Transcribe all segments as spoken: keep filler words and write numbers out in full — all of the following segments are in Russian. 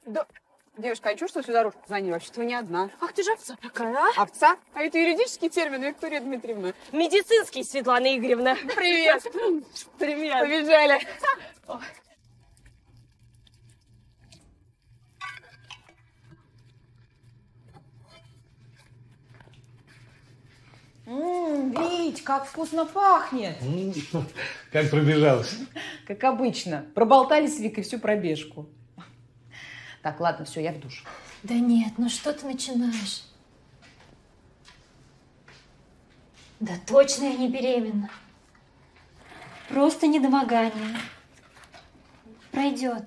Да, девушка, а чё, что всю дорожку звонила? Вообще-то вы не одна. Ах, ты же овца такая, а? Овца? А это юридический термин, Виктория Дмитриевна. Медицинский, Светлана Игоревна. Привет. Привет. Побежали. Ммм, Вить, как вкусно пахнет. Как пробежалась? Как обычно. Проболтались с Викой всю пробежку. Так, ладно, все, я в душ. Да нет, ну что ты начинаешь? Да точно я не беременна. Просто недомогание. Пройдет.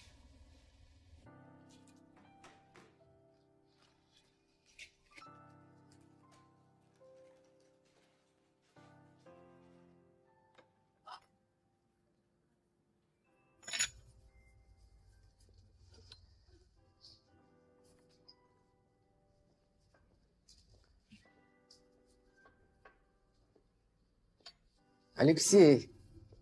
Алексей,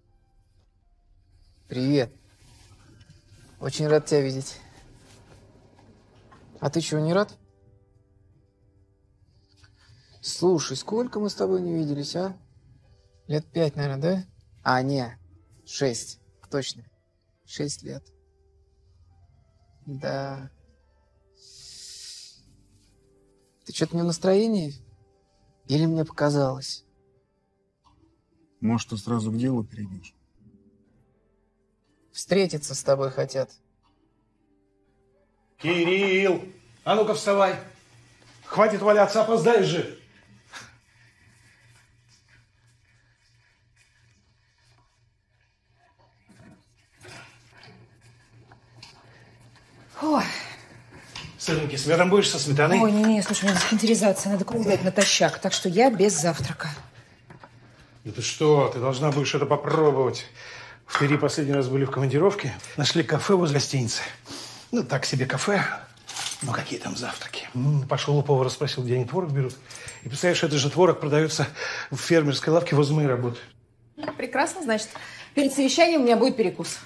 привет. Очень рад тебя видеть. А ты чего, не рад? Слушай, сколько мы с тобой не виделись, а? Лет пять, наверное, да? А, не, шесть, точно. Шесть лет. Да. Ты что-то не в настроении? Или мне показалось? Может, ты сразу к делу перейдешь? Встретиться с тобой хотят. Кирилл, а ну-ка вставай. Хватит валяться, опоздаешь же. Ой. Сырники с медом будешь, со сметаной? Ой, не-не, слушай, у меня дисконтиризация, надо кровь дать натощак, так что я без завтрака. Ну ты что, ты должна будешь это попробовать. В Твери последний раз были в командировке, нашли кафе возле гостиницы. Ну, так себе кафе, но какие там завтраки. М, Пошел у повара, спросил, где они творог берут. И представляешь, этот же творог продается в фермерской лавке возле моей работы. Прекрасно, значит, перед совещанием у меня будет перекус.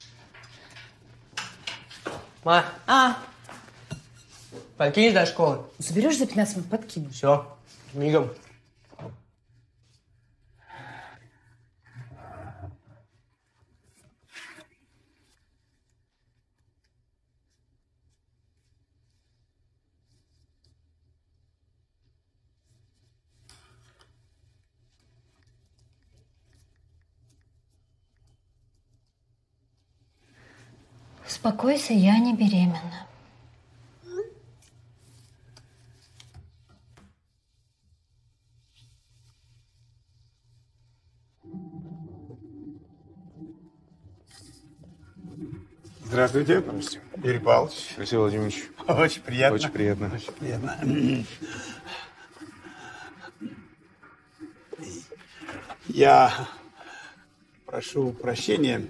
Ма, А, покинь до школы. заберешь за пятнадцать минут, подкину. Все, мигом. Успокойся, я не беременна. Здравствуйте. Здравствуйте. Юрий Павлович. Алексей Владимирович. Очень приятно. Очень приятно. Очень приятно. Я прошу прощения.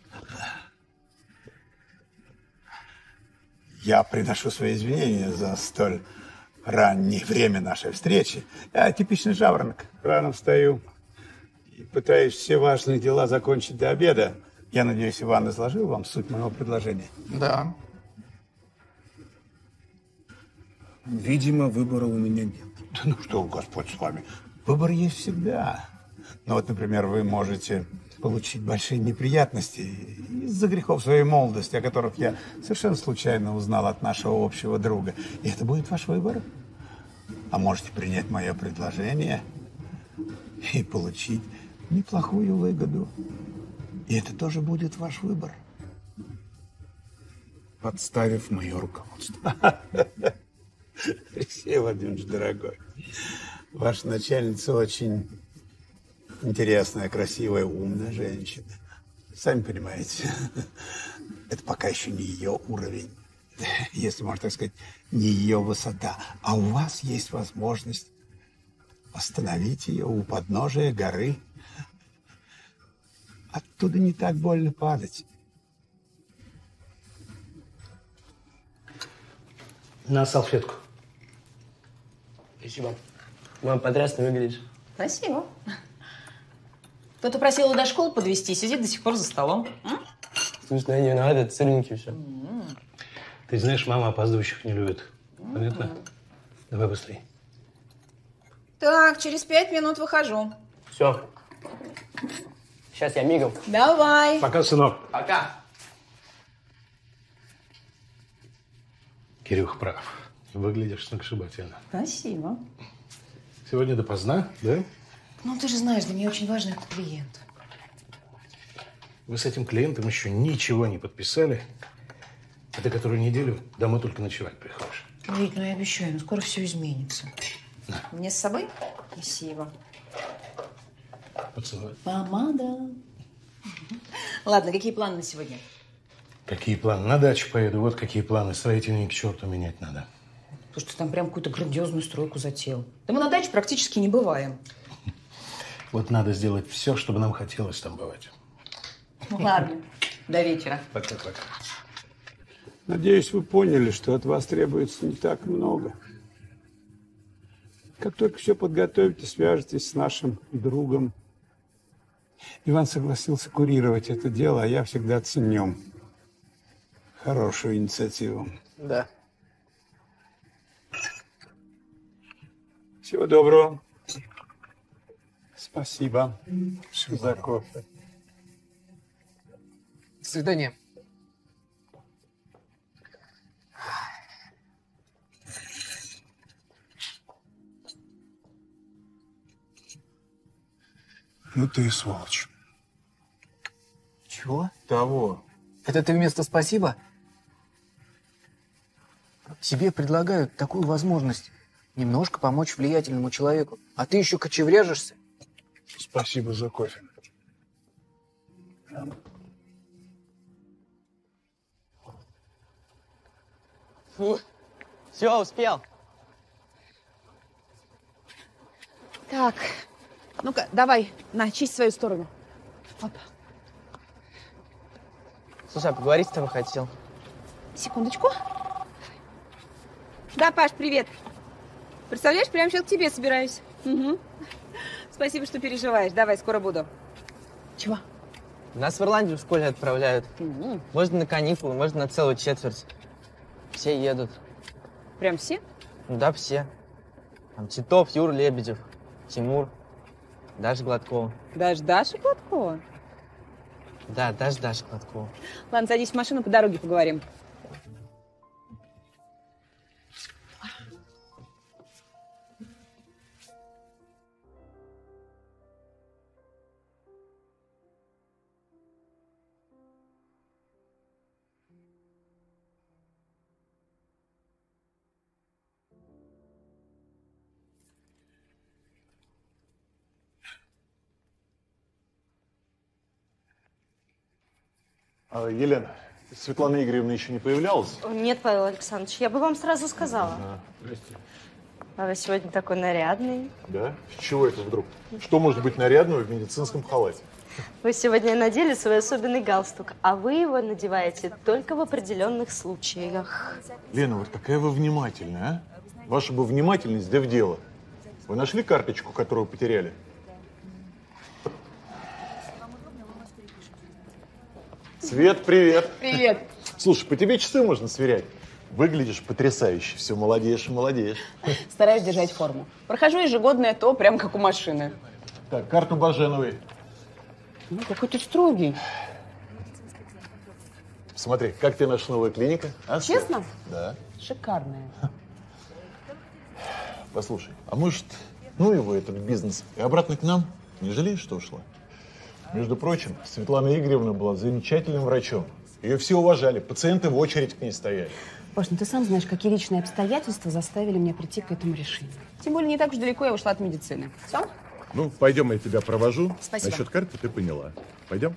Я приношу свои извинения за столь раннее время нашей встречи. Я типичный жаворонок. Рано встаю и пытаюсь все важные дела закончить до обеда. Я надеюсь, Иван изложил вам суть моего предложения. Да. Видимо, выбора у меня нет. Да ну что, Господь с вами. Выбор есть всегда. Ну вот, например, вы можете получить большие неприятности из-за грехов своей молодости, о которых я совершенно случайно узнал от нашего общего друга. И это будет ваш выбор. А можете принять мое предложение и получить неплохую выгоду. И это тоже будет ваш выбор. Подставив мое руководство. Алексей Владимирович, дорогой, ваша начальница очень интересная, красивая, умная женщина. Сами понимаете, это пока еще не ее уровень, если можно так сказать, не ее высота. А у вас есть возможность остановить ее у подножия горы. Оттуда не так больно падать. На салфетку. Спасибо. Мам, потрясно выглядишь. Спасибо. Кто-то просил до школы подвезти, сидит до сих пор за столом. М? Слушай, ну я не виноват, это сырники все. Ты знаешь, мама опаздывающих не любит. Понятно? Давай быстрей. Так, через пять минут выхожу. Все. Сейчас я мигом. Давай. Пока, сынок. Пока. Кирюх прав. Выглядишь сногсшибательно. Спасибо. Сегодня допоздна, да? Ну, ты же знаешь, для меня очень важен этот клиент. Вы с этим клиентом еще ничего не подписали, а ты которую неделю домой только ночевать приходишь. Вить, ну я обещаю, ну скоро все изменится. На. Мне с собой? Спасибо. Поцелуй. Помада. Ладно, какие планы на сегодня? Какие планы? На дачу поеду. Вот какие планы. Строительные к черту менять надо. Слушай, ты там прям какую-то грандиозную стройку затеял. Да мы на даче практически не бываем. Вот надо сделать все, чтобы нам хотелось там бывать. Ну ладно, до вечера. Пока-пока. Надеюсь, вы поняли, что от вас требуется не так много. Как только все подготовите, свяжетесь с нашим другом. Иван согласился курировать это дело, а я всегда ценю хорошую инициативу. Да. Всего доброго. Спасибо за кофе. До свидания. Ну ты и сволочь. Чего? Того. Это ты вместо «спасибо»? Тебе предлагают такую возможность немножко помочь влиятельному человеку, а ты еще кочевряжешься? Спасибо за кофе. Все, успел. Так, ну-ка, давай, на, чисть свою сторону. Опа. Слушай, а поговорить с тобой хотел. Секундочку. Да, Паш, привет. Представляешь, прямо сейчас к тебе собираюсь. Угу. Спасибо, что переживаешь. Давай, скоро буду. Чего? Нас в Ирландию в школе отправляют. Угу. Можно на каникулы, можно на целую четверть. Все едут. Прям все? Ну да, все. Там Титов, Юр Лебедев, Тимур, Даша Гладкова. Даже Даша Гладкова? Да, даже Даша Гладкова. Ладно, садись в машину, по дороге поговорим. А, Елена, Светлана Игоревна еще не появлялась? Нет, Павел Александрович, я бы вам сразу сказала. А, здрасте. А вы сегодня такой нарядный. Да? С чего это вдруг? Что может быть нарядного в медицинском халате? Вы сегодня надели свой особенный галстук, а вы его надеваете только в определенных случаях. Лена, вот какая вы внимательная, а? Ваша бы внимательность, да в дело. Вы нашли карточку, которую потеряли? Свет, привет. Привет. Слушай, по тебе часы можно сверять. Выглядишь потрясающе. Все молодеешь и молодеешь. Стараюсь держать форму. Прохожу ежегодное ТО, прям как у машины. Так, карту Баженовой. Ну, какой ты строгий. Смотри, как тебе наша новая клиника? А, Свет? Честно? Да. Шикарная. Послушай, а может, ну его этот бизнес, и обратно к нам? Не жалеешь, что ушла? Между прочим, Светлана Игоревна была замечательным врачом. Ее все уважали, пациенты в очередь к ней стояли. Паш, ну ты сам знаешь, какие личные обстоятельства заставили меня прийти к этому решению. Тем более, не так уж далеко я ушла от медицины. Все? Ну, пойдем, я тебя провожу. Спасибо. Насчет карты ты поняла. Пойдем?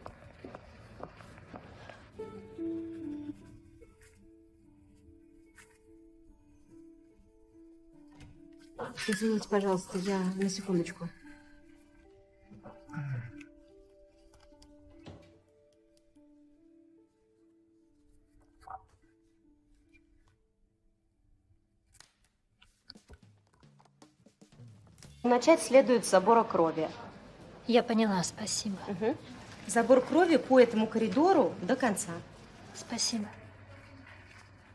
Извините, пожалуйста, я на секундочку. Начать следует с забора крови. Я поняла, спасибо. Угу. Забор крови по этому коридору до конца. Спасибо.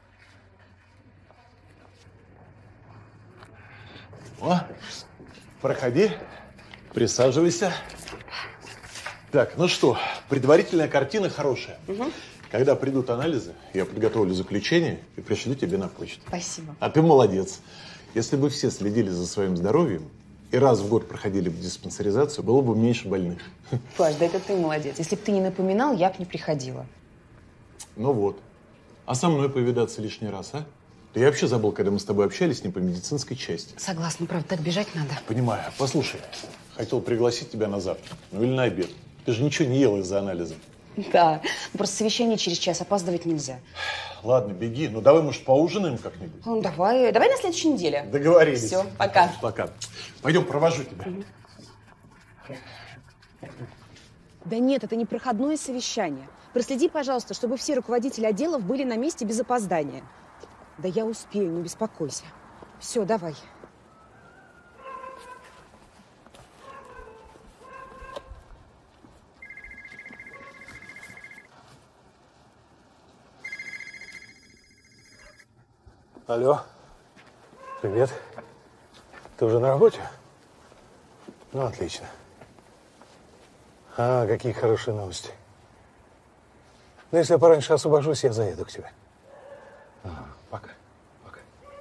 О, проходи, присаживайся. Так, ну что, предварительная картина хорошая. Угу. Когда придут анализы, я подготовлю заключение и пришлю тебе на почту. Спасибо. А ты молодец. Если бы все следили за своим здоровьем и раз в год проходили бы диспансеризацию, было бы меньше больных. Паш, да это ты молодец. Если бы ты не напоминал, я бы не приходила. Ну вот. А со мной повидаться лишний раз, а? Да я вообще забыл, когда мы с тобой общались не по медицинской части. Согласна, правда, так бежать надо. Понимаю. Послушай, хотел пригласить тебя на завтрак. Ну или на обед. Ты же ничего не ела из-за анализа. Да, просто совещание через час, опаздывать нельзя. Ладно, беги. Ну давай, может, поужинаем как-нибудь? Ну давай, давай на следующей неделе. Договорились. Все, пока. Пока. Пойдем, провожу тебя. Да нет, это не проходное совещание. Проследи, пожалуйста, чтобы все руководители отделов были на месте без опоздания. Да я успею, не беспокойся. Все, давай. Алло. Привет. Ты уже на работе? Ну, отлично. А, какие хорошие новости. Ну, если я пораньше освобожусь, я заеду к тебе. Ага, пока. Пока.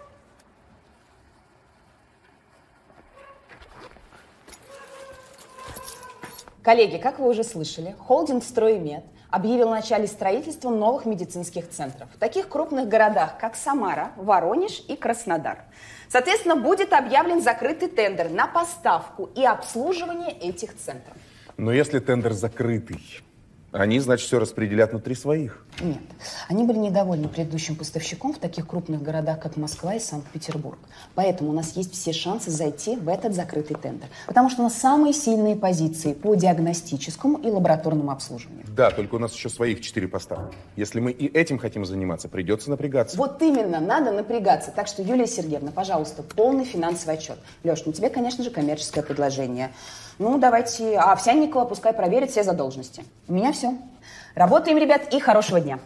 Коллеги, как вы уже слышали, холдинг «Строймед» объявил о начале строительства новых медицинских центров в таких крупных городах, как Самара, Воронеж и Краснодар. Соответственно, будет объявлен закрытый тендер на поставку и обслуживание этих центров. Но если тендер закрытый, они, значит, все распределят внутри своих. Нет. Они были недовольны предыдущим поставщиком в таких крупных городах, как Москва и Санкт-Петербург. Поэтому у нас есть все шансы зайти в этот закрытый тендер. Потому что у нас самые сильные позиции по диагностическому и лабораторному обслуживанию. Да, только у нас еще своих четыре поста. Если мы и этим хотим заниматься, придется напрягаться. Вот именно, надо напрягаться. Так что, Юлия Сергеевна, пожалуйста, полный финансовый отчет. Леш, ну тебе, конечно же, коммерческое предложение. Ну, давайте. А Овсянникова пускай проверит все задолженности. У меня все. Работаем, ребят, и хорошего дня.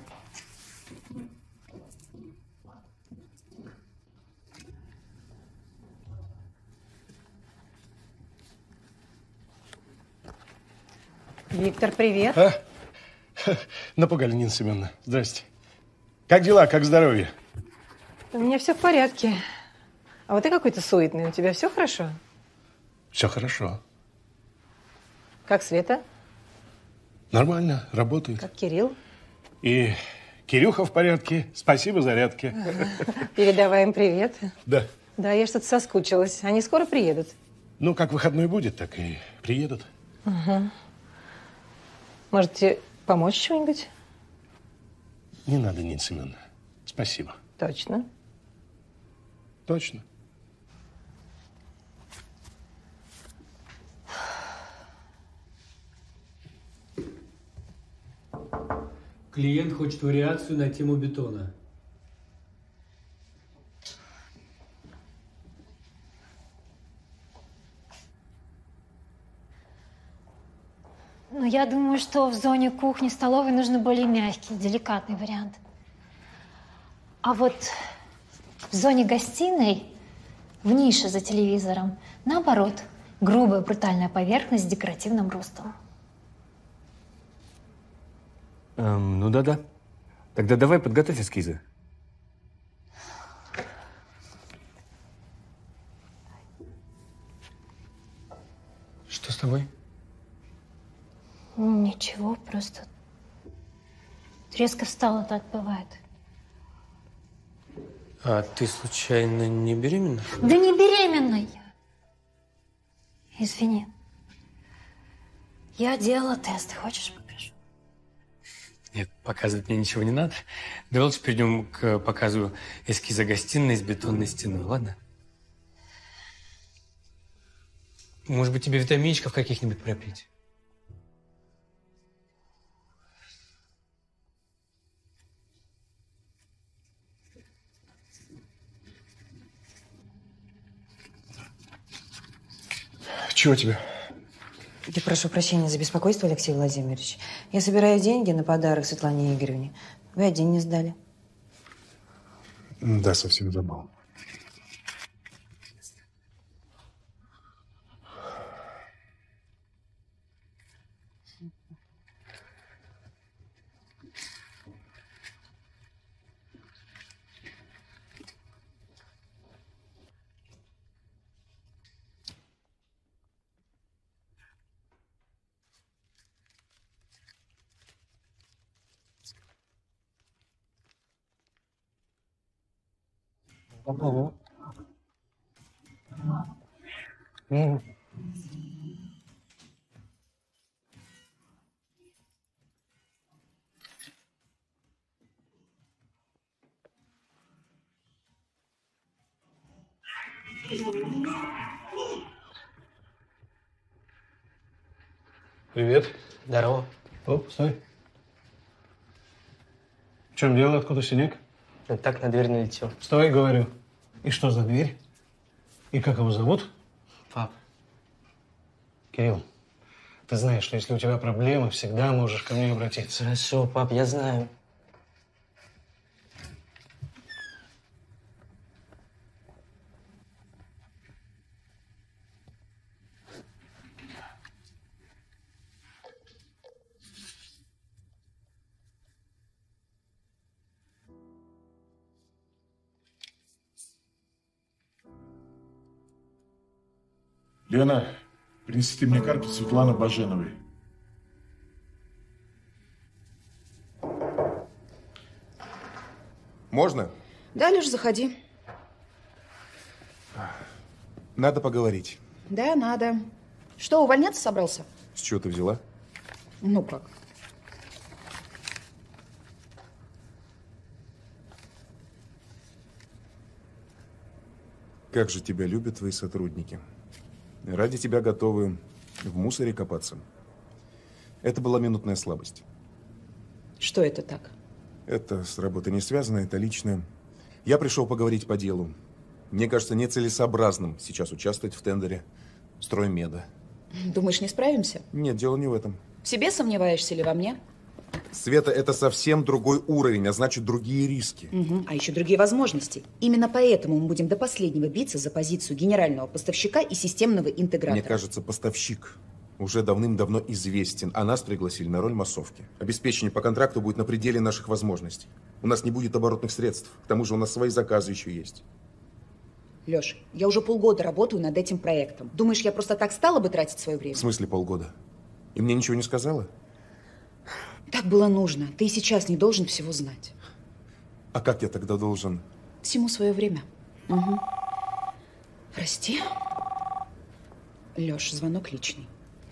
Виктор, привет. А? Напугали, Нина Семеновна. Здрасте. Как дела, как здоровье? У меня все в порядке. А вот ты какой-то суетный. У тебя все хорошо? Все хорошо. Как Света? Нормально, работает. Как Кирилл? И Кирюха в порядке. Спасибо, зарядки. Передавай им привет. Да. Да, я что-то соскучилась. Они скоро приедут? Ну, как выходной будет, так и приедут. Угу. Может, тебе помочь что-нибудь? Не надо, Нина Семеновна. Спасибо. Точно? Точно. Клиент хочет вариацию на тему бетона. Ну, я думаю, что в зоне кухни-столовой нужен более мягкий, деликатный вариант. А вот в зоне гостиной, в нише за телевизором, наоборот, грубая брутальная поверхность с декоративным ростом. Эм, ну да-да. Тогда давай подготовь эскизы. Что с тобой? Ничего, просто резко встала, так бывает. А ты случайно не беременна? Да не беременная я. Извини. Я делала тест. Хочешь, покажу? Нет, показывать мне ничего не надо. Давай лучше перейдем к показу эскиза гостиной с бетонной стеной, ладно? Может быть, тебе витаминчиков каких-нибудь пропить? Чего тебе? Я прошу прощения за беспокойство, Алексей Владимирович. Я собираю деньги на подарок Светлане Игоревне. Вы один не сдали. Да, совсем забыл. Попробуй. М. Привет. Здорово. Оп, стой. В чем дело? Откуда снег? Так на дверь налетел. Стой, говорю. И что за дверь? И как его зовут? Пап. Кирилл, ты знаешь, что если у тебя проблемы, всегда можешь ко мне обратиться. Хорошо, пап, я знаю. Лена, принесите мне карту Светланы Баженовой. Можно? Да, Леш, заходи. Надо поговорить. Да, надо. Что, увольняться собрался? С чего ты взяла? Ну как? Как же тебя любят твои сотрудники. Ради тебя готовы в мусоре копаться. Это была минутная слабость. Что это так? Это с работой не связано, это личное. Я пришел поговорить по делу. Мне кажется нецелесообразным сейчас участвовать в тендере строймеда. Думаешь, не справимся? Нет, дело не в этом. В себе сомневаешься или во мне? Света, это совсем другой уровень, а значит, другие риски. Угу. А еще другие возможности. Именно поэтому мы будем до последнего биться за позицию генерального поставщика и системного интегратора. Мне кажется, поставщик уже давным-давно известен, а нас пригласили на роль массовки. Обеспечение по контракту будет на пределе наших возможностей. У нас не будет оборотных средств. К тому же у нас свои заказы еще есть. Леш, я уже полгода работаю над этим проектом. Думаешь, я просто так стала бы тратить свое время? В смысле полгода? И мне ничего не сказала? Так было нужно. Ты и сейчас не должен всего знать. А как я тогда должен? Всему свое время. Угу. Прости. Леш, звонок личный.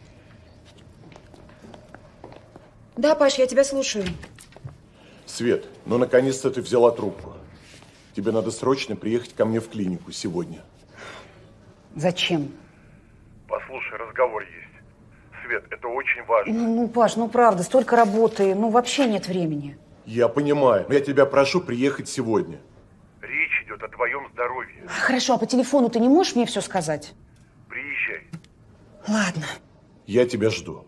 Да, Паш, я тебя слушаю. Свет, ну наконец-то ты взяла трубку. Тебе надо срочно приехать ко мне в клинику сегодня. Зачем? Послушай, разговор есть. Свет, это очень важно. Ну, ну, Паш, ну правда, столько работы, ну вообще нет времени. Я понимаю, но я тебя прошу приехать сегодня. Речь идет о твоем здоровье. Хорошо, а по телефону ты не можешь мне все сказать? Приезжай. Ладно. Я тебя жду.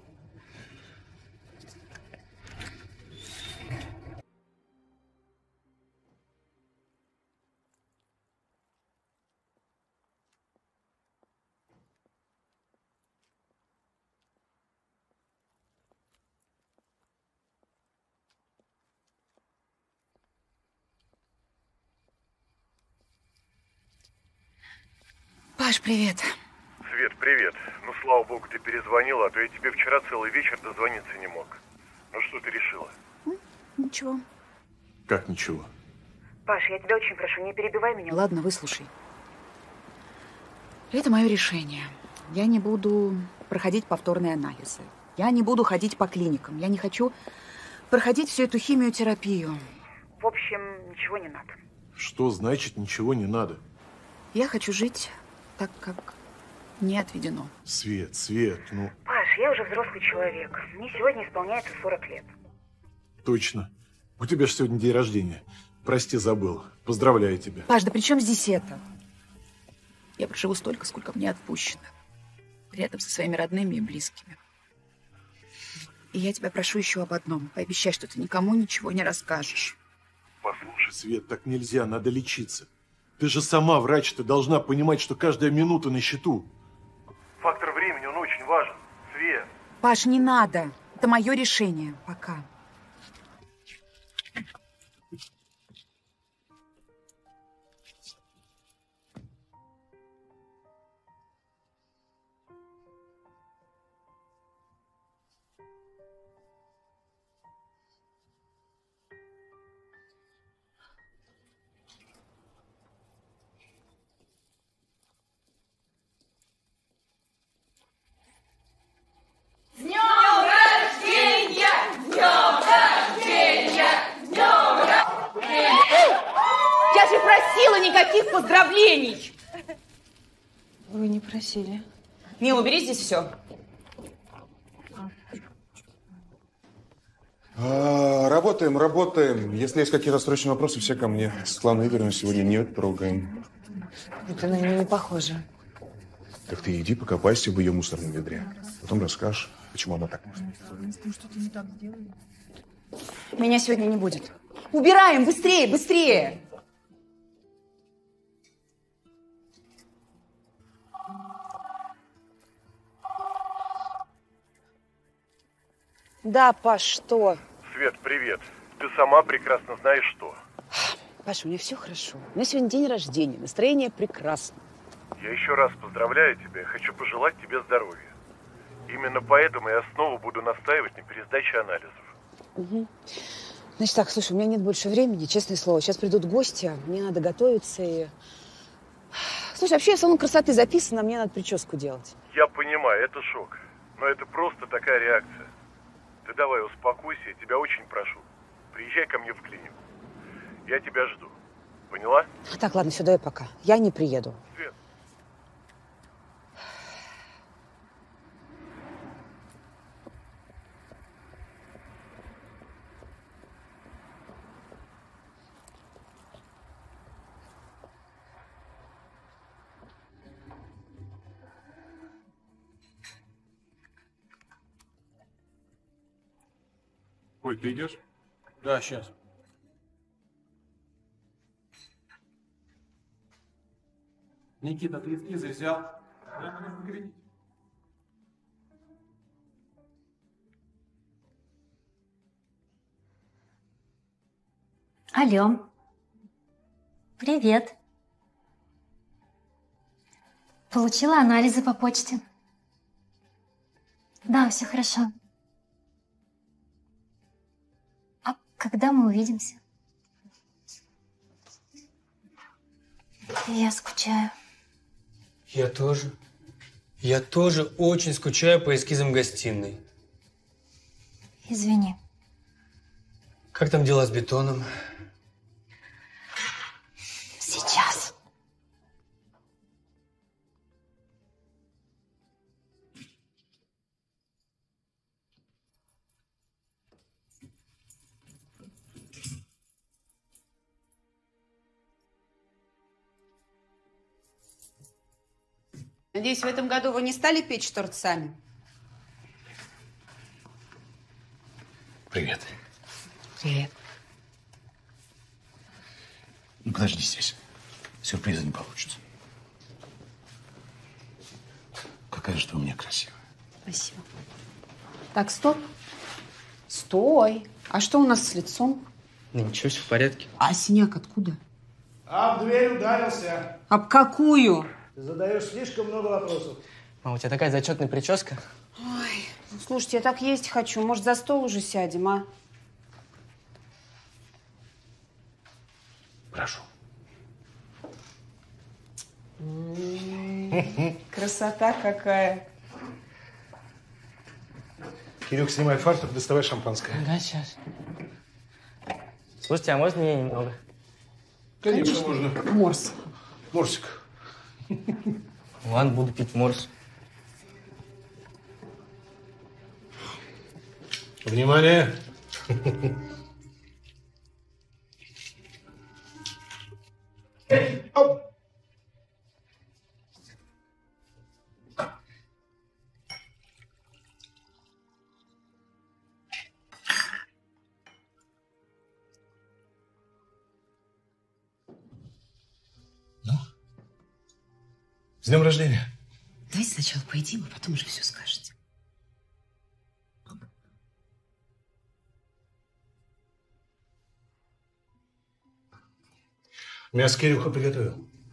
Паш, привет. Свет, привет. Ну, слава богу, ты перезвонила, а то я тебе вчера целый вечер дозвониться не мог. Ну, что ты решила? Ничего. Как ничего? Паш, я тебя очень прошу, не перебивай меня. Ладно, выслушай. Это мое решение. Я не буду проходить повторные анализы. Я не буду ходить по клиникам. Я не хочу проходить всю эту химиотерапию. В общем, ничего не надо. Что значит ничего не надо? Я хочу жить так, как мне отведено. Свет, Свет, ну... Паш, я уже взрослый человек. Мне сегодня исполняется сорок лет. Точно. У тебя же сегодня день рождения. Прости, забыл. Поздравляю тебя. Паш, да при чем здесь это? Я проживу столько, сколько мне отпущено. Рядом со своими родными и близкими. И я тебя прошу еще об одном. Пообещай, что ты никому ничего не расскажешь. Послушай, Свет, так нельзя, надо лечиться. Ты же сама врач, ты должна понимать, что каждая минута на счету. Фактор времени, он очень важен. Свет. Паш, не надо. Это мое решение. Пока. же просила никаких поздравлений! Вы не просили. Мил, убери здесь все. А, работаем, работаем. Если есть какие-то срочные вопросы, все ко мне. Светлану Игоревну сегодня не трогаем. Это на нее не похоже. Так ты иди покопайся в ее мусорном ведре. Потом расскажешь, почему она так. Меня сегодня не будет. Убираем, быстрее, быстрее! Да, Паш, что? Свет, привет. Ты сама прекрасно знаешь, что. Паша, у меня все хорошо. У меня сегодня день рождения, настроение прекрасно. Я еще раз поздравляю тебя и хочу пожелать тебе здоровья. Именно поэтому я снова буду настаивать на пересдаче анализов. Угу. Значит так, слушай, у меня нет больше времени, честное слово. Сейчас придут гости, мне надо готовиться и... Слушай, вообще я в салон красоты записана, мне надо прическу делать. Я понимаю, это шок. Но это просто такая реакция. Ты давай успокойся, я тебя очень прошу. Приезжай ко мне в клинику. Я тебя жду. Поняла? Так, ладно, все, давай пока. Я не приеду. Свет. Ой, ты идешь? Да, сейчас. Никита, ты эскизы взял? Это нужно грядить. Алло. Привет. Получила анализы по почте. Да, все хорошо. А когда мы увидимся? Я скучаю. Я тоже. Я тоже очень скучаю по эскизам гостиной. Извини. Как там дела с бетоном? Сейчас. Надеюсь, в этом году вы не стали печь торт сами? Привет. Привет. Ну, подожди здесь. Сюрприза не получится. Какая же ты у меня красивая. Спасибо. Так, стоп. Стой. А что у нас с лицом? Ну, ничего, все в порядке. А синяк откуда? Об дверь ударился. Об какую? Ты задаешь слишком много вопросов. А у тебя такая зачетная прическа? Ой, ну, слушайте, я так есть хочу. Может, за стол уже сядем, а? Прошу. Красота какая. Кирюк, снимай фартук, доставай шампанское. Да, сейчас. Слушайте, а можно мне немного? Конечно, можно. Морс. Морсик. Ладно, буду пить морс. Внимание. Оп. Ну? С днем рождения. Давайте сначала поедим, а потом уже все скажете. Мясо Кирюха приготовил.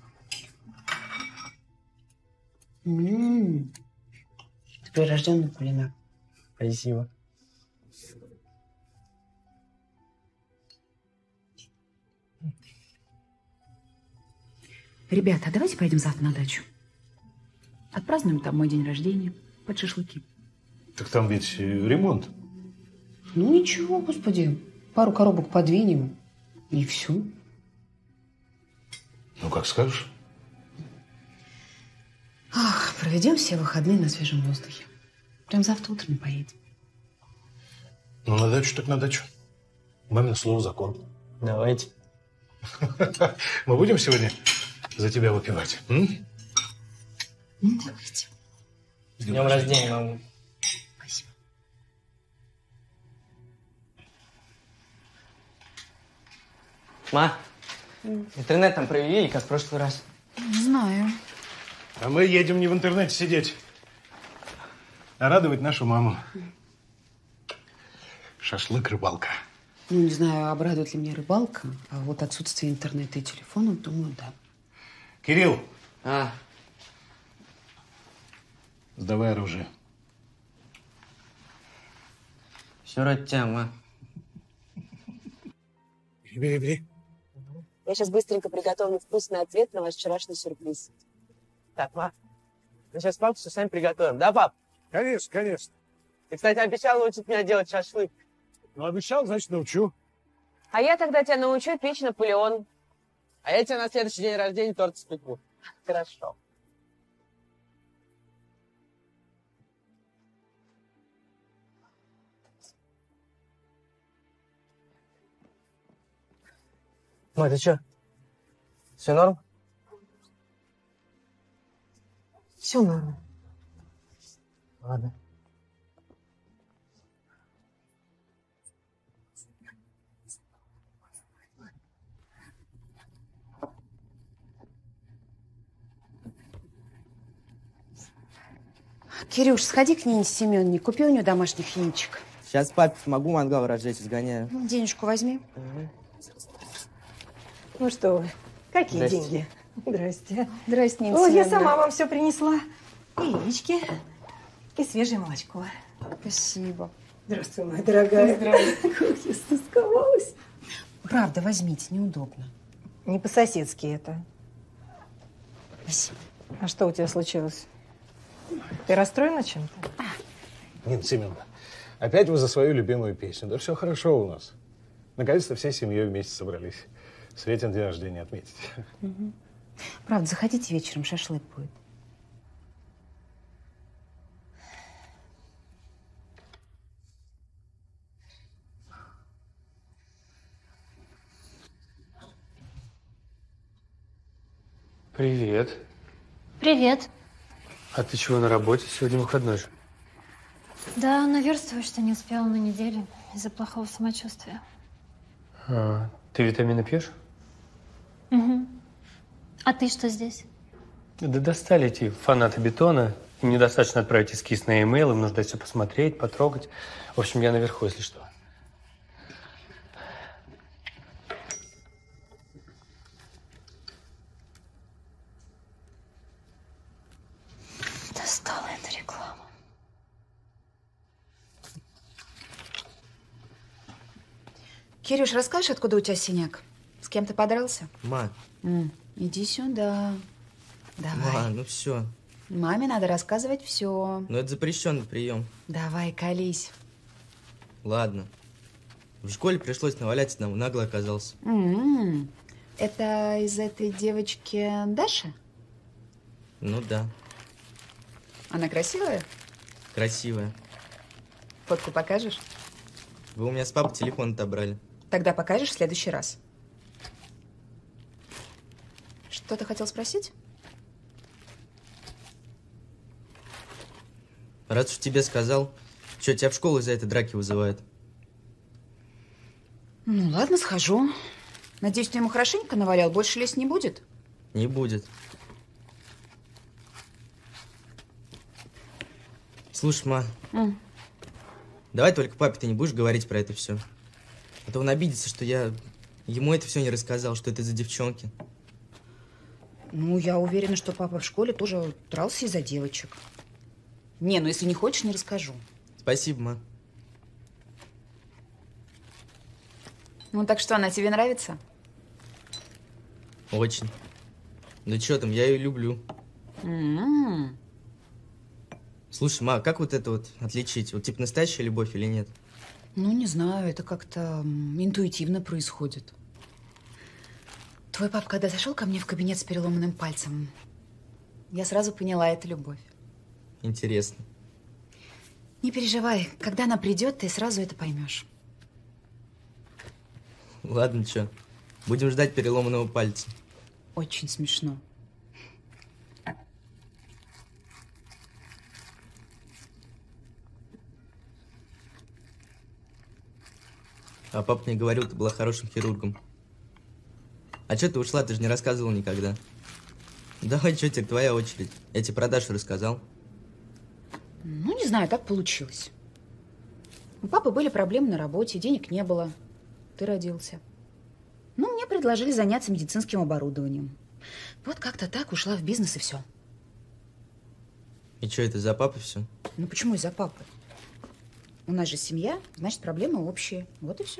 М-м-м. Ты прирожденный кулинар. Спасибо. Ребята, а давайте поедем завтра на дачу. Отпразднуем там мой день рождения под шашлыки. Так там ведь ремонт. Ну ничего, господи. Пару коробок подвинем. И все. как скажешь. Ах, проведем все выходные на свежем воздухе. Прям завтра утром поедем. Ну, на дачу так на дачу. Мамин слово закон. Давайте. Мы будем сегодня за тебя выпивать? М? Ну, давайте. С днем рождения, мама. Спасибо. Ма, интернет там проверили, как в прошлый раз? Не знаю. А мы едем не в интернете сидеть, а радовать нашу маму. Шашлык, рыбалка. Ну, не знаю, обрадует ли меня рыбалка, а вот отсутствие интернета и телефона, думаю, да. Кирилл. А. Сдавай оружие. Все ради тебя, ма. Бери, бери. Я сейчас быстренько приготовлю вкусный ответ на ваш вчерашний сюрприз. Так, ма, мы сейчас папу все сами приготовим, да, пап? Конечно, конечно. Ты, кстати, обещал научить меня делать шашлык. Ну, обещал, значит, научу. А я тогда тебя научу печь Наполеон. А я тебе на следующий день рождения торт испеку. Хорошо. Ма, ты что? Все норм? Все норм. Ладно. Кирюш, сходи к Нине Семеновне, купи у нее домашних яичек. Сейчас папе помогу, мангал разжечь, сгоняю. Ну, денежку возьми. Угу. Ну что вы, какие Здрасте. деньги? Здрасте. Здрасте, Нина Ой, я Семеновна. сама вам все принесла. И яички, и свежее молочко. Спасибо. Здравствуй, моя дорогая. Здравствуй. Как я стосковалась. Правда, возьмите, неудобно. Не по-соседски это. Спасибо. А что у тебя случилось? Ты расстроена чем-то? Нина Семеновна, опять вы за свою любимую песню. Да все хорошо у нас. Наконец-то всей семьей вместе собрались. Светин день рождения отметить. Угу. Правда, заходите вечером, шашлык будет. Привет. Привет. А ты чего на работе? Сегодня выходной же. Да, наверстываю, что не успела на неделю из-за плохого самочувствия. А, ты витамины пьешь? Угу. А ты что здесь? Да достали эти фанаты бетона. Им недостаточно отправить эскиз на e-mail, им нужно все посмотреть, потрогать. В общем, я наверху, если что. Достала эту рекламу. Кирюш, расскажешь, откуда у тебя синяк? С кем ты подрался? Ма. М, иди сюда. Давай. Ма, ну все. Маме надо рассказывать все. Ну это запрещенный прием. Давай, колись. Ладно. В школе пришлось навалять одному, нагло оказался. М-м. Это из этой девочки Даша? Ну да, Она красивая? красивая. Фотку покажешь? Вы у меня с папой телефон отобрали. Тогда покажешь в следующий раз. Что ты хотел спросить? Раз уж тебе сказал, что тебя в школу из-за этой драки вызывают? Ну ладно, схожу. Надеюсь, ты ему хорошенько навалял, больше лезть не будет? Не будет. Слушай, ма, М. давай только папе ты не будешь говорить про это все. А то он обидится, что я ему это все не рассказал, что это за девчонки. Ну, я уверена, что папа в школе тоже дрался из-за девочек. Не, ну если не хочешь, не расскажу. Спасибо, ма. Ну так что, она тебе нравится? Очень. Да что там, я ее люблю. М-м. Слушай, ма, как вот это вот отличить? Вот типа настоящая любовь или нет? Ну, не знаю, это как-то м, интуитивно происходит. Твой папа, когда зашел ко мне в кабинет с переломанным пальцем, я сразу поняла, это любовь. Интересно. Не переживай, когда она придет, ты сразу это поймешь. Ладно, что, будем ждать переломанного пальца. Очень смешно. А папа мне говорил, ты была хорошим хирургом. А что ты ушла, ты же не рассказывал никогда. Давай, что теперь, твоя очередь. Я тебе про Дашу рассказал. Ну, не знаю, так получилось. У папы были проблемы на работе, денег не было. Ты родился. Ну, мне предложили заняться медицинским оборудованием. Вот как-то так ушла в бизнес и все. И что, это за папы все? Ну, почему из-за папы? У нас же семья, значит, проблемы общие. Вот и все.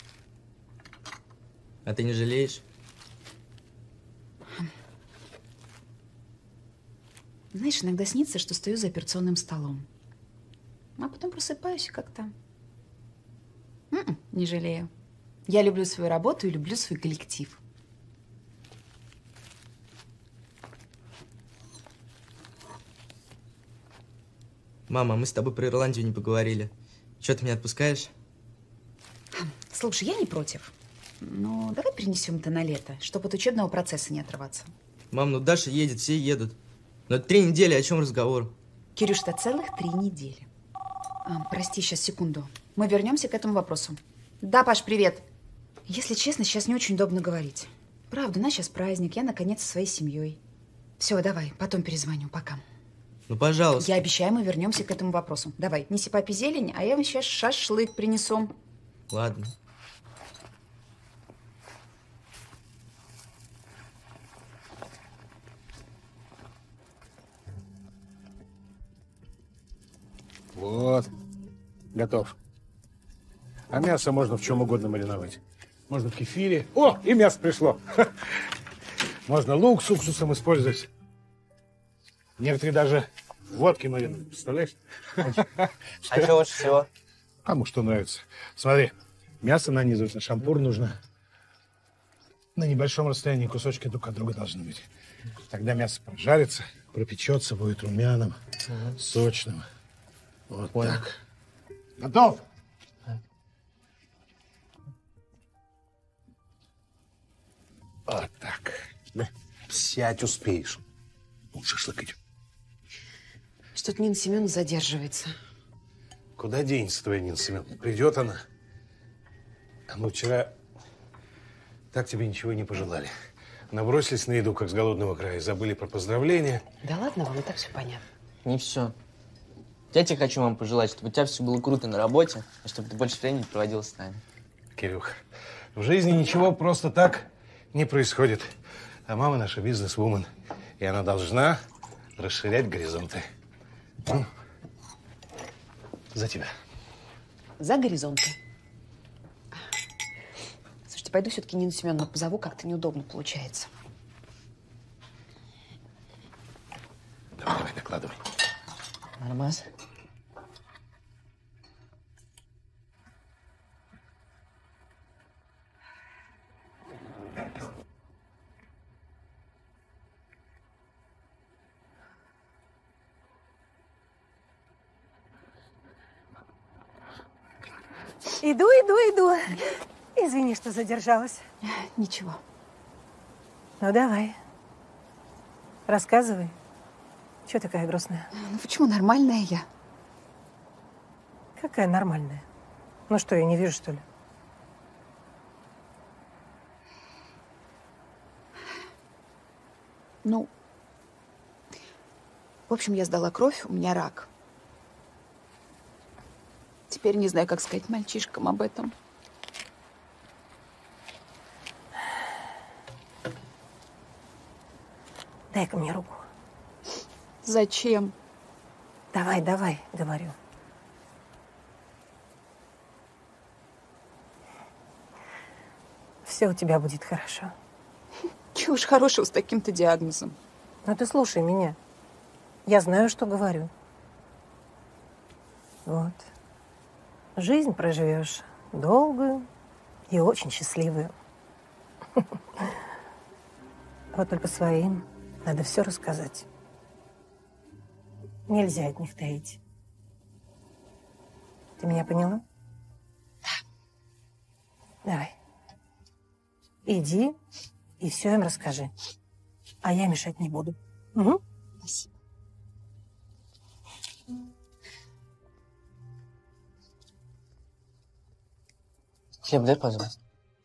А ты не жалеешь? Знаешь, иногда снится, что стою за операционным столом. А потом просыпаюсь и как-то... М-м, не жалею. Я люблю свою работу и люблю свой коллектив. Мама, мы с тобой про Ирландию не поговорили. Что, ты меня отпускаешь? Слушай, я не против. Но давай перенесем это на лето, чтобы от учебного процесса не отрываться. Мам, ну Даша едет, все едут. Но это три недели, о чем разговор? Кирюш, это целых три недели. А, прости, сейчас, секунду. Мы вернемся к этому вопросу. Да, Паш, привет. Если честно, сейчас не очень удобно говорить. Правда, у нас сейчас праздник, я наконец со своей семьей. Все, давай, потом перезвоню, пока. Ну, пожалуйста. Я обещаю, мы вернемся к этому вопросу. Давай, неси папе зелень, а я вам сейчас шашлык принесу. Ладно. Вот, готов. А мясо можно в чем угодно мариновать. Можно в кефире. О, и мясо пришло. Можно лук с уксусом использовать. Некоторые даже водки маринуют. Представляешь? А что лучше всего? Кому что нравится. Смотри, мясо нанизывать на шампур нужно. На небольшом расстоянии кусочки друг от друга должны быть. Тогда мясо прожарится, пропечется, будет румяным, угу. сочным. Вот Понял. Так. Готов? Вот так. Да. Сядь, успеешь. Ну, шашлык идем. Что-то Нина Семеновна задерживается. Куда денется твоя Нина Семеновна? Придет она. А мы вчера так тебе ничего и не пожелали. Набросились на еду, как с голодного края. Забыли про поздравления. Да ладно вам, и так все понятно. Не все. Я тебе хочу, мам, пожелать, чтобы у тебя все было круто на работе, и чтобы ты больше времени проводила с нами. Кирюх, в жизни ничего просто так не происходит. А мама наша бизнес-вумен, и она должна расширять горизонты. Ну, за тебя. За горизонты. Слушайте, пойду все-таки Нину Семеновну позову, как-то неудобно получается. Давай, давай, накладывай. Нормас. Иду, иду, иду. Извини, что задержалась. Ничего. Ну, давай. Рассказывай. Чего такая грустная? Ну, почему нормальная я? Какая нормальная? Ну что, я не вижу, что ли? Ну, в общем, я сдала кровь, у меня рак. Теперь не знаю, как сказать мальчишкам об этом. Дай-ка мне руку. Зачем? Давай, давай, говорю. Все у тебя будет хорошо. Чего уж хорошего с таким-то диагнозом? Ну ты слушай меня. Я знаю, что говорю. Вот. Жизнь проживешь долгую и очень счастливую. Вот только своим надо все рассказать. Нельзя от них таить. Ты меня поняла? Да. Давай. Иди и все им расскажи. А я мешать не буду. Угу. Спасибо. Хлеб дай, пожалуйста.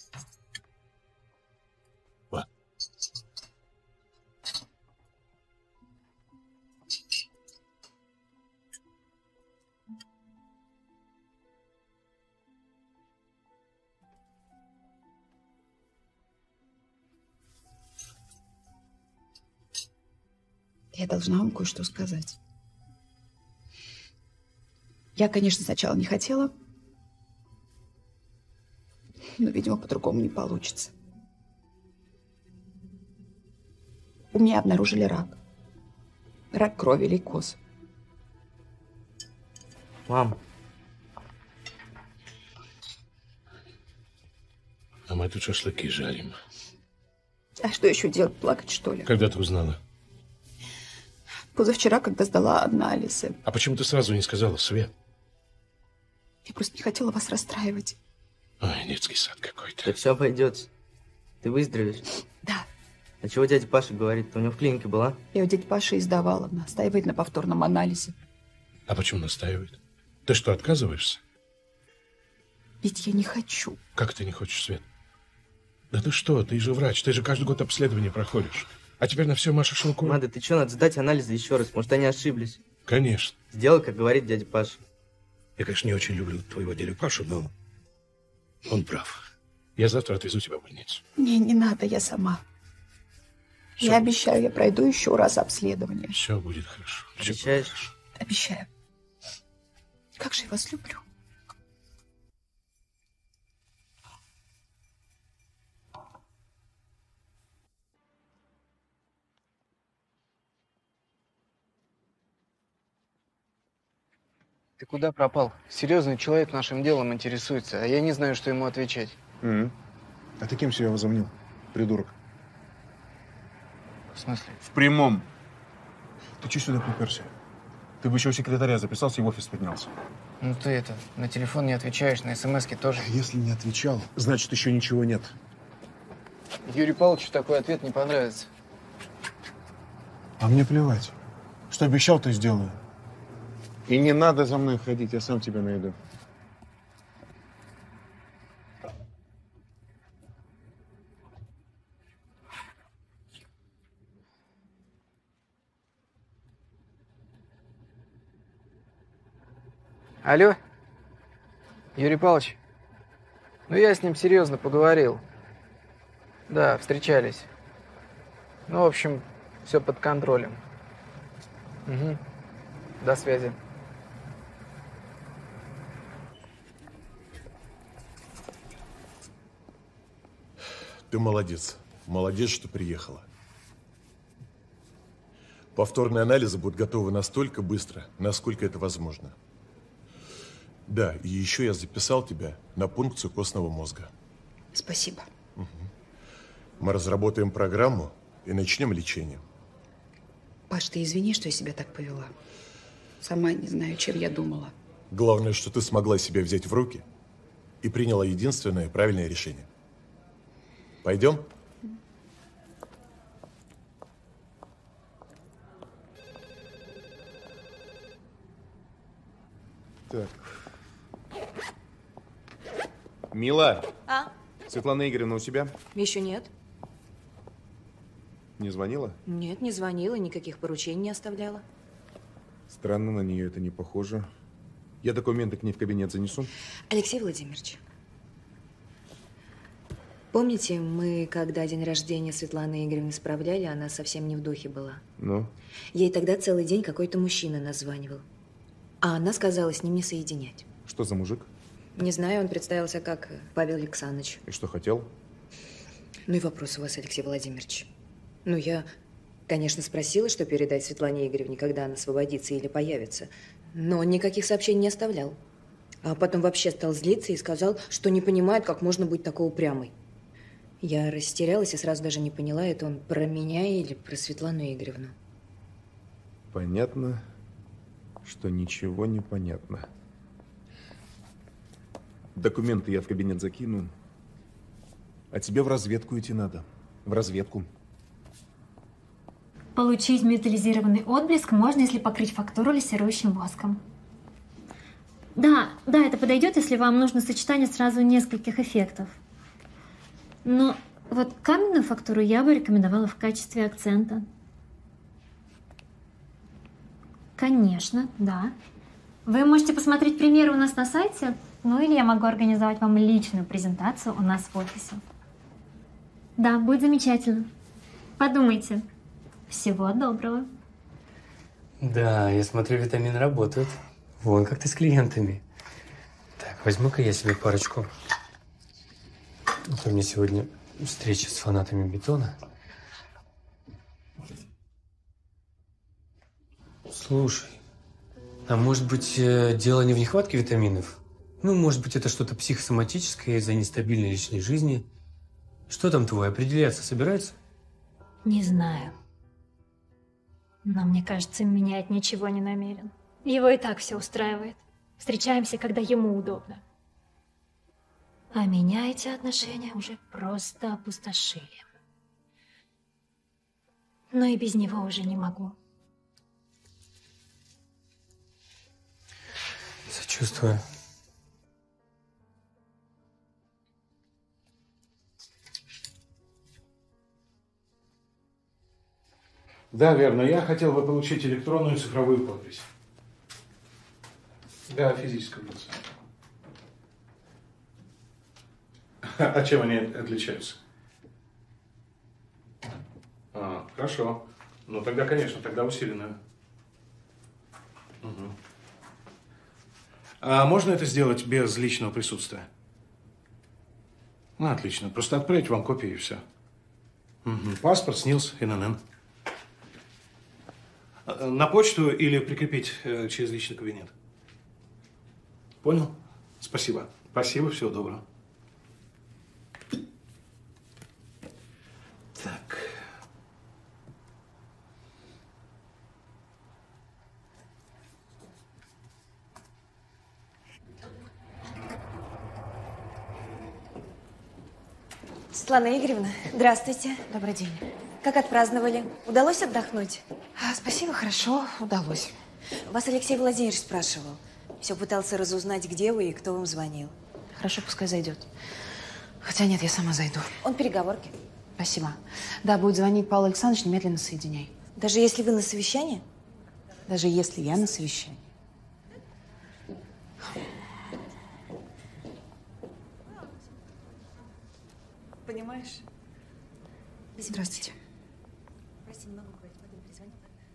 Я должна вам кое-что сказать. Я, конечно, сначала не хотела, но, видимо, по-другому не получится. У меня обнаружили рак. Рак крови, лейкоз. Мам. А мы тут шашлыки жарим. А что еще делать? Плакать, что ли? Когда ты узнала? Позавчера, когда сдала анализы. А почему ты сразу не сказала, Свет? Я просто не хотела вас расстраивать. Ой, детский сад какой-то. Да все обойдется. Ты выздоровеешь? Да. А чего дядя Паша говорит? Ты у него в клинике была? Я у дяди Паши издавала. Настаивает на повторном анализе. А почему настаивает? Ты что, отказываешься? Ведь я не хочу. Как ты не хочешь, Свет? Да ты что, ты же врач, ты же каждый год обследование проходишь. А теперь на все Маша шелку. Надо, ты что, надо сдать анализы еще раз. Может, они ошиблись. Конечно. Сделай, как говорит дядя Паша. Я, конечно, не очень люблю твоего дядю Пашу, но он прав. Я завтра отвезу тебя в больницу. Не, не надо, я сама. Все. Я обещаю, я пройду еще раз обследование. Все будет хорошо. Все Обещаешь? будет хорошо. Обещаю. Как же я вас люблю. Ты куда пропал? Серьезный человек нашим делом интересуется, а я не знаю, что ему отвечать. Mm-hmm. А ты кем себя возомнил, придурок? В смысле? В прямом. Ты че сюда приперся? Ты бы еще у секретаря записался и в офис поднялся. Ну ты это, на телефон не отвечаешь, на смс-ки тоже. Если не отвечал, значит, еще ничего нет. Юрию Павловичу такой ответ не понравится. А мне плевать. Что обещал, то сделаю. И не надо за мной ходить, я сам тебя найду. Алло, Юрий Павлович. Ну, я с ним серьезно поговорил. Да, встречались. Ну, в общем, все под контролем. Угу. До связи. Ты молодец. Молодец, что приехала. Повторные анализы будут готовы настолько быстро, насколько это возможно. Да, и еще я записал тебя на пункцию костного мозга. Спасибо. Угу. Мы разработаем программу и начнем лечение. Паш, ты извини, что я себя так повела. Сама не знаю, чем я думала. Главное, что ты смогла себя взять в руки и приняла единственное правильное решение. Пойдем? Так. Мила. А? Светлана Игоревна у себя? Еще нет. Не звонила? Нет, не звонила, никаких поручений не оставляла. Странно, на нее это не похоже. Я документы к ней в кабинет занесу. Алексей Владимирович, помните, мы, когда день рождения Светланы Игоревны справляли, она совсем не в духе была. Ну? Ей тогда целый день какой-то мужчина названивал. А она сказала с ним не соединять. Что за мужик? Не знаю, он представился как Павел Александрович. И что хотел? Ну и вопрос у вас, Алексей Владимирович. Ну, я, конечно, спросила, что передать Светлане Игоревне, когда она освободится или появится. Но он никаких сообщений не оставлял. А потом вообще стал злиться и сказал, что не понимает, как можно быть такой упрямой. Я растерялась и сразу даже не поняла, это он про меня или про Светлану Игоревну. Понятно, что ничего не понятно. Документы я в кабинет закину. А тебе в разведку идти надо. В разведку. Получить металлизированный отблеск можно, если покрыть фактуру лессирующим воском. Да, да, это подойдет, если вам нужно сочетание сразу нескольких эффектов. Но вот каменную фактуру я бы рекомендовала в качестве акцента. Конечно, да. Вы можете посмотреть примеры у нас на сайте, ну или я могу организовать вам личную презентацию у нас в офисе. Да, будет замечательно. Подумайте. Всего доброго. Да, я смотрю, витамины работают. Вон как ты с клиентами. Так, возьму-ка я себе парочку. А то у меня сегодня встреча с фанатами бетона. Слушай, а может быть, дело не в нехватке витаминов? Ну, может быть, это что-то психосоматическое из-за нестабильной личной жизни? Что там твой, определяться собирается? Не знаю. Но мне кажется, менять ничего не намерен. Его и так все устраивает. Встречаемся, когда ему удобно. А меня эти отношения уже просто опустошили. Но и без него уже не могу. Сочувствую. Да, верно. Я хотел бы получить электронную цифровую подпись. Да, физического лица. А чем они отличаются? А, хорошо. Ну, тогда, конечно, тогда усиленную. Угу. А можно это сделать без личного присутствия? Ну, отлично. Просто отправить вам копию и все. Угу. Паспорт, СНИЛС, эн эн эн. На почту или прикрепить э, через личный кабинет? Понял? Спасибо. Спасибо, всего доброго. Так. Светлана Игоревна, здравствуйте. Добрый день. Как отпраздновали? Удалось отдохнуть? А, спасибо, хорошо, удалось. Вас Алексей Владимирович спрашивал. Все пытался разузнать, где вы и кто вам звонил. Хорошо, пускай зайдет. Хотя нет, я сама зайду. Он в переговорке. Спасибо. Да, будет звонить Павел Александрович, немедленно соединяй. Даже если вы на совещании? Даже если я на совещании. Понимаешь? Здравствуйте. Прости, не могу говорить, потом перезвоню.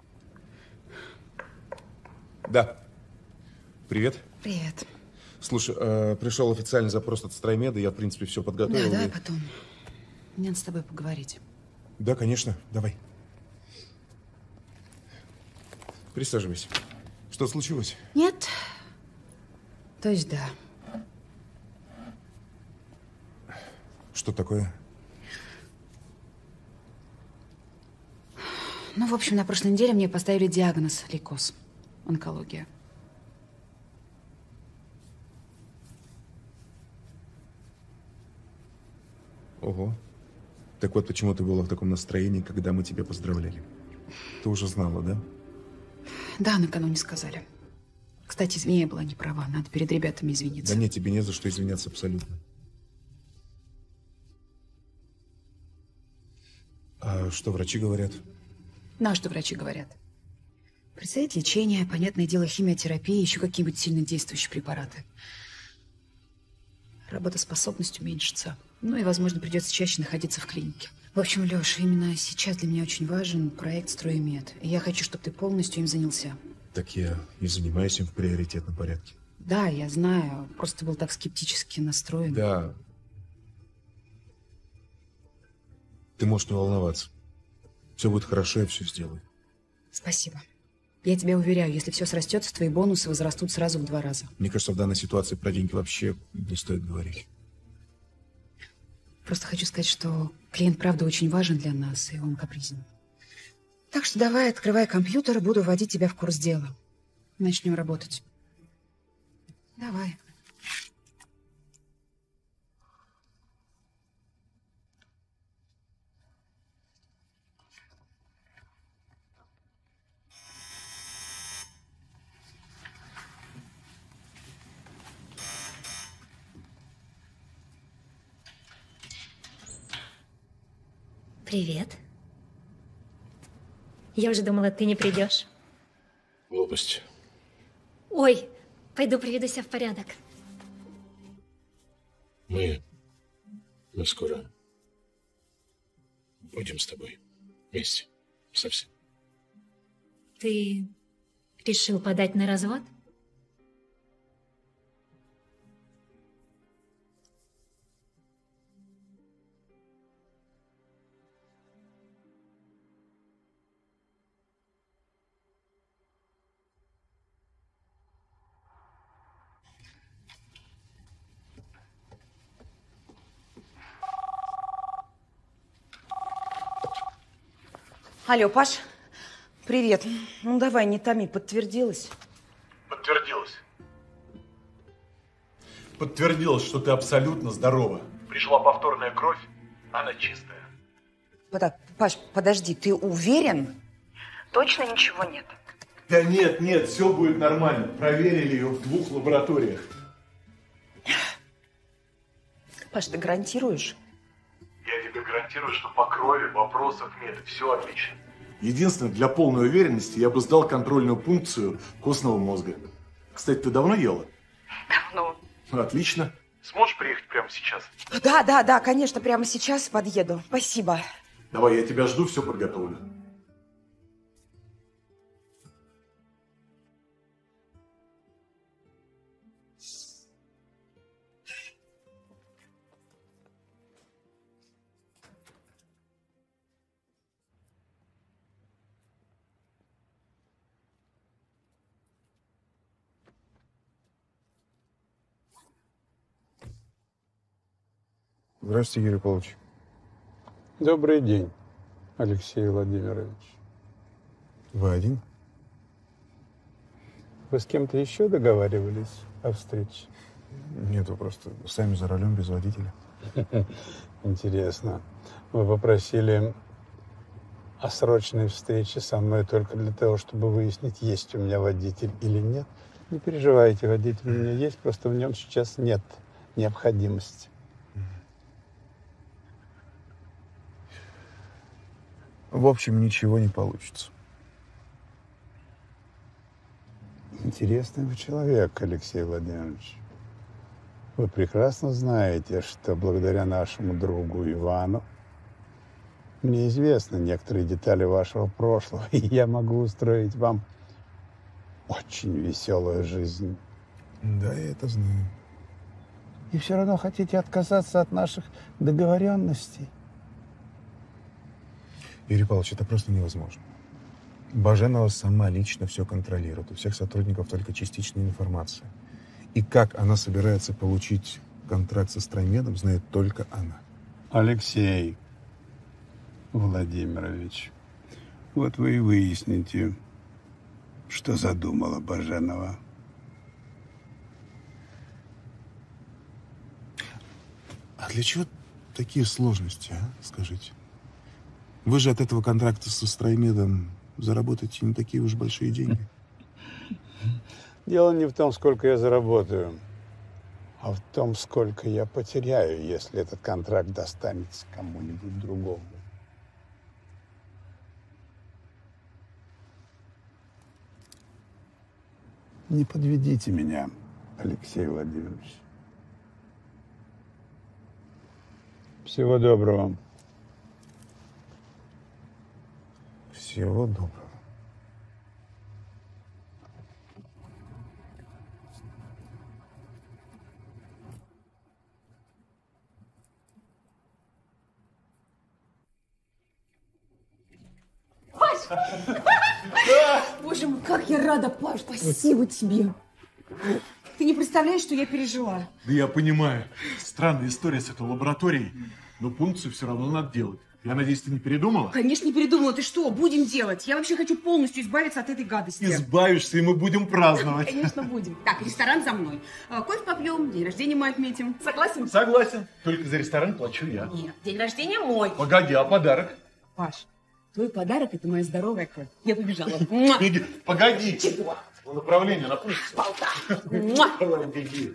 Да. Привет. Привет. Слушай, э, пришел официальный запрос от Строймеда, я, в принципе, все подготовил. Да, давай и... потом. Мне надо с тобой поговорить. Да, конечно, давай. Присаживайся. Что случилось? Нет. То есть да. Что такое? Ну, в общем, на прошлой неделе мне поставили диагноз лейкоз. Онкология. Ого. Так вот, почему ты была в таком настроении, когда мы тебя поздравляли. Ты уже знала, да? Да, накануне сказали. Кстати, извини, я была не права. Надо перед ребятами извиниться. Да нет, тебе не за что извиняться абсолютно. А что врачи говорят? Ну, а что врачи говорят? Предстоит лечение, понятное дело, химиотерапия, еще какие-нибудь сильно действующие препараты. Работоспособность уменьшится. Ну и, возможно, придется чаще находиться в клинике. В общем, Леша, именно сейчас для меня очень важен проект «Строймед». И я хочу, чтобы ты полностью им занялся. Так я и занимаюсь им в приоритетном порядке. Да, я знаю. Просто был так скептически настроен. Да. Ты можешь не волноваться. Все будет хорошо, я все сделаю. Спасибо. Я тебя уверяю, если все срастется, твои бонусы возрастут сразу в два раза. Мне кажется, в данной ситуации про деньги вообще не стоит говорить. Просто хочу сказать, что клиент, правда, очень важен для нас, и он капризен. Так что давай, открывай компьютер, буду вводить тебя в курс дела. Начнем работать. Давай. Привет. Я уже думала, ты не придешь. Глупость. Ой, пойду приведу себя в порядок. Мы... Мы скоро будем с тобой вместе. Совсем. Ты решил подать на развод? Алло, Паш, привет. Ну давай, не томи, подтвердилось? Подтвердилось. Подтвердилось, что ты абсолютно здорова. Пришла повторная кровь, она чистая. Так, Паш, подожди, ты уверен? Точно ничего нет? Да нет, нет, все будет нормально. Проверили ее в двух лабораториях. Паш, ты гарантируешь? Я тебе гарантирую, что по крови вопросов нет, все отлично. Единственное, для полной уверенности я бы сдал контрольную пункцию костного мозга. Кстати, ты давно ела? Давно. Ну, отлично. Сможешь приехать прямо сейчас? Да, да, да, конечно, прямо сейчас подъеду. Спасибо. Давай, я тебя жду, все подготовлю. Здравствуйте, Юрий Павлович. Добрый день, Алексей Владимирович. Вы один? Вы с кем-то еще договаривались о встрече? Нет, вы просто сами за рулем без водителя. Интересно. Вы попросили о срочной встрече со мной только для того, чтобы выяснить, есть у меня водитель или нет? Не переживайте, водитель у меня есть, просто в нем сейчас нет необходимости. В общем, ничего не получится. Интересный вы человек, Алексей Владимирович. Вы прекрасно знаете, что благодаря нашему другу Ивану мне известны некоторые детали вашего прошлого, и я могу устроить вам очень веселую жизнь. Да, я это знаю. И все равно хотите отказаться от наших договоренностей? Юрий Павлович, это просто невозможно. Баженова сама лично все контролирует. У всех сотрудников только частичная информация. И как она собирается получить контракт со Строймедом, знает только она. Алексей Владимирович, вот вы и выясните, что задумала Баженова. А для чего такие сложности, а? Скажите. Вы же от этого контракта со Строймедом заработаете не такие уж большие деньги. Дело не в том, сколько я заработаю, а в том, сколько я потеряю, если этот контракт достанется кому-нибудь другому. Не подведите меня, Алексей Владимирович. Всего доброго. Всего доброго. Боже мой, как я рада, Паш, спасибо тебе. Ты не представляешь, что я пережила. Да я понимаю. Странная история с этой лабораторией. Но пункцию все равно надо делать. Я надеюсь, ты не передумала? Конечно, не передумала. Ты что, будем делать? Я вообще хочу полностью избавиться от этой гадости. Избавишься, и мы будем праздновать. Конечно, будем. Так, ресторан за мной. А, кофе попьем, день рождения мы отметим. Согласен? Согласен. Только за ресторан плачу я. Нет, день рождения мой. Погоди, а подарок? Паш, твой подарок – это моя здоровая кровь. Я побежала. Беги. Погоди. Чего? Ну, направление напустится. Болта. Давай, беги.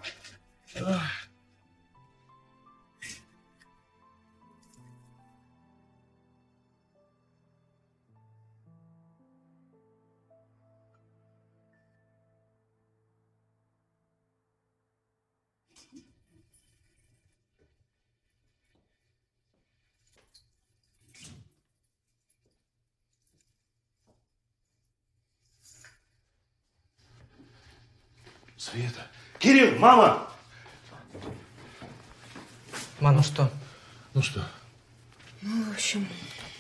Света. Кирилл, мама! Ма, ну что? Ну что? Ну, в общем,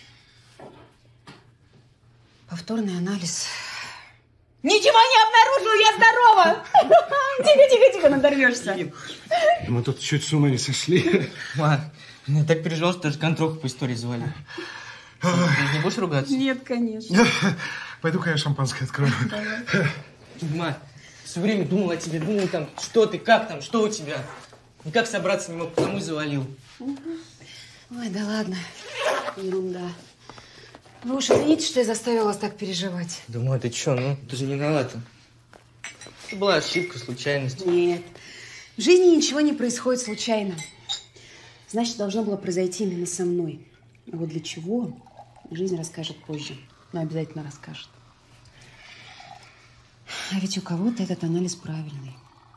повторный анализ. Ничего не обнаружила, я здорова! Тихо, тихо, тихо, надорвешься. Мы тут чуть с ума не сошли. Ма, я так переживал, что даже контролку по истории завалил. Ты не будешь ругаться? Нет, конечно. Пойду-ка я шампанское открою. Ма, все время думал о тебе, думал там, что ты, как там, что у тебя. Никак собраться не мог, потому и завалил. Ой, да ладно. Ерунда. Вы уж извините, что я заставила вас так переживать. Да, ма, ты че, ну, ты же не виновата. Это была ошибка, случайность. Нет. В жизни ничего не происходит случайно. Значит, должно было произойти именно со мной. А вот для чего, жизнь расскажет позже. Но обязательно расскажет. А ведь у кого-то этот анализ правильный.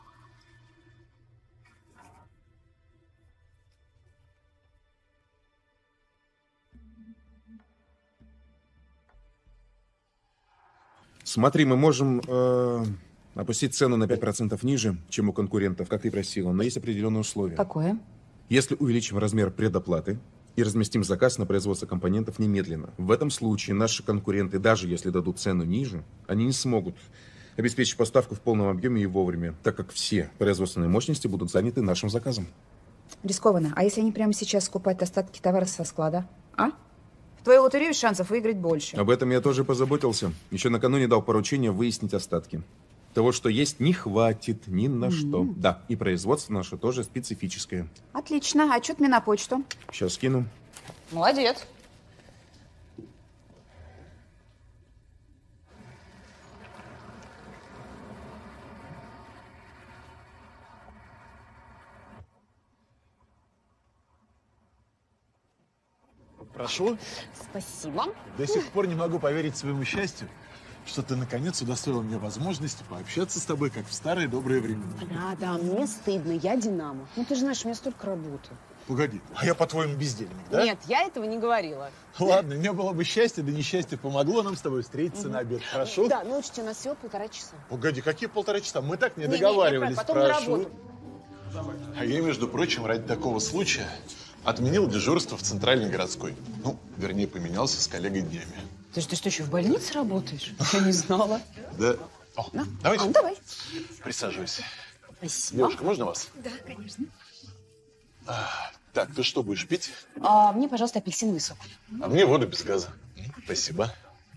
Смотри, мы можем э, опустить цену на пять процентов ниже, чем у конкурентов, как ты просила, но есть определенные условия. Какое? Если увеличим размер предоплаты и разместим заказ на производство компонентов немедленно, в этом случае наши конкуренты, даже если дадут цену ниже, они не смогут обеспечить поставку в полном объеме и вовремя, так как все производственные мощности будут заняты нашим заказом. Рискованно. А если они прямо сейчас скупают остатки товара со склада? А? В твою лотерею шансов выиграть больше. Об этом я тоже позаботился. Еще накануне дал поручение выяснить остатки. Того, что есть, не хватит ни на mm-hmm. что. Да, и производство наше тоже специфическое. Отлично. Отчет мне на почту. Сейчас скину. Молодец. Прошу. Спасибо. До сих пор не могу поверить своему счастью, что ты наконец удостоила мне возможности пообщаться с тобой, как в старые добрые времена. Да, да, мне стыдно, я Динамо. Ну, ты же знаешь, у меня столько работы. Погоди, а я, по-твоему, бездельник, да? Нет, я этого не говорила. Ладно, не было бы счастья, да несчастье помогло нам с тобой встретиться угу. на обед. Хорошо? Да, ну учти, у нас всего полтора часа. Погоди, какие полтора часа? Мы так не, не договаривались. Не, не, потом Прошу. на работу. А я, между прочим, ради такого случая отменил дежурство в центральной городской. Ну, вернее, поменялся с коллегой днями. Ты, ты что, еще в больнице работаешь? Я не знала. Да. О, ну, давайте. А, давай. Присаживайся. Спасибо. Девушка, можно вас? Да, конечно. А, так, ты что будешь пить? А, мне, пожалуйста, апельсиновый сок. А мне воду без газа. Спасибо.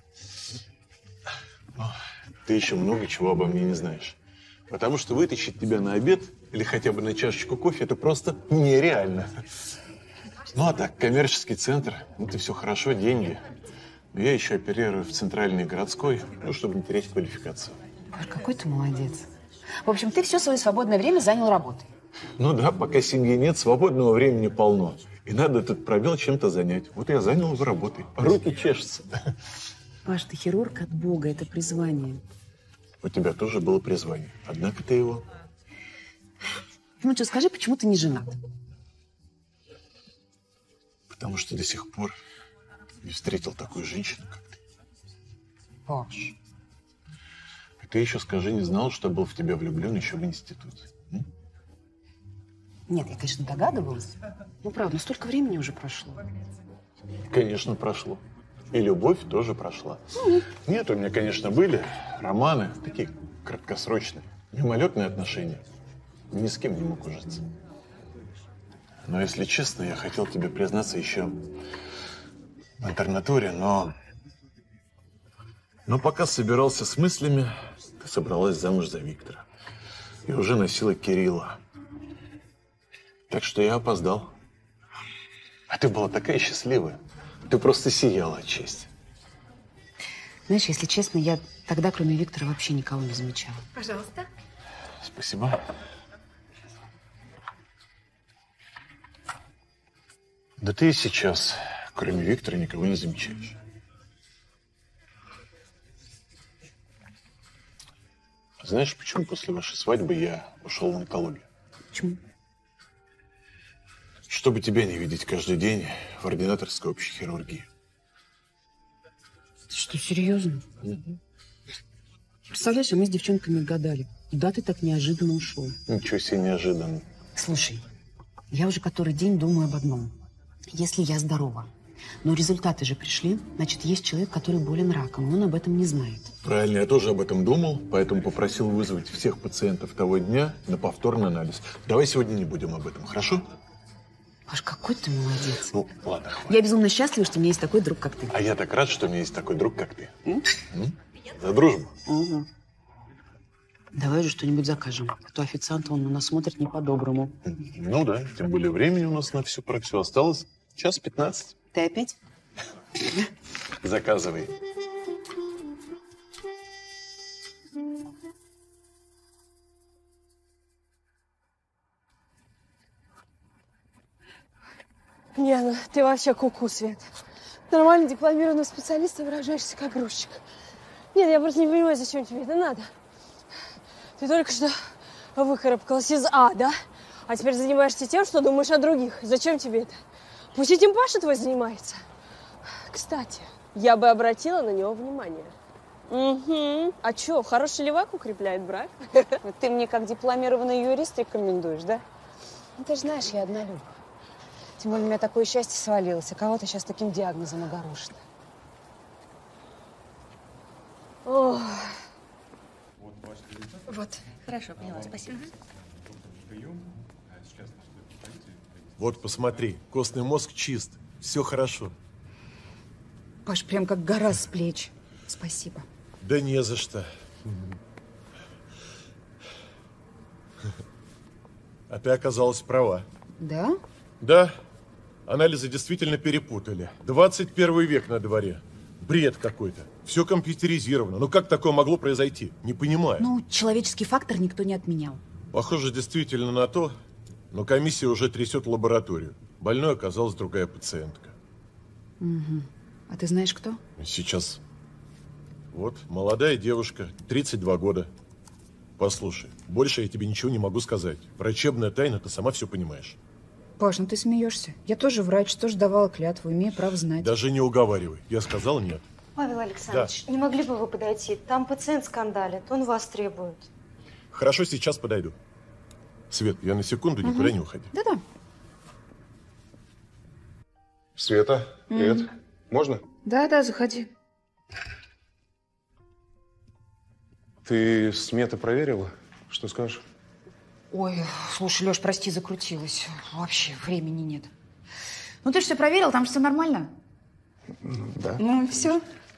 О, ты еще много чего обо мне не знаешь. Потому что вытащить тебя на обед или хотя бы на чашечку кофе – это просто нереально. Ну, а так, коммерческий центр, это все хорошо, деньги. Но я еще оперирую в центральной городской, ну, чтобы не терять квалификацию. Паш, какой ты молодец. В общем, ты все свое свободное время занял работой. Ну да, пока семьи нет, свободного времени полно. И надо этот пробел чем-то занять. Вот я занял его работой. Руки чешутся. Паш, ты хирург от Бога, это призвание. У тебя тоже было призвание. Однако ты его... Ну что, скажи, почему ты не женат? Потому что до сих пор не встретил такую женщину, как ты. Паш. И ты еще скажи, не знал, что был в тебя влюблен еще в институте. М? Нет, я, конечно, догадывалась. Ну, правда, столько времени уже прошло. Конечно, прошло. И любовь тоже прошла. Mm. Нет, у меня, конечно, были романы, такие краткосрочные, мимолетные отношения. Ни с кем не мог ужиться. Но, если честно, я хотел тебе признаться еще в интернатуре, но... Но пока собирался с мыслями, ты собралась замуж за Виктора. И уже носила Кирилла. Так что я опоздал. А ты была такая счастливая. Ты просто сияла от счастья. Знаешь, если честно, я тогда, кроме Виктора, вообще никого не замечала. Пожалуйста. Спасибо. Да ты и сейчас, кроме Виктора, никого не замечаешь. Знаешь, почему после вашей свадьбы я ушел в онкологию? Почему? Чтобы тебя не видеть каждый день в ординаторской общей хирургии. Ты что, серьезно? Угу. Представляешь, а мы с девчонками гадали, куда ты так неожиданно ушел? Ничего себе неожиданно. Слушай, я уже который день думаю об одном. Если я здорова, но результаты же пришли, значит, есть человек, который болен раком, но он об этом не знает. Правильно, я тоже об этом думал, поэтому попросил вызвать всех пациентов того дня на повторный анализ. Давай сегодня не будем об этом, хорошо? Паш, какой ты молодец. Ну, ладно, хватит. Я безумно счастлива, что у меня есть такой друг, как ты. А я так рад, что у меня есть такой друг, как ты. М? За дружбу. Угу. Давай же что-нибудь закажем. А то официант, он на нас смотрит не по-доброму. Ну да, тем более времени у нас на все про все осталось. Час пятнадцать. Ты опять? Заказывай. Не, ну ты вообще куку, Свет. Нормально дипломированного специалиста выражаешься как грузчик. Нет, я просто не понимаю, зачем тебе это надо. Ты только что выкарабкалась из ада, а теперь занимаешься тем, что думаешь о других. Зачем тебе это? Пусть этим Паша твой занимается. Кстати, я бы обратила на него внимание. Угу. А что, хороший левак укрепляет брак? Вот ты мне как дипломированный юрист рекомендуешь, да? Ну, ты же знаешь, я однолюб. Тем более у меня такое счастье свалилось, а кого-то сейчас таким диагнозом огорошит. Ох. Вот, хорошо, поняла, спасибо. Вот, посмотри, костный мозг чист, все хорошо. Паш, прям как гора с плеч. Спасибо. Да не за что. А ты оказалась права. Да? Да. Анализы действительно перепутали. двадцать первый век на дворе. Бред какой-то. Все компьютеризировано. Ну как такое могло произойти? Не понимаю. Ну, человеческий фактор никто не отменял. Похоже действительно на то, но комиссия уже трясет лабораторию. Больной оказалась другая пациентка. Угу. А ты знаешь, кто? Сейчас. Вот, молодая девушка, тридцать два года. Послушай, больше я тебе ничего не могу сказать. Врачебная тайна, ты сама все понимаешь. Паш, ну ты смеешься. Я тоже врач, тоже давала клятву, имею право знать. Даже не уговаривай. Я сказал нет. Павел Александрович, да. Не могли бы вы подойти? Там пациент скандалит, он вас требует. Хорошо, сейчас подойду. Свет, я на секунду, угу. Никуда не уходи. Да-да. Света, привет. Угу. Можно? Да-да, заходи. Ты сметы проверила? Что скажешь? Ой, слушай, Лёш, прости, закрутилась. Вообще времени нет. Ну ты же все проверил, там же все нормально? Да. Ну, все.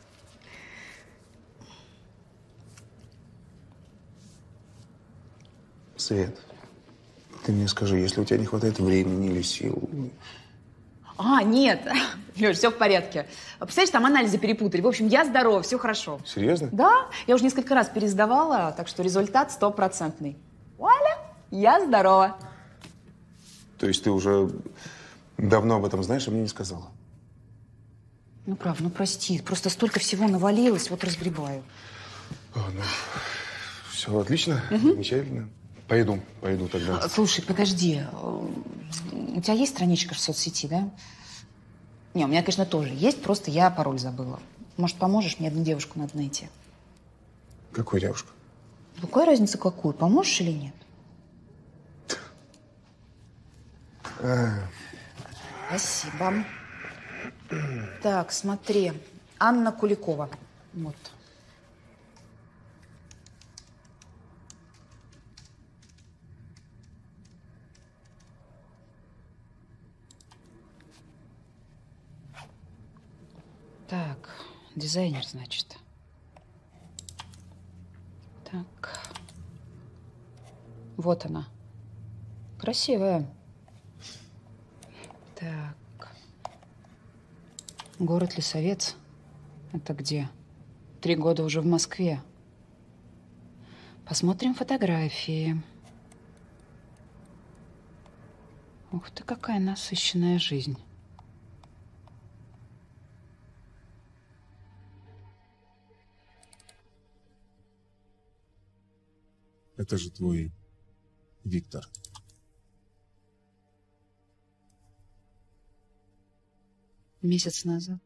Свет, ты мне скажи, если у тебя не хватает времени или сил... А, нет. Лёш, все в порядке. Представляешь, там анализы перепутали. В общем, я здорова, все хорошо. Серьезно? Да. Я уже несколько раз пересдавала, так что результат стопроцентный. Вуаля! Я здорова. То есть ты уже давно об этом знаешь, а мне не сказала? Ну, прав, ну прости. Просто столько всего навалилось, вот разгребаю. О, ну, все отлично, угу. Замечательно. Пойду, пойду тогда. Слушай, подожди. У тебя есть страничка в соцсети, да? Не, у меня, конечно, тоже есть, просто я пароль забыла. Может, поможешь? Мне одну девушку надо найти. Какую девушку? Какая разница, какую? Поможешь или нет? А... Спасибо. Так, смотри. Анна Куликова. Вот. Так, дизайнер, значит. Так. Вот она. Красивая. Так. Город Лисовец. Это где? Три года уже в Москве. Посмотрим фотографии. Ух ты, какая насыщенная жизнь. Это же твой Виктор. Месяц назад.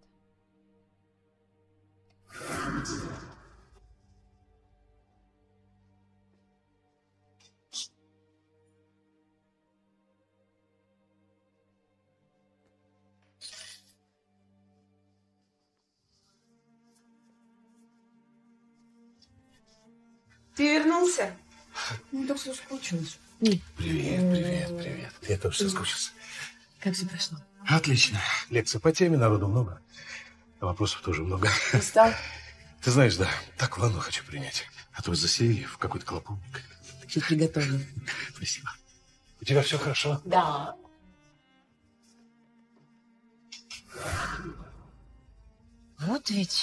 Ты вернулся? Ну, так соскучилась. Привет, привет, привет. Я тоже соскучился. Как все прошло? Отлично. Лекция по теме, народу много. А вопросов тоже много. Устал? Ты знаешь, да, так ванну хочу принять. А то засели в какой-то клоповник. Сейчас приготовлю. Спасибо. У тебя все хорошо? Да. Вот ведь...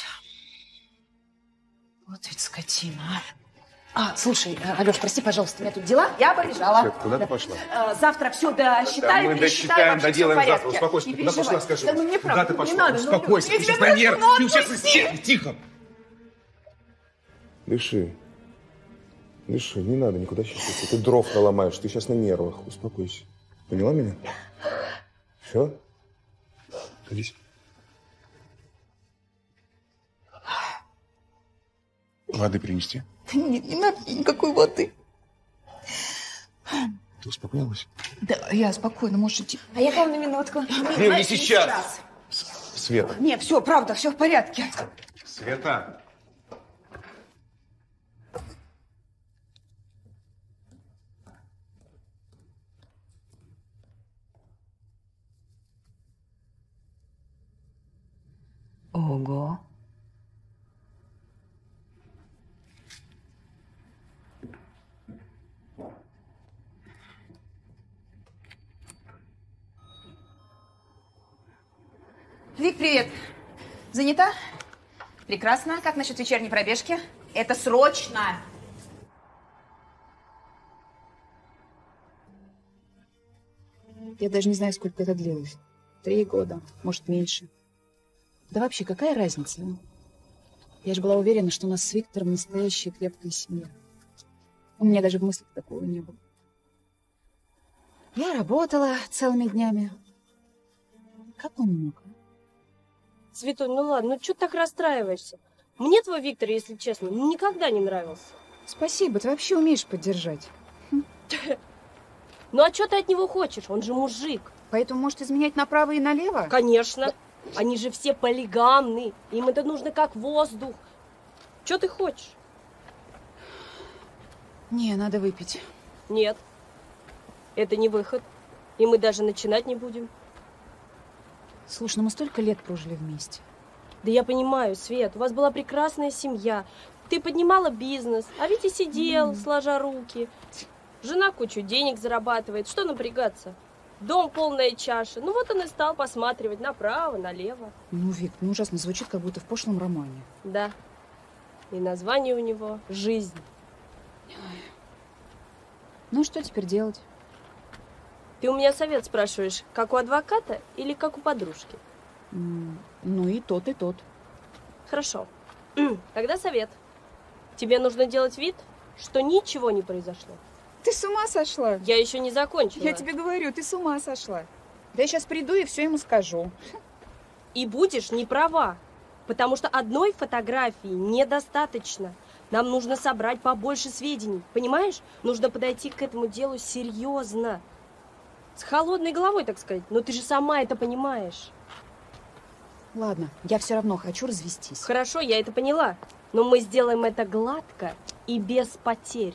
Вот ведь скотина. А, слушай, Алёш, прости, пожалуйста, у меня тут дела. Я побежала. Свет, куда ты пошла? А, завтра все досчитаю, Да мы пересчитаю, досчитаем, вообще доделаем всё в завтра. порядке. Успокойся. Не Куда переживай. пошла, скажи? Да ну мне Куда правда, ты не пошла? надо. ну, Успокойся, я ты тебя сейчас на нервах. ну, Ты сейчас... отпусти. Тихо. Дыши. Дыши, не надо никуда сейчас. Ты дров наломаешь, ты сейчас на нервах. Успокойся. Поняла меня? Все? Садись. Воды принести? Не, не надо никакой воды. Ты успокоилась? Да, я спокойно, можешь идти. А я к вам на минутку. Не, не сейчас. Света. Не, все, правда, все в порядке. Света. Ого. Вик, привет. Занята? Прекрасно. Как насчет вечерней пробежки? Это срочно. Я даже не знаю, сколько это длилось. Три года, может, меньше. Да вообще, какая разница? а? Я же была уверена, что у нас с Виктором настоящая крепкая семья. У меня даже в мыслях такого не было. Я работала целыми днями. Как он мог? Светуль, ну ладно, ну что ты так расстраиваешься? Мне твой Виктор, если честно, никогда не нравился. Спасибо, ты вообще умеешь поддержать. Ну а что ты от него хочешь? Он же мужик. Поэтому может изменять направо и налево? Конечно. Они же все полигамны. Им это нужно как воздух. Что ты хочешь? Не, надо выпить. Нет. Это не выход. И мы даже начинать не будем. Слушай, ну мы столько лет прожили вместе. Да я понимаю, Свет, у вас была прекрасная семья. Ты поднимала бизнес, а Витя сидел, mm. сложа руки. Жена кучу денег зарабатывает. Что напрягаться? Дом полная чаша. Ну вот он и стал посматривать направо, налево. Ну, Вик, ну ужасно звучит, как будто в пошлом романе. Да. И название у него «Жизнь». Ну, что теперь делать? Ты у меня совет спрашиваешь, как у адвоката или как у подружки? Mm, ну, и тот, и тот. Хорошо. Тогда совет. Тебе нужно делать вид, что ничего не произошло. Ты с ума сошла? Я еще не закончила. Я тебе говорю, ты с ума сошла. Да я сейчас приду и все ему скажу. И будешь не права, потому что одной фотографии недостаточно. Нам нужно собрать побольше сведений, понимаешь? Нужно подойти к этому делу серьезно. С холодной головой, так сказать. Но ты же сама это понимаешь. Ладно, я все равно хочу развестись. Хорошо, я это поняла. Но мы сделаем это гладко и без потерь.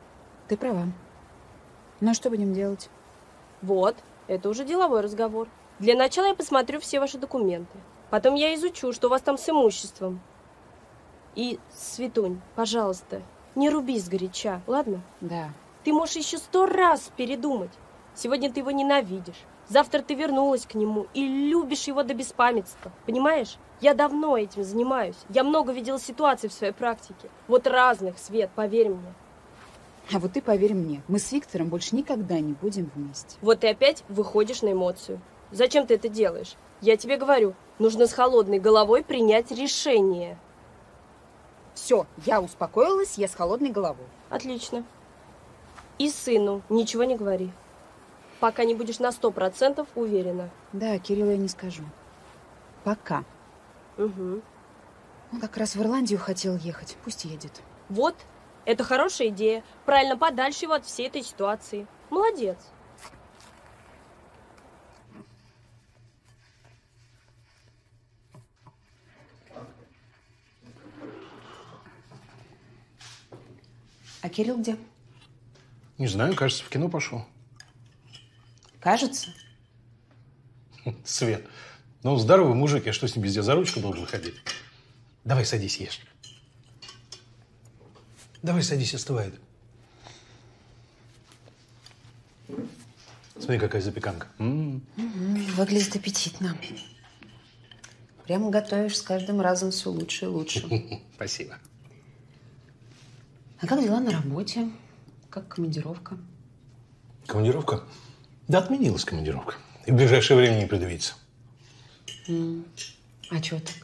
Ты права. Ну, что будем делать? Вот, это уже деловой разговор. Для начала я посмотрю все ваши документы. Потом я изучу, что у вас там с имуществом. И, Светунь, пожалуйста, не руби сгоряча, ладно? Да. Ты можешь еще сто раз передумать. Сегодня ты его ненавидишь. Завтра ты вернулась к нему и любишь его до беспамятства. Понимаешь? Я давно этим занимаюсь. Я много видела ситуаций в своей практике. Вот разных, Свет, поверь мне. А вот ты поверь мне, мы с Виктором больше никогда не будем вместе. Вот ты опять выходишь на эмоцию. Зачем ты это делаешь? Я тебе говорю, нужно с холодной головой принять решение. Все, я успокоилась, я с холодной головой. Отлично. И сыну ничего не говори. Пока не будешь на сто процентов уверена. Да, Кириллу я не скажу. Пока. Угу. Он как раз в Ирландию хотел ехать. Пусть едет. Вот, это хорошая идея. Правильно, подальше его от всей этой ситуации. Молодец. А Кирилл где? Не знаю, кажется, в кино пошел. Кажется. Свет, ну здоровый мужик, я что с ним везде за ручку должен ходить? Давай садись, ешь. Давай садись, остывает. Смотри, какая запеканка. М-м. Угу, выглядит аппетитно. Прямо готовишь с каждым разом все лучше и лучше. Спасибо. А как дела на работе? Как командировка? Командировка? Да отменилась командировка. И в ближайшее время не предвидится. М. А чего так?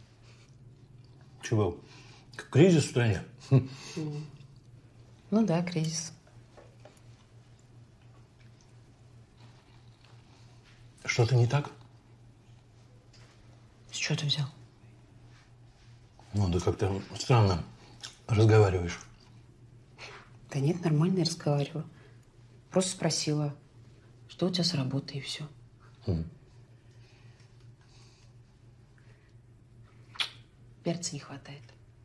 Чего? Кризис в стране. М. Ну да, кризис. Что-то не так? С чего ты взял? Ну, да как-то странно разговариваешь. Да нет, нормально я разговариваю. Просто спросила, что у тебя с работой, и все. Хм. Перца не хватает.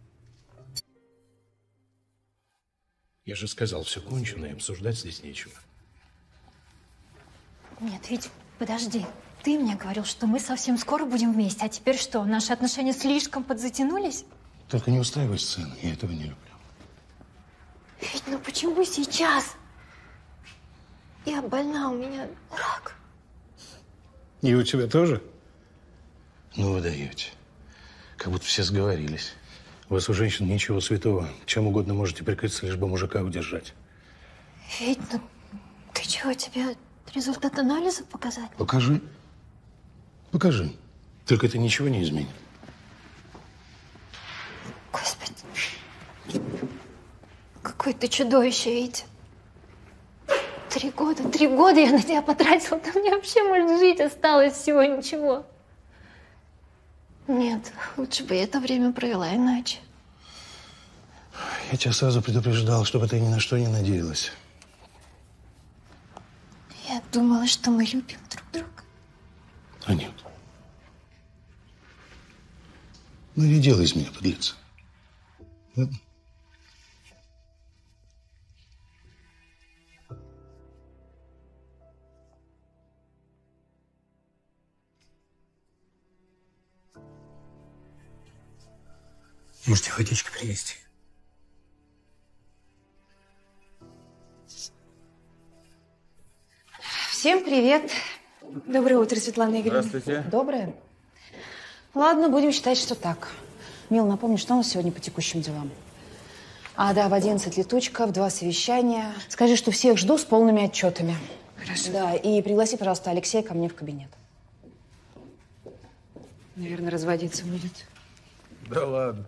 Я же сказал, все кончено, и обсуждать здесь нечего. Нет, ведь подожди. Ты мне говорил, что мы совсем скоро будем вместе. А теперь что, наши отношения слишком подзатянулись? Только не устраивай сцены, я этого не люблю. Ведь ну почему сейчас? Я больна, у меня рак. И у тебя тоже? Ну, вы даете. Как будто все сговорились. У вас у женщин ничего святого. Чем угодно можете прикрыться, лишь бы мужика удержать. Ведь ну ты чего, тебе результат анализа показать? Покажи. Покажи. Только это ничего не изменит. Господи. Какое ты чудовище, Витя. Три года, три года я на тебя потратила. Да мне вообще, может, жить осталось всего ничего. Нет, лучше бы я это время провела иначе. Я тебя сразу предупреждал, чтобы ты ни на что не надеялась. Я думала, что мы любим друг друга. А нет. Ну, не делай из меня подлеца. Ладно? Можете водички принести? Всем привет. Доброе утро, Светлана Игоревна. Здравствуйте. Доброе. Ладно, будем считать, что так. Мил, напомни, что у нас сегодня по текущим делам? А, да, в одиннадцать летучка, в два совещания. Скажи, что всех жду с полными отчетами. Хорошо. Да, и пригласи, пожалуйста, Алексея ко мне в кабинет. Наверное, разводиться будет. Да ладно.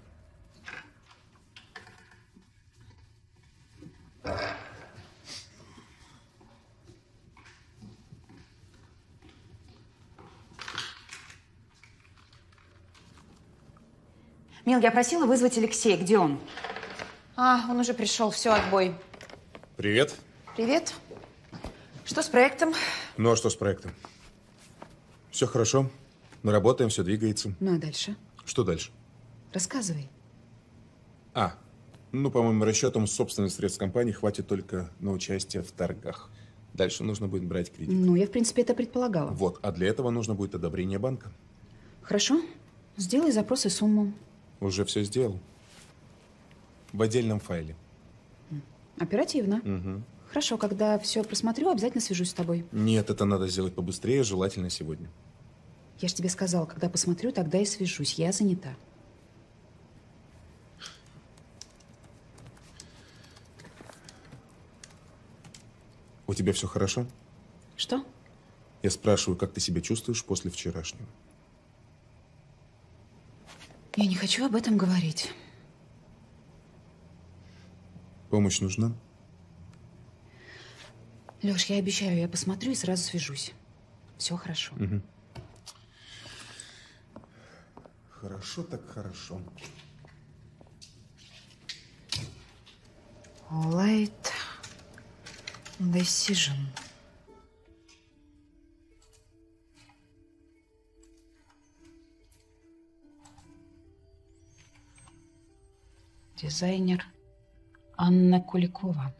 Мил, я просила вызвать Алексея. Где он? А, он уже пришел. Все, отбой. Привет. Привет. Что с проектом? Ну а что с проектом? Все хорошо. Мы работаем, все двигается. Ну а дальше? Что дальше? Рассказывай. А, ну, по моим расчетам, собственных средств компании хватит только на участие в торгах. Дальше нужно будет брать кредит. Ну, я, в принципе, это предполагала. Вот, а для этого нужно будет одобрение банка. Хорошо. Сделай запрос и сумму. Уже все сделал. В отдельном файле. Оперативно. Угу. Хорошо, когда все просмотрю, обязательно свяжусь с тобой. Нет, это надо сделать побыстрее, желательно сегодня. Я же тебе сказала, когда посмотрю, тогда и свяжусь. Я занята. У тебя все хорошо? Что? Я спрашиваю, как ты себя чувствуешь после вчерашнего? Я не хочу об этом говорить. Помощь нужна? Лёш, я обещаю, я посмотрю и сразу свяжусь. Все хорошо. Угу. Хорошо так хорошо. Light decision. Дизайнер Анна Куликова.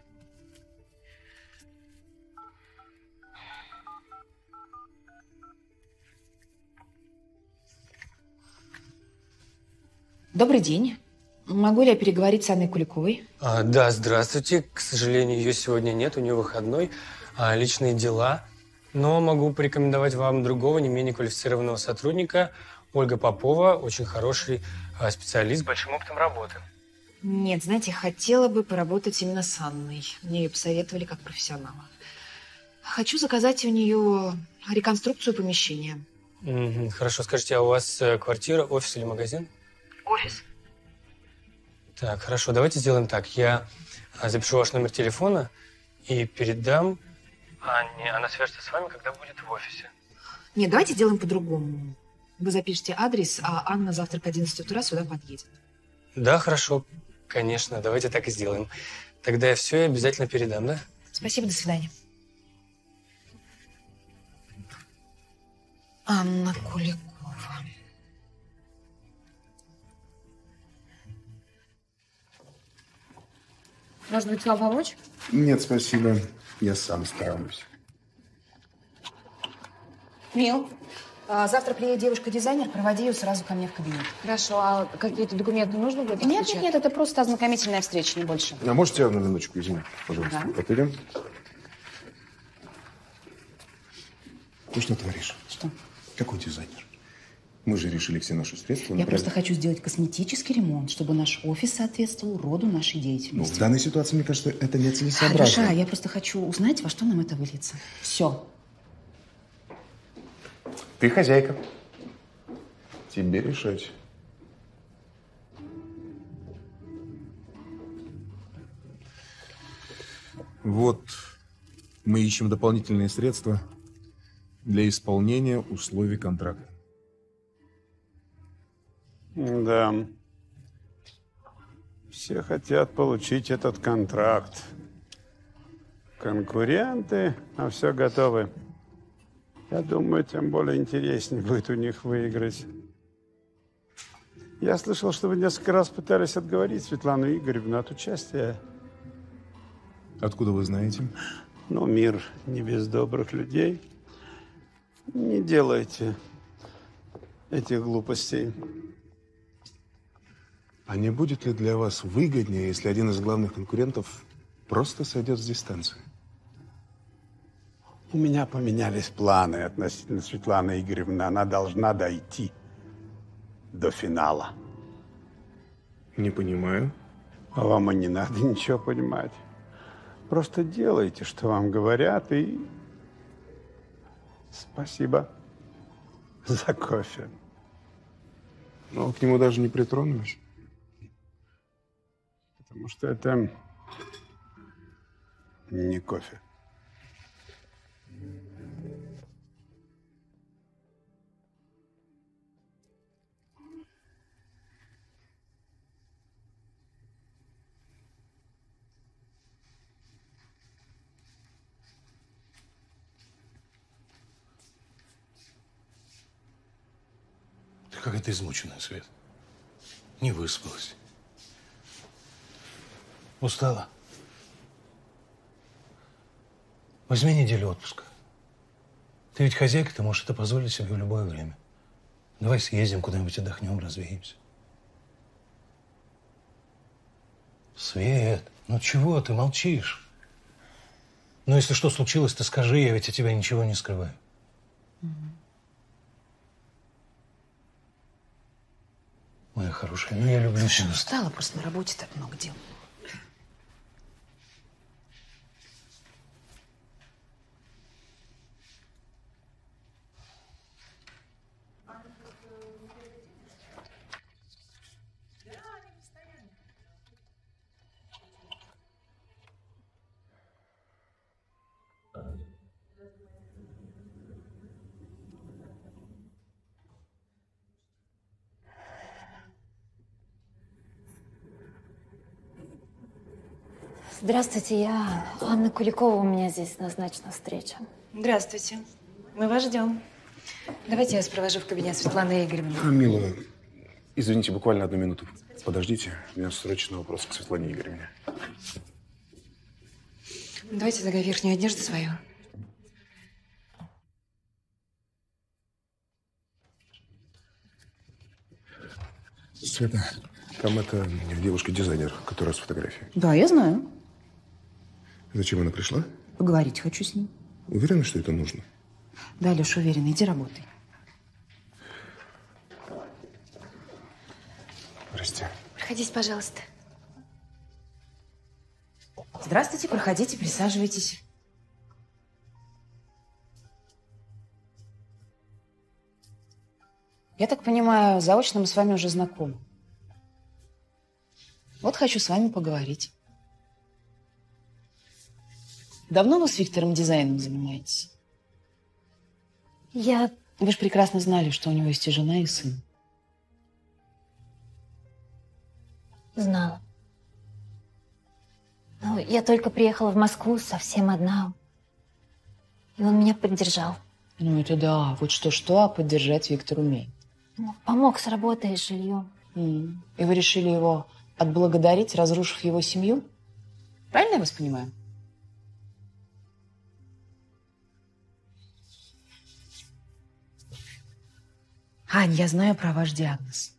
Добрый день. Могу ли я переговорить с Анной Куликовой? А, да, здравствуйте. К сожалению, ее сегодня нет, у нее выходной, а, личные дела. Но могу порекомендовать вам другого, не менее квалифицированного сотрудника. Ольга Попова, очень хороший а, специалист с большим опытом работы. Нет, знаете, хотела бы поработать именно с Анной. Мне ее посоветовали как профессионала. Хочу заказать у нее реконструкцию помещения. Угу, хорошо, скажите, а у вас э, квартира, офис или магазин? Офис. Так, хорошо, давайте сделаем так. Я а, запишу ваш номер телефона и передам Анне. Она свяжется с вами, когда будет в офисе. Нет, давайте сделаем по-другому. Вы запишите адрес, а Анна завтра к одиннадцати утра сюда подъедет. Да, хорошо, конечно, давайте так и сделаем. Тогда я все обязательно передам, да? Спасибо, до свидания. Анна Куликова. Может быть, вам помочь? Нет, спасибо. Я сам справлюсь. Мил, а завтра приедет девушка-дизайнер, проводи ее сразу ко мне в кабинет. Хорошо, а какие-то документы нужно будет? Нет, нет, нет, это просто ознакомительная встреча, не больше. А можете одну минуточку, извините, пожалуйста? Да. Отойдем. Ты что творишь? Что? Какой дизайнер? Мы же решили все наши средства Я направить- просто хочу сделать косметический ремонт, чтобы наш офис соответствовал роду нашей Ну, деятельности. в данной ситуации, мне кажется, это нецелесообразно. Леша, я просто хочу узнать, во что нам это выльется. Все. Ты хозяйка. Тебе решать. Вот, мы ищем дополнительные средства для исполнения условий контракта. Да. Все хотят получить этот контракт. Конкуренты, а все готовы. Я думаю, тем более интереснее будет у них выиграть. Я слышал, что вы несколько раз пытались отговорить Светлану Игоревну от участия. Откуда вы знаете? Ну, мир не без добрых людей. Не делайте этих глупостей. А не будет ли для вас выгоднее, если один из главных конкурентов просто сойдет с дистанции? У меня поменялись планы относительно Светланы Игоревны. Она должна дойти до финала. Не понимаю. А вам и не надо ничего понимать. Просто делайте, что вам говорят, и спасибо за кофе. Но к нему даже не притронулись. Потому что это не кофе. Ты какая-то измученная, Свет. Не выспалась. Устала? Возьми неделю отпуска. Ты ведь хозяйка, ты можешь это позволить себе в любое время. Давай съездим куда-нибудь, отдохнем, развеемся. Свет, ну чего ты молчишь? Ну, если что случилось, ты скажи, я ведь от тебя ничего не скрываю. Угу. Моя хорошая, ну я люблю Слушай, тебя. ну устала, просто на работе так много дел. Здравствуйте, я Анна Куликова, у меня здесь назначена встреча. Здравствуйте. Мы вас ждем. Давайте я вас провожу в кабинет Светланы Игоревны. А, милая, извините, буквально одну минуту. Подождите, у меня срочный вопрос к Светлане Игоревне. Давайте тогда верхнюю одежду свою. Света, там это девушка-дизайнер, которая с фотографией. Да, я знаю. Зачем она пришла? Поговорить хочу с ней. Уверена, что это нужно? Да, Леша, уверена, иди работай. Прости. Проходите, пожалуйста. Здравствуйте, проходите, присаживайтесь. Я так понимаю, заочно мы с вами уже знакомы. Вот хочу с вами поговорить. Давно вы с Виктором дизайном занимаетесь? Я... Вы же прекрасно знали, что у него есть и жена, и сын. Знала. Но я только приехала в Москву совсем одна. И он меня поддержал. Ну, это да. Вот что-что, а поддержать Виктор умеет. Ну, помог с работой и с жильем. М. И вы решили его отблагодарить, разрушив его семью? Правильно я вас понимаю? Ань, я знаю про ваш диагноз.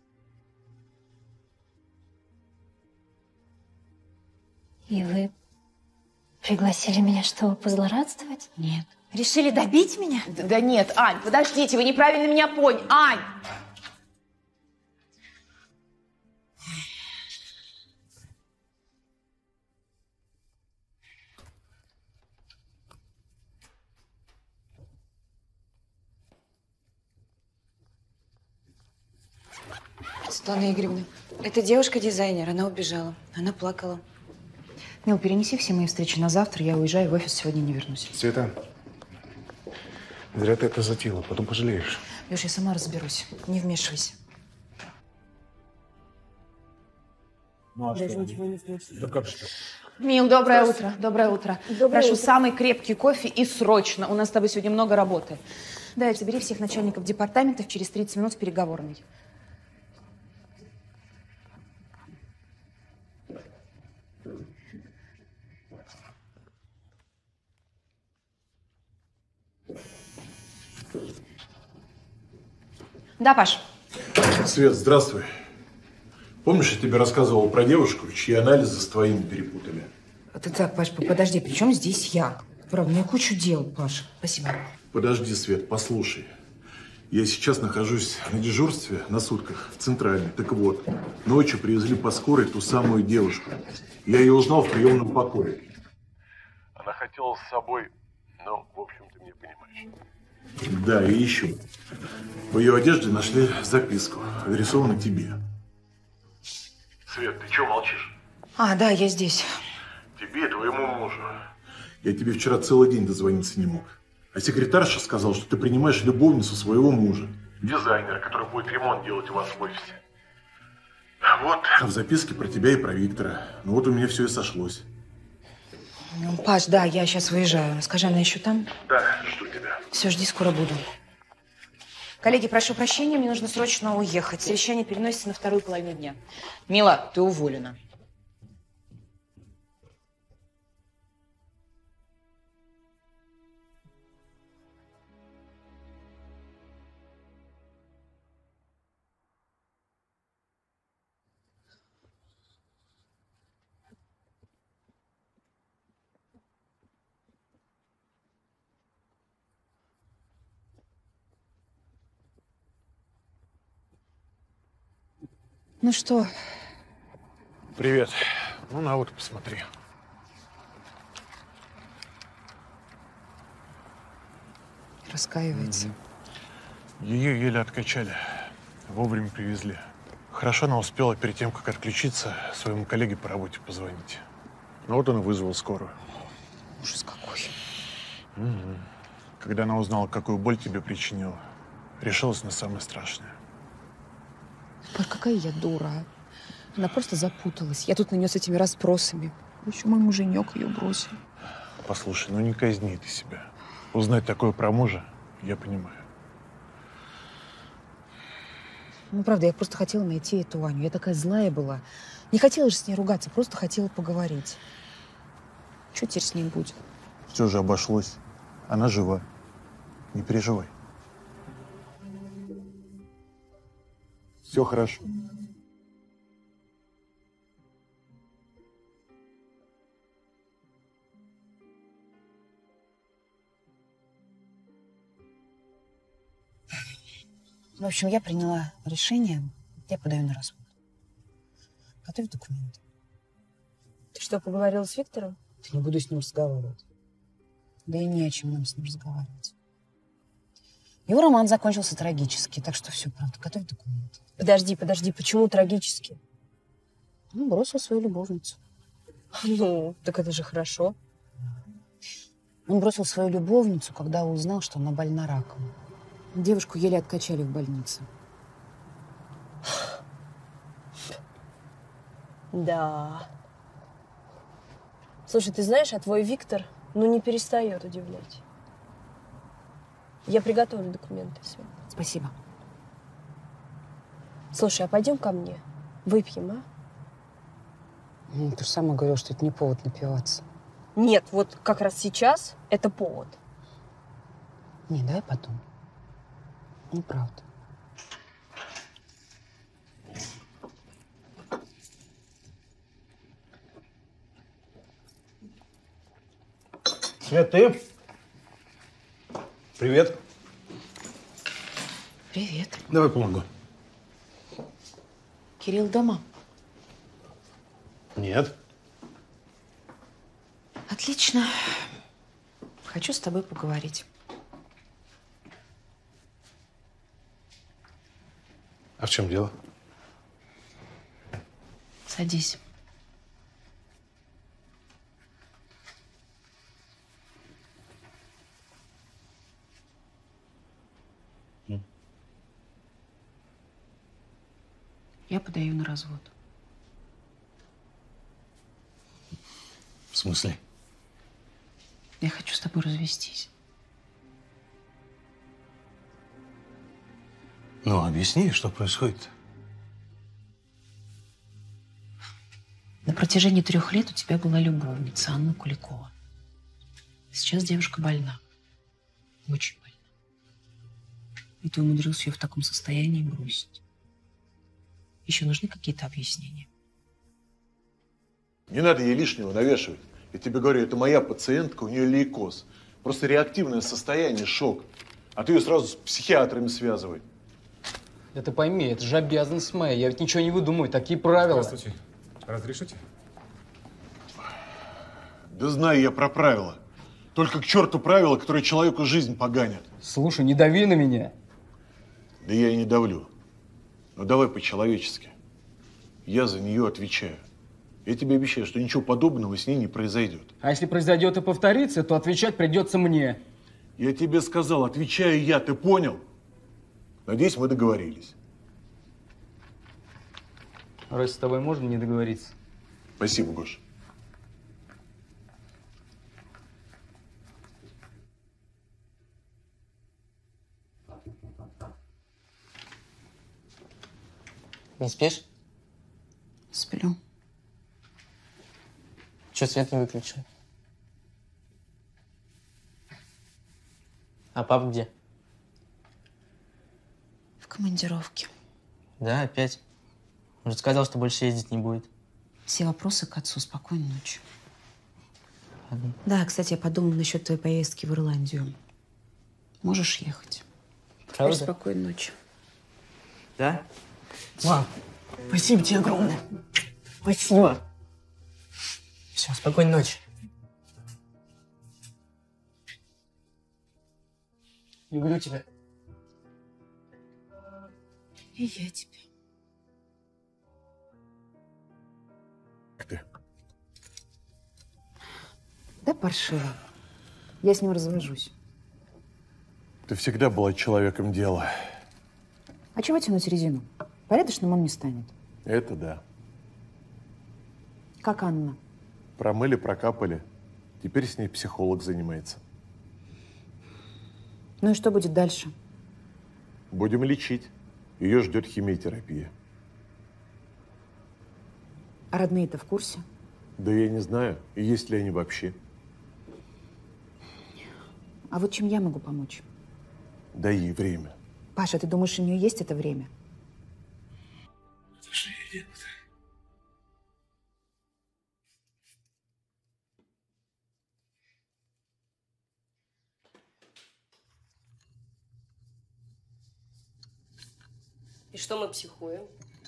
И вы пригласили меня, чтобы позлорадствовать? Нет. Решили добить меня? Да, да нет, Ань, подождите, вы неправильно меня поняли. Ань! Светлана Игоревна, это девушка-дизайнер, она убежала. Она плакала. Мил, перенеси все мои встречи на завтра, я уезжаю в офис, сегодня не вернусь. Света, зря ты это затеяла, потом пожалеешь. Леш, я сама разберусь, не вмешивайся. Ну, а Даже что? ничего не слышно. Да как что? Мил, доброе утро, доброе утро. Доброе Прошу, утро. самый крепкий кофе и срочно. У нас с тобой сегодня много работы. Да, собери всех начальников департаментов через тридцать минут в переговорной. Да, Паш. Свет, здравствуй. Помнишь, я тебе рассказывал про девушку, чьи анализы с твоими перепутали? Ты так, Паш, подожди, при чем здесь я? Правда, у меня кучу дел, Паш. Спасибо. Подожди, Свет, послушай. Я сейчас нахожусь на дежурстве на сутках в Центральной. Так вот, ночью привезли по скорой ту самую девушку. Я ее узнал в приемном покое. Она хотела с собой, ну, в общем, ты меня понимаешь. Да, и еще. В ее одежде нашли записку, адресованную тебе. Свет, ты чего молчишь? А, да, я здесь. Тебе и твоему мужу. Я тебе вчера целый день дозвониться не мог. А секретарша сказала, что ты принимаешь любовницу своего мужа. Дизайнера, который будет ремонт делать у вас в офисе. Вот. А в записке про тебя и про Виктора. Ну вот у меня все и сошлось. Ну, Паш, да, я сейчас выезжаю. Скажи, она еще там? Да, жду тебя. Все, жди, скоро буду. Коллеги, прошу прощения, мне нужно срочно уехать. Совещание переносится на вторую половину дня. Мила, ты уволена. Ну что? Привет. Ну, на вот, посмотри. Раскаивается. Ее еле откачали. Вовремя привезли. Хорошо она успела перед тем, как отключиться, своему коллеге по работе позвонить. Ну вот он и вызвал скорую. Ужас какой. Угу. Когда она узнала, какую боль тебе причинила, решилась на самое страшное. Поль, какая я дура. Она просто запуталась. Я тут на нее с этими расспросами. Еще мой муженек ее бросил. Послушай, ну не казни ты себя. Узнать такое про мужа, я понимаю. Ну, правда, я просто хотела найти эту Аню. Я такая злая была. Не хотела же с ней ругаться, просто хотела поговорить. Что теперь с ней будет? Все же обошлось. Она жива. Не переживай. Все хорошо. В общем, я приняла решение. Я подаю на развод. Готовь документы. Ты что, поговорила с Виктором? Ты не буду с ним разговаривать. Да и не о чем нам с ним разговаривать. Его роман закончился трагически, так что все, правда, готовь документы. Подожди, подожди, почему трагически? Он бросил свою любовницу. Ну, так это же хорошо. Он бросил свою любовницу, когда узнал, что она больна раком. Девушку еле откачали в больнице. Да. Слушай, ты знаешь, а твой Виктор, ну, не перестает удивлять. Я приготовлю документы все. Спасибо. Слушай, а пойдем ко мне? Выпьем, а? Ну, ты же сама говорила, что это не повод напиваться. Нет, вот как раз сейчас это повод. Не, давай потом. Неправда. Свет, ты? Привет. Привет. Давай помогу. Кирилл дома? Нет. Отлично. Хочу с тобой поговорить. А в чем дело? Садись. Я подаю на развод. В смысле? Я хочу с тобой развестись. Ну, объясни, что происходит. На протяжении трех лет у тебя была любовница Анна Куликова. Сейчас девушка больна. Очень больна. И ты умудрился ее в таком состоянии бросить. Еще нужны какие-то объяснения? Не надо ей лишнего навешивать. Я тебе говорю, это моя пациентка, у нее лейкоз. Просто реактивное состояние, шок. А ты ее сразу с психиатрами связывай. Да ты пойми, это же обязанность моя. Я ведь ничего не выдумываю, такие правила. Здравствуйте. Разрешите? Да знаю я про правила. Только к черту правила, которые человеку жизнь поганят. Слушай, не дави на меня. Да я и не давлю. Но давай по-человечески. Я за нее отвечаю. Я тебе обещаю, что ничего подобного с ней не произойдет. А если произойдет и повторится, то отвечать придется мне. Я тебе сказал, отвечаю я, ты понял? Надеюсь, мы договорились. Раз с тобой можно не договориться. Спасибо, Гош. Не спишь? Сплю. Че, свет не выключил? А папа где? В командировке. Да, опять. Он же сказал, что больше ездить не будет. Все вопросы к отцу. Спокойной ночи. Ладно. Да, кстати, я подумала насчет твоей поездки в Ирландию. Можешь ехать. Правда? Теперь спокойной ночи. Да? Мам, Спасибо тебе огромное. Спасибо. Все, спокойной ночи. Люблю тебя. И я тебя. Ты. Да паршиво. Я с ним развожусь. Ты всегда была человеком дела. А чего тянуть резину? Порядочным он не станет. Это да. Как Анна? Промыли, прокапали. Теперь с ней психолог занимается. Ну и что будет дальше? Будем лечить. Ее ждет химиотерапия. А родные-то в курсе? Да я не знаю, и есть ли они вообще. А вот чем я могу помочь? Дай ей время. Паша, ты думаешь, у нее есть это время? Что я делаю-то? И что мы психуем?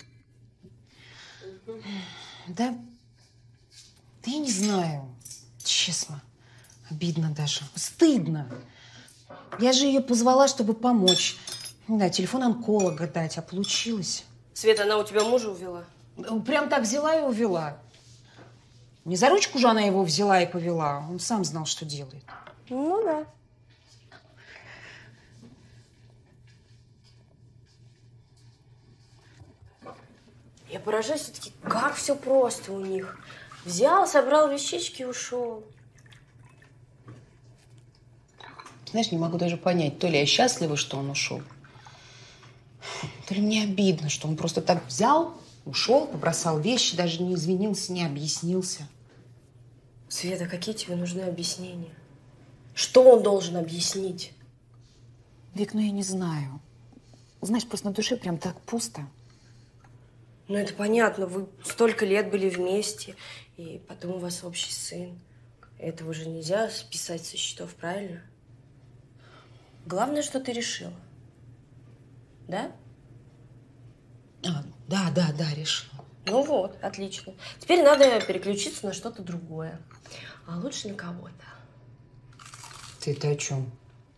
Да, да я не знаю, честно. Обидно даже. Стыдно. Я же ее позвала, чтобы помочь. Да, телефон онколога дать, а получилось. Света, она у тебя мужа увела? Прям так взяла и увела. Не за ручку же она его взяла и повела. Он сам знал, что делает. Ну да. Я поражаюсь все-таки, как все просто у них. Взял, собрал вещички и ушел. Знаешь, не могу даже понять, то ли я счастлива, что он ушел, то ли мне обидно, что он просто так взял, ушел, побросал вещи, даже не извинился, не объяснился. Света, какие тебе нужны объяснения? Что он должен объяснить? Вик, ну я не знаю. Знаешь, просто на душе прям так пусто. Ну это понятно, вы столько лет были вместе, и потом у вас общий сын. Этого же нельзя списать со счетов, правильно? Главное, что ты решила. Да? А, да, да, да, решила. Ну вот, отлично. Теперь надо переключиться на что-то другое. А лучше на кого-то. Ты-то о чем?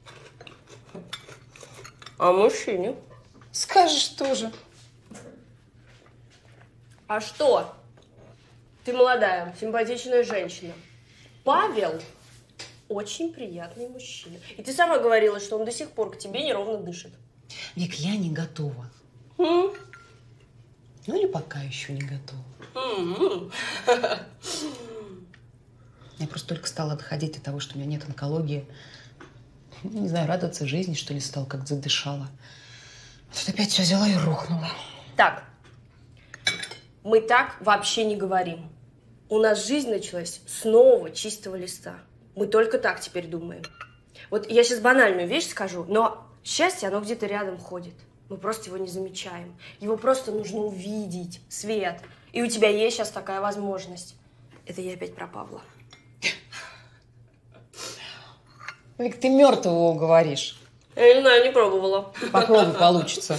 О мужчине. Скажешь тоже. А что? Ты молодая, симпатичная женщина. Павел очень приятный мужчина. И ты сама говорила, что он до сих пор к тебе неровно дышит. Вик, я не готова. М? Ну или пока еще не готова. М-м. Я просто только стала доходить до того, что у меня нет онкологии. Не знаю, радоваться жизни, что ли, стала, как задышала. Тут опять все взяла и рухнула. Так, мы так вообще не говорим. У нас жизнь началась с нового чистого листа. Мы только так теперь думаем. Вот я сейчас банальную вещь скажу, но счастье, оно где-то рядом ходит. Мы просто его не замечаем. Его просто нужно увидеть, Свет. И у тебя есть сейчас такая возможность. Это я опять про Павла. Вик, ты мертвого уговоришь. Я не знаю, не пробовала. Попробуй, получится.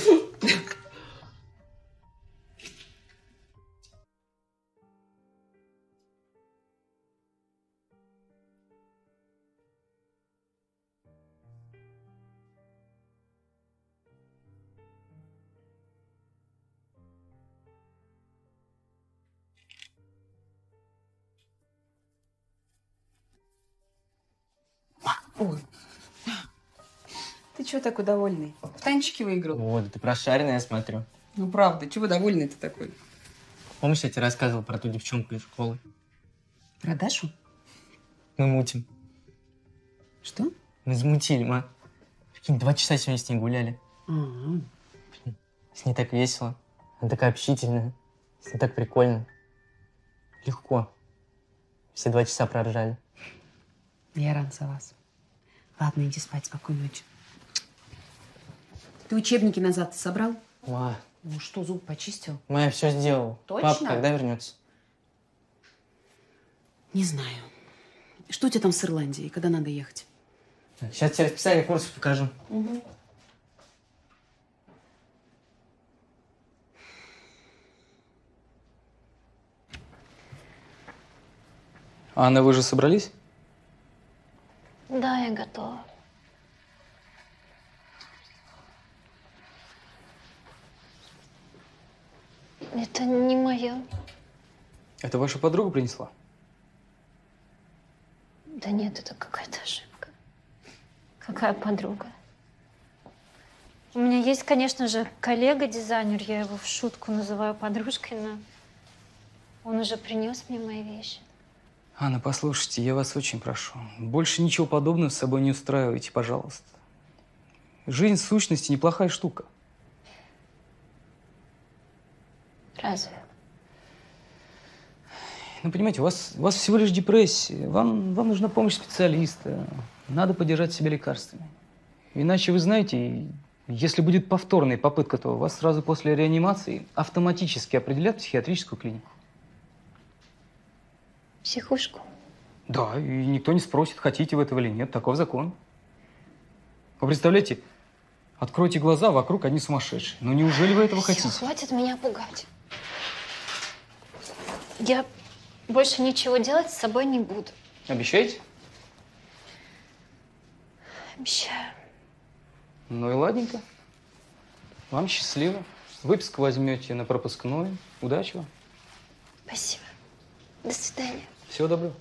Ой. Ты чего такой довольный? В танчики выиграл? Вот, ты прошаренная, я смотрю. Ну правда, чего довольный ты такой? Помнишь, я тебе рассказывал про ту девчонку из школы? Про Дашу? Мы мутим. Что? Мы замутили, мы. Прикинь, два часа сегодня с ней гуляли. А-а-а. С ней так весело. Она такая общительная. С ней так прикольно. Легко. Все два часа проржали. Я рад за вас. Ладно, иди спать, спокойной ночи. Ты учебники назад собрал? Ма. Ну что, зуб почистил? Ма, я все сделал. Точно? Папа когда вернется? Не знаю. Что у тебя там с Ирландией? Когда надо ехать? Сейчас тебе расписание курсов покажу. Угу. Анна, вы же собрались? Да, я готова. Это не мое. Это ваша подруга принесла? Да нет, это какая-то ошибка. Какая подруга? У меня есть, конечно же, коллега-дизайнер, я его в шутку называю подружкой, но он уже принес мне мои вещи. Анна, послушайте, я вас очень прошу. Больше ничего подобного с собой не устраивайте, пожалуйста. Жизнь в сущности неплохая штука. Разве? Ну, понимаете, у вас, у вас всего лишь депрессия. Вам, вам нужна помощь специалиста. Надо поддержать себя лекарствами. Иначе, вы знаете, если будет повторная попытка, то вас сразу после реанимации автоматически определят в психиатрическую клинику. Психушку? Да, и никто не спросит, хотите вы этого или нет. Таков закон. Вы представляете, откройте глаза, вокруг одни сумасшедшие. Ну неужели вы этого Всё, хотите? хватит меня пугать. Я больше ничего делать с собой не буду. Обещаете? Обещаю. Ну и ладненько. Вам счастливо. Выписку возьмете на пропускной. Удачи вам. Спасибо. До свидания. Всего доброго.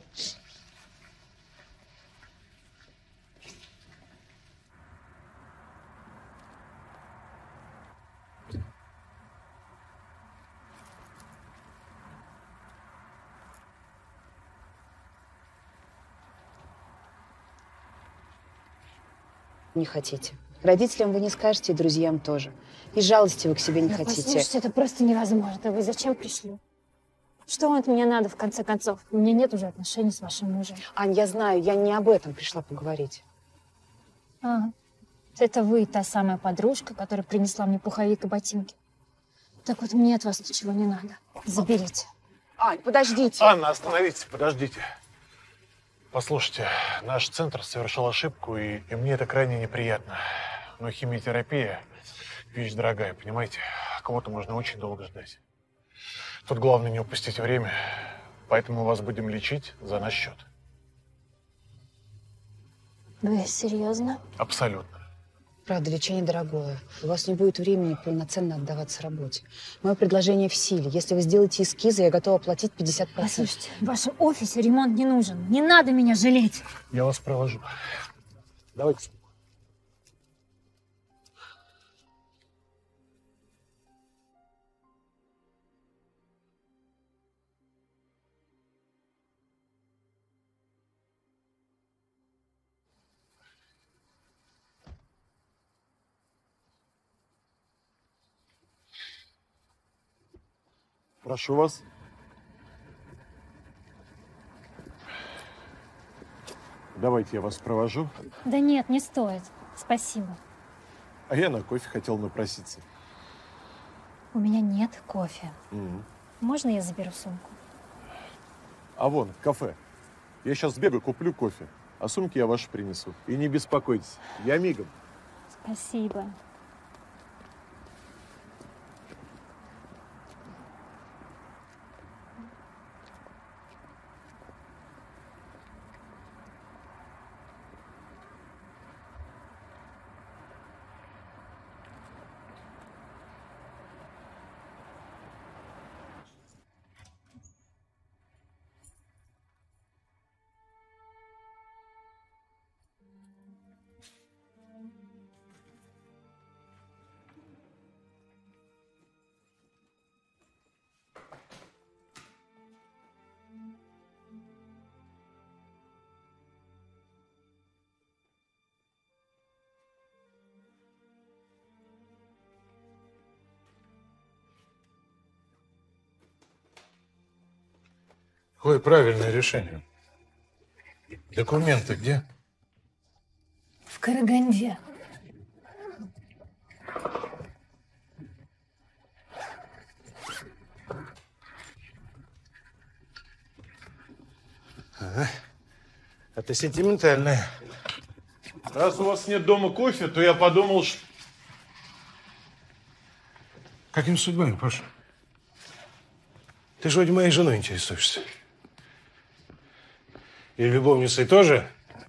Не хотите. Родителям вы не скажете, и друзьям тоже. И жалости вы к себе не Да хотите. Послушайте, это просто невозможно. Вы зачем пришли? Что вам от меня надо, в конце концов? У меня нет уже отношений с вашим мужем. Ань, я знаю, я не об этом пришла поговорить. А, это вы, та самая подружка, которая принесла мне пуховик и ботинки. Так вот, мне от вас ничего не надо. Заберите. Ань, подождите. Анна, остановитесь, подождите. Послушайте, наш центр совершил ошибку, и, и мне это крайне неприятно. Но химиотерапия – вещь дорогая, понимаете? Кого-то можно очень долго ждать. Тут главное не упустить время, поэтому вас будем лечить за наш счет. Вы серьезно? Абсолютно. Правда, лечение дорогое. У вас не будет времени полноценно отдаваться работе. Мое предложение в силе. Если вы сделаете эскизы, я готова оплатить пятьдесят процентов. Послушайте, в вашем офисе ремонт не нужен. Не надо меня жалеть. Я вас провожу. Давайте. Прошу вас. Давайте я вас провожу. Да нет, не стоит. Спасибо. А я на кофе хотел напроситься. У меня нет кофе. Мгм. Можно я заберу сумку? А вон, кафе. Я сейчас сбегаю, куплю кофе. А сумки я ваши принесу. И не беспокойтесь, я мигом. Спасибо. Какое правильное решение. Документы где? В Караганде. Ага. Это сентиментальное. Раз у вас нет дома кофе, то я подумал, что... Какими судьбами, Паша? Ты же вроде моей женой интересуешься. И любовницей тоже?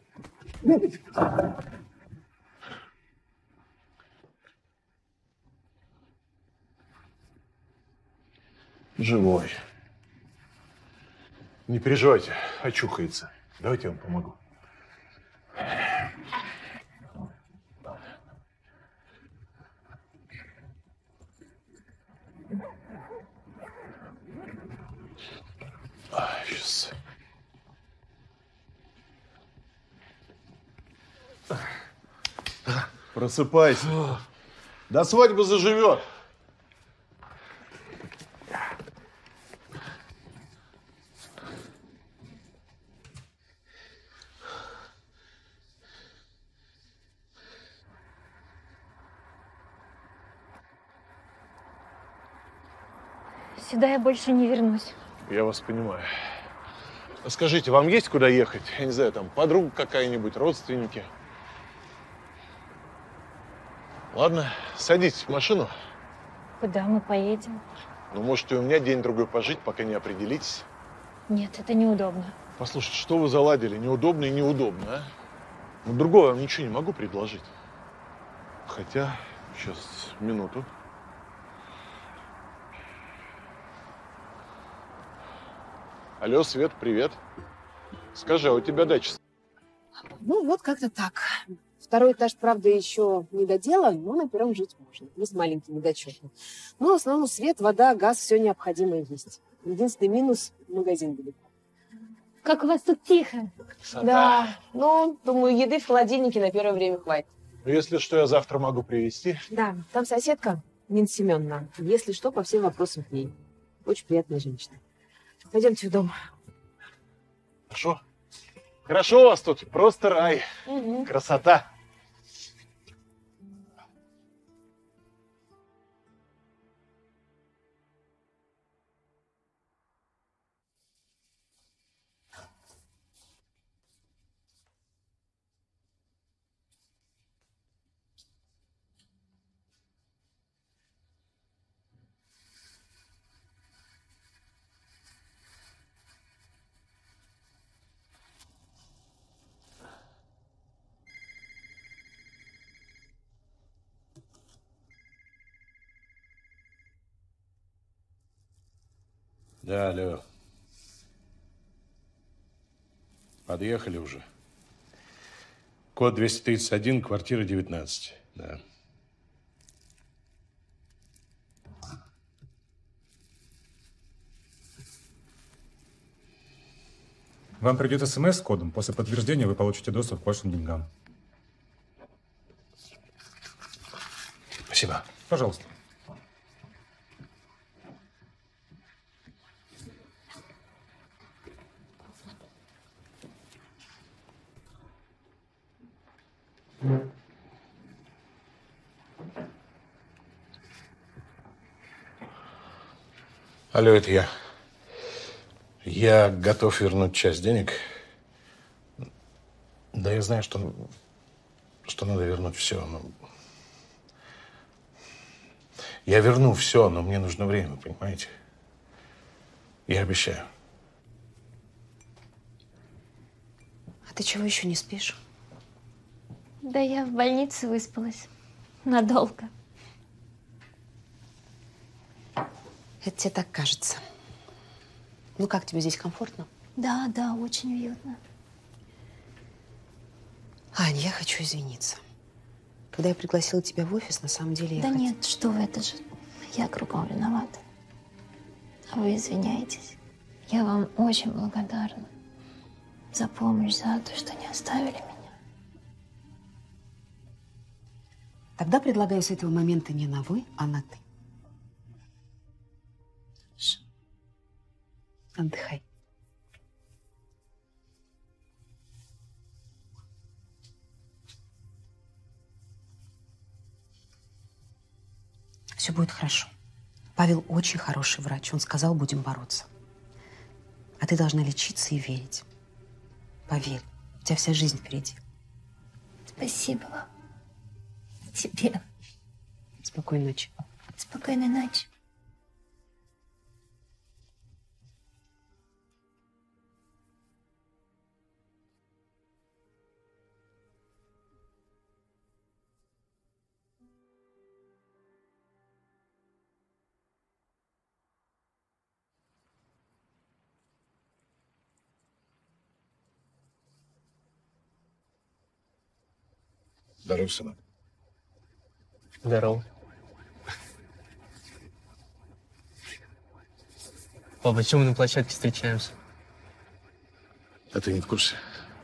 Живой. Не переживайте, очухается. Давайте я вам помогу. Сейчас. Просыпайся. До свадьбы заживет. Сюда я больше не вернусь. Я вас понимаю. Скажите, вам есть куда ехать? Я не знаю, там подруга какая-нибудь, родственники? Ладно, садитесь в машину. Куда мы поедем? Ну, можете у меня день-другой пожить, пока не определитесь. Нет, это неудобно. Послушайте, что вы заладили? Неудобно и неудобно, а? Ну, другого я вам ничего не могу предложить. Хотя, сейчас, минуту. Алло, Свет, привет. Скажи, а у тебя дача? Ну, вот как-то так. Второй этаж, правда, еще не доделан, но на первом жить можно. Есть маленький недочет. Но в основном свет, вода, газ, все необходимое есть. Единственный минус – магазин далеко. Как у вас тут тихо. Да. Ну, думаю, еды в холодильнике на первое время хватит. Ну, если что, я завтра могу привезти. Да, там соседка Нина Семеновна. Если что, по всем вопросам к ней. Очень приятная женщина. Пойдемте в дом. Хорошо. Хорошо у вас тут. Просто рай. Угу. Красота. Да, алло. Подъехали уже. Код двести тридцать один, квартира девятнадцать. Да. Вам придет смс с кодом. После подтверждения вы получите доступ к вашим деньгам. Спасибо. Пожалуйста. Алло, это я. Я готов вернуть часть денег. Да, я знаю, что, что надо вернуть все. Но... Я верну все, но мне нужно время, понимаете? Я обещаю. А ты чего еще не спишь? Да я в больнице выспалась. Надолго. Это тебе так кажется. Ну как, тебе здесь комфортно? Да, да, очень уютно. Ань, я хочу извиниться. Когда я пригласила тебя в офис, на самом деле я Да хот... нет, что вы, это же я кругом виновата. А вы извиняетесь. Я вам очень благодарна за помощь, за то, что не оставили меня. Тогда предлагаю с этого момента не на «вы», а на «ты». Отдыхай. Все будет хорошо. Павел очень хороший врач. Он сказал, будем бороться. А ты должна лечиться и верить. Поверь, у тебя вся жизнь впереди. Спасибо вам. Тебе. Спокойной ночи. Спокойной ночи. Здорово, сынок. Здорово. Папа, почему мы на площадке встречаемся? А ты не в курсе?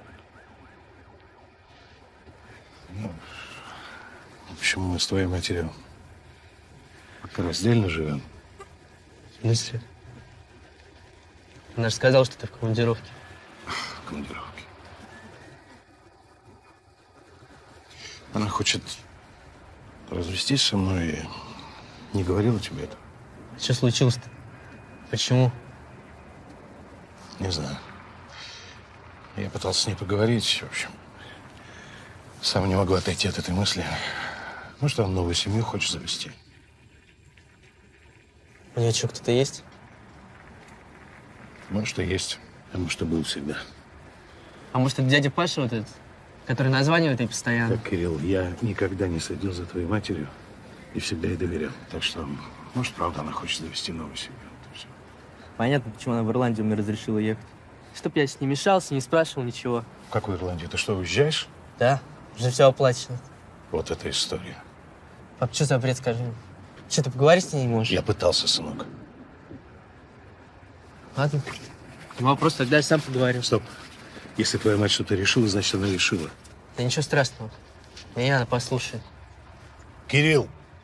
Ну, почему мы с твоей матерью пока раздельно живем? В смысле? Она же сказала, что ты в командировке. В командировке. Она хочет развестись со мной и не говорила тебе это. Что случилось-то? Почему? Не знаю. Я пытался с ней поговорить, в общем. Сам не могу отойти от этой мысли. Может, она новую семью хочет завести. У нее что, кто-то есть? Может, и есть. А может, и был всегда. А может, это дядя Паша вот этот, который названивает ей постоянно? Так, Кирилл, я никогда не следил за твоей матерью и всегда ей доверял. Так что, может, правда, она хочет завести новую семью. Понятно, почему она в Ирландию мне разрешила ехать. Чтоб я с ней мешался, не спрашивал ничего. В какую Ирландию? Ты что, уезжаешь? Да, уже все оплачено. Вот эта история. Пап, что за бред, скажи мне? Что, ты поговорить с ней не можешь? Я пытался, сынок. Ладно. Не вопрос, тогда я сам поговорю. Стоп. Если твоя мать что-то решила, значит, она решила. Да ничего страшного. Меня она послушает. Кирилл!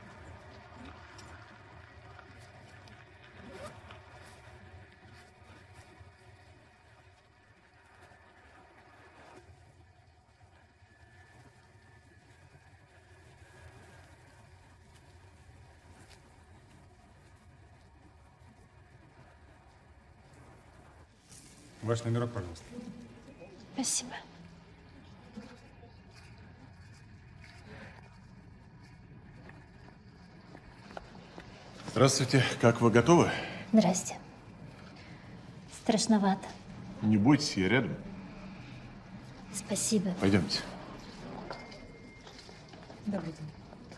Ваш номерок, пожалуйста. Спасибо. Здравствуйте. Как вы, готовы? Здрасте. Страшновато. Не бойтесь, я рядом. Спасибо. Пойдемте. Добрый день.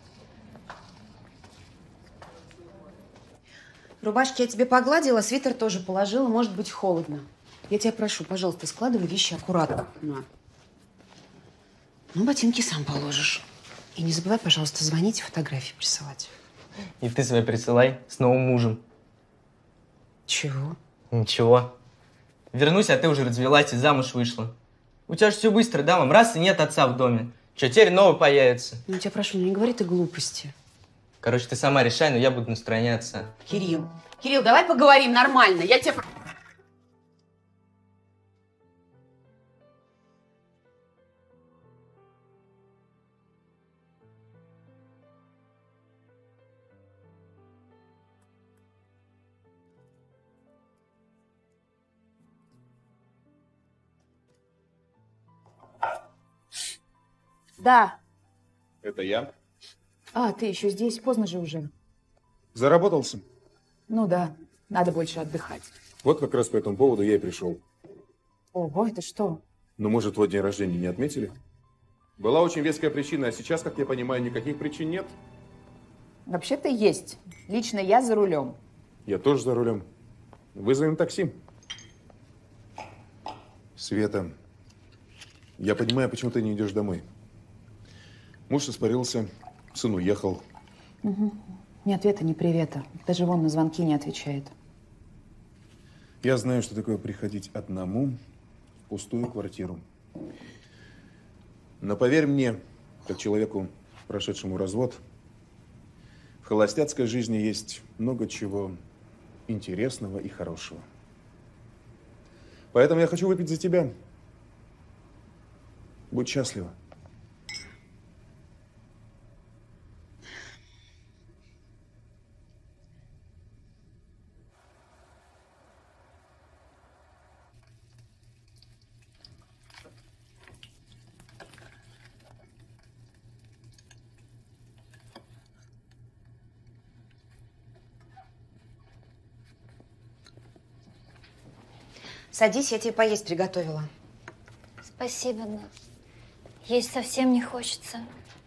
Рубашки я тебе погладила, свитер тоже положила. Может быть, холодно. Я тебя прошу, пожалуйста, складывай вещи аккуратно. На. Ну, ботинки сам положишь. И не забывай, пожалуйста, звонить и фотографии присылать. И ты свои присылай с новым мужем. Чего? Ничего. Вернусь, а ты уже развелась и замуж вышла. У тебя же все быстро, да, мам? Раз и нет отца в доме. Че, теперь новый появится. Ну, я тебя прошу, ну не говори ты глупости. Короче, ты сама решай, но я буду на стороне отца. Кирилл, Кирилл, давай поговорим нормально. Я тебя... Да. Это я. А, ты еще здесь? Поздно же уже. Заработался. Ну да, надо больше отдыхать. Вот как раз по этому поводу я и пришел. Ого, это что? Ну, может, твой день рождения не отметили? Была очень веская причина, а сейчас, как я понимаю, никаких причин нет. Вообще-то есть. Лично я за рулем. Я тоже за рулем. Вызовем такси. Света, я понимаю, почему ты не идешь домой. Муж испарился, сын уехал. Угу. Ни ответа, ни привета. Даже вон на звонки не отвечает. Я знаю, что такое приходить одному в пустую квартиру. Но поверь мне, как человеку, прошедшему развод, в холостяцкой жизни есть много чего интересного и хорошего. Поэтому я хочу выпить за тебя. Будь счастлива. Садись, я тебе поесть приготовила. Спасибо, но есть совсем не хочется.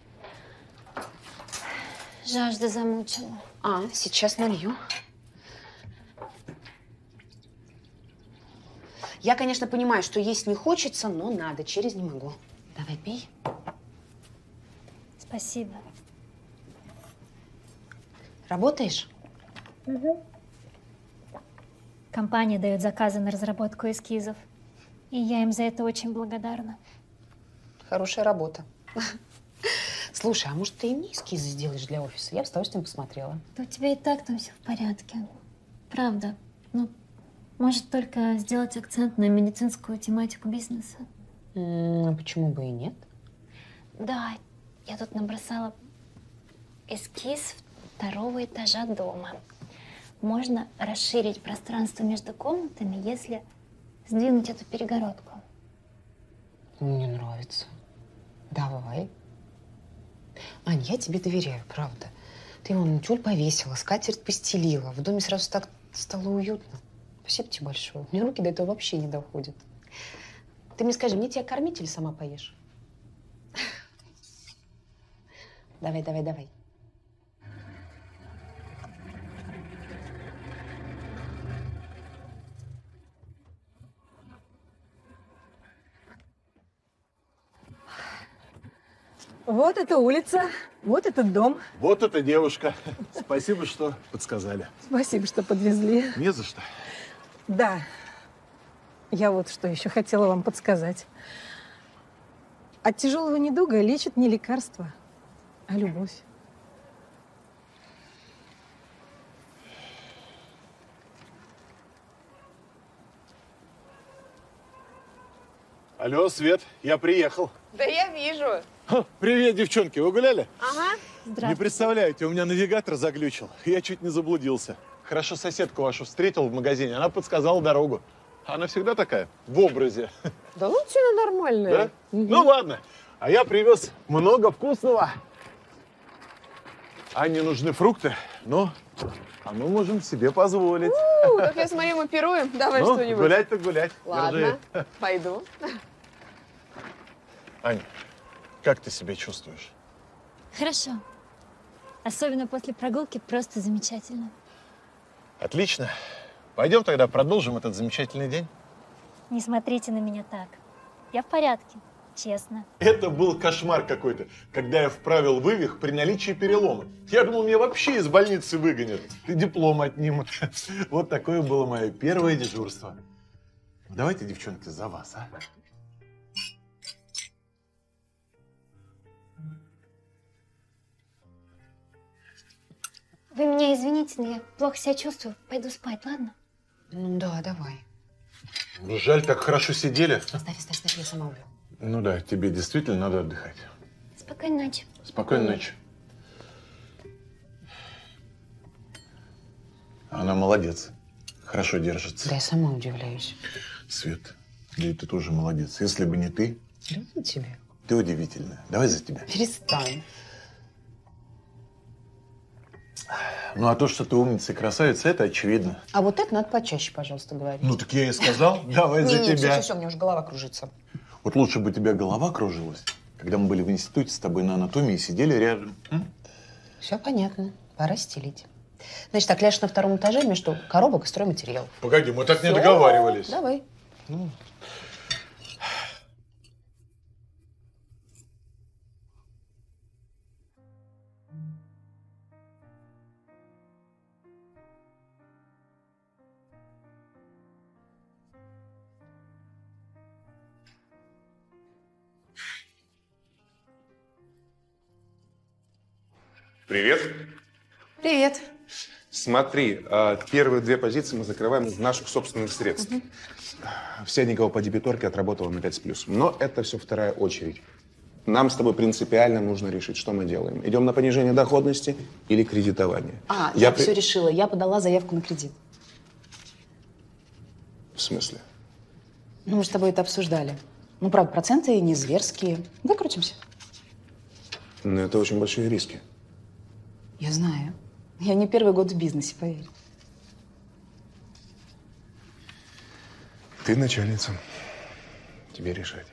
Жажда замучила. А, сейчас налью. Я, конечно, понимаю, что есть не хочется, но надо, через не могу. Давай, пей. Спасибо. Работаешь? Угу. Компания дает заказы на разработку эскизов. И я им за это очень благодарна. Хорошая работа. Слушай, а может, ты и мне эскизы сделаешь для офиса? Я бы с удовольствием посмотрела. Да у тебя и так там все в порядке. Правда. Ну, может, только сделать акцент на медицинскую тематику бизнеса. М, почему бы и нет? Да, я тут набросала эскиз второго этажа дома. Можно расширить пространство между комнатами, если сдвинуть эту перегородку. Мне нравится. Давай. Ань, я тебе доверяю, правда. Ты вон тюль повесила, скатерть постелила. В доме сразу так стало уютно. Спасибо тебе большое. Мне руки до этого вообще не доходят. Ты мне скажи, мне тебя кормить или сама поешь? Давай, давай, давай. Вот эта улица, вот этот дом. Вот эта девушка. Спасибо, что подсказали. Спасибо, что подвезли. Не за что. Да. Я вот что еще хотела вам подсказать. От тяжелого недуга лечит не лекарство, а любовь. Алло, Свет, я приехал. Да я вижу. Ха, привет, девчонки, вы гуляли? Ага. Не представляете, у меня навигатор заглючил. Я чуть не заблудился. Хорошо соседку вашу встретил в магазине, она подсказала дорогу. Она всегда такая, в образе. Да ну, цена нормальная. Да? Ну ладно, а я привез много вкусного. Анне нужны фрукты, но а мы можем себе позволить. У, так я смотрю, мы пируем. Давай Ну, что-нибудь. гулять так гулять. Ладно, Держи. пойду. Аня, как ты себя чувствуешь? Хорошо. Особенно после прогулки просто замечательно. Отлично. Пойдем тогда продолжим этот замечательный день. Не смотрите на меня так. Я в порядке, честно. Это был кошмар какой-то, когда я вправил вывих при наличии перелома. Я думал, меня вообще из больницы выгонят. И диплом отнимут. Вот такое было мое первое дежурство. Давайте, девчонки, за вас, а? Вы меня извините, но я плохо себя чувствую. Пойду спать, ладно? Ну да, давай. Ну, жаль, так хорошо сидели. Оставь, оставь, оставь, я сама убью. Ну да, тебе действительно надо отдыхать. Спокойной ночи. Спокойной ночи. Она молодец. Хорошо держится. Да, я сама удивляюсь. Свет, да ты тоже молодец. Если бы не ты, Люблю тебя. ты удивительная. Давай за тебя. Перестань. Ну, а то, что ты умница и красавица, это очевидно. А вот это надо почаще, пожалуйста, говорить. Ну, так я и сказал. Давай за Не, не, тебя. все, все, у меня уже голова кружится. Вот лучше бы у тебя голова кружилась, когда мы были в институте с тобой на анатомии и сидели рядом. М? Все понятно. Пора стелить. Значит, так, ляжешь на втором этаже между коробок и стройматериалов. Погоди, мы так не Всё. договаривались. Давай. Ну. Привет. Привет. Смотри, а, первые две позиции мы закрываем из наших собственных средств. Вся Никого по дебиторке отработала на пять с плюсом. Но это все вторая очередь. Нам с тобой принципиально нужно решить, что мы делаем. Идем на понижение доходности или кредитование? А, я, при- все решила. Я подала заявку на кредит. В смысле? Ну, мы с тобой это обсуждали. Ну, правда, проценты не зверские. Выкрутимся. Но это очень большие риски. Я знаю. Я не первый год в бизнесе, поверь. Ты начальница. Тебе решать.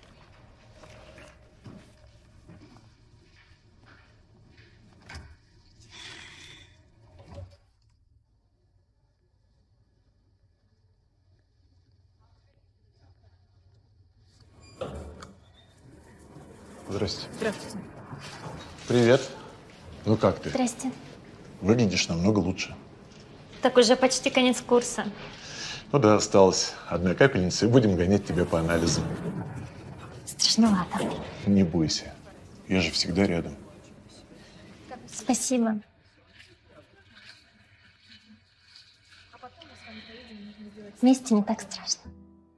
Здрасте. Здравствуйте. Привет. Ну как ты? Здрасте. Выглядишь намного лучше. Так уже почти конец курса. Ну да, осталось одна капельница, и будем гонять тебя по анализам. Страшновато. Не бойся. Я же всегда рядом. Спасибо. Вместе не так страшно.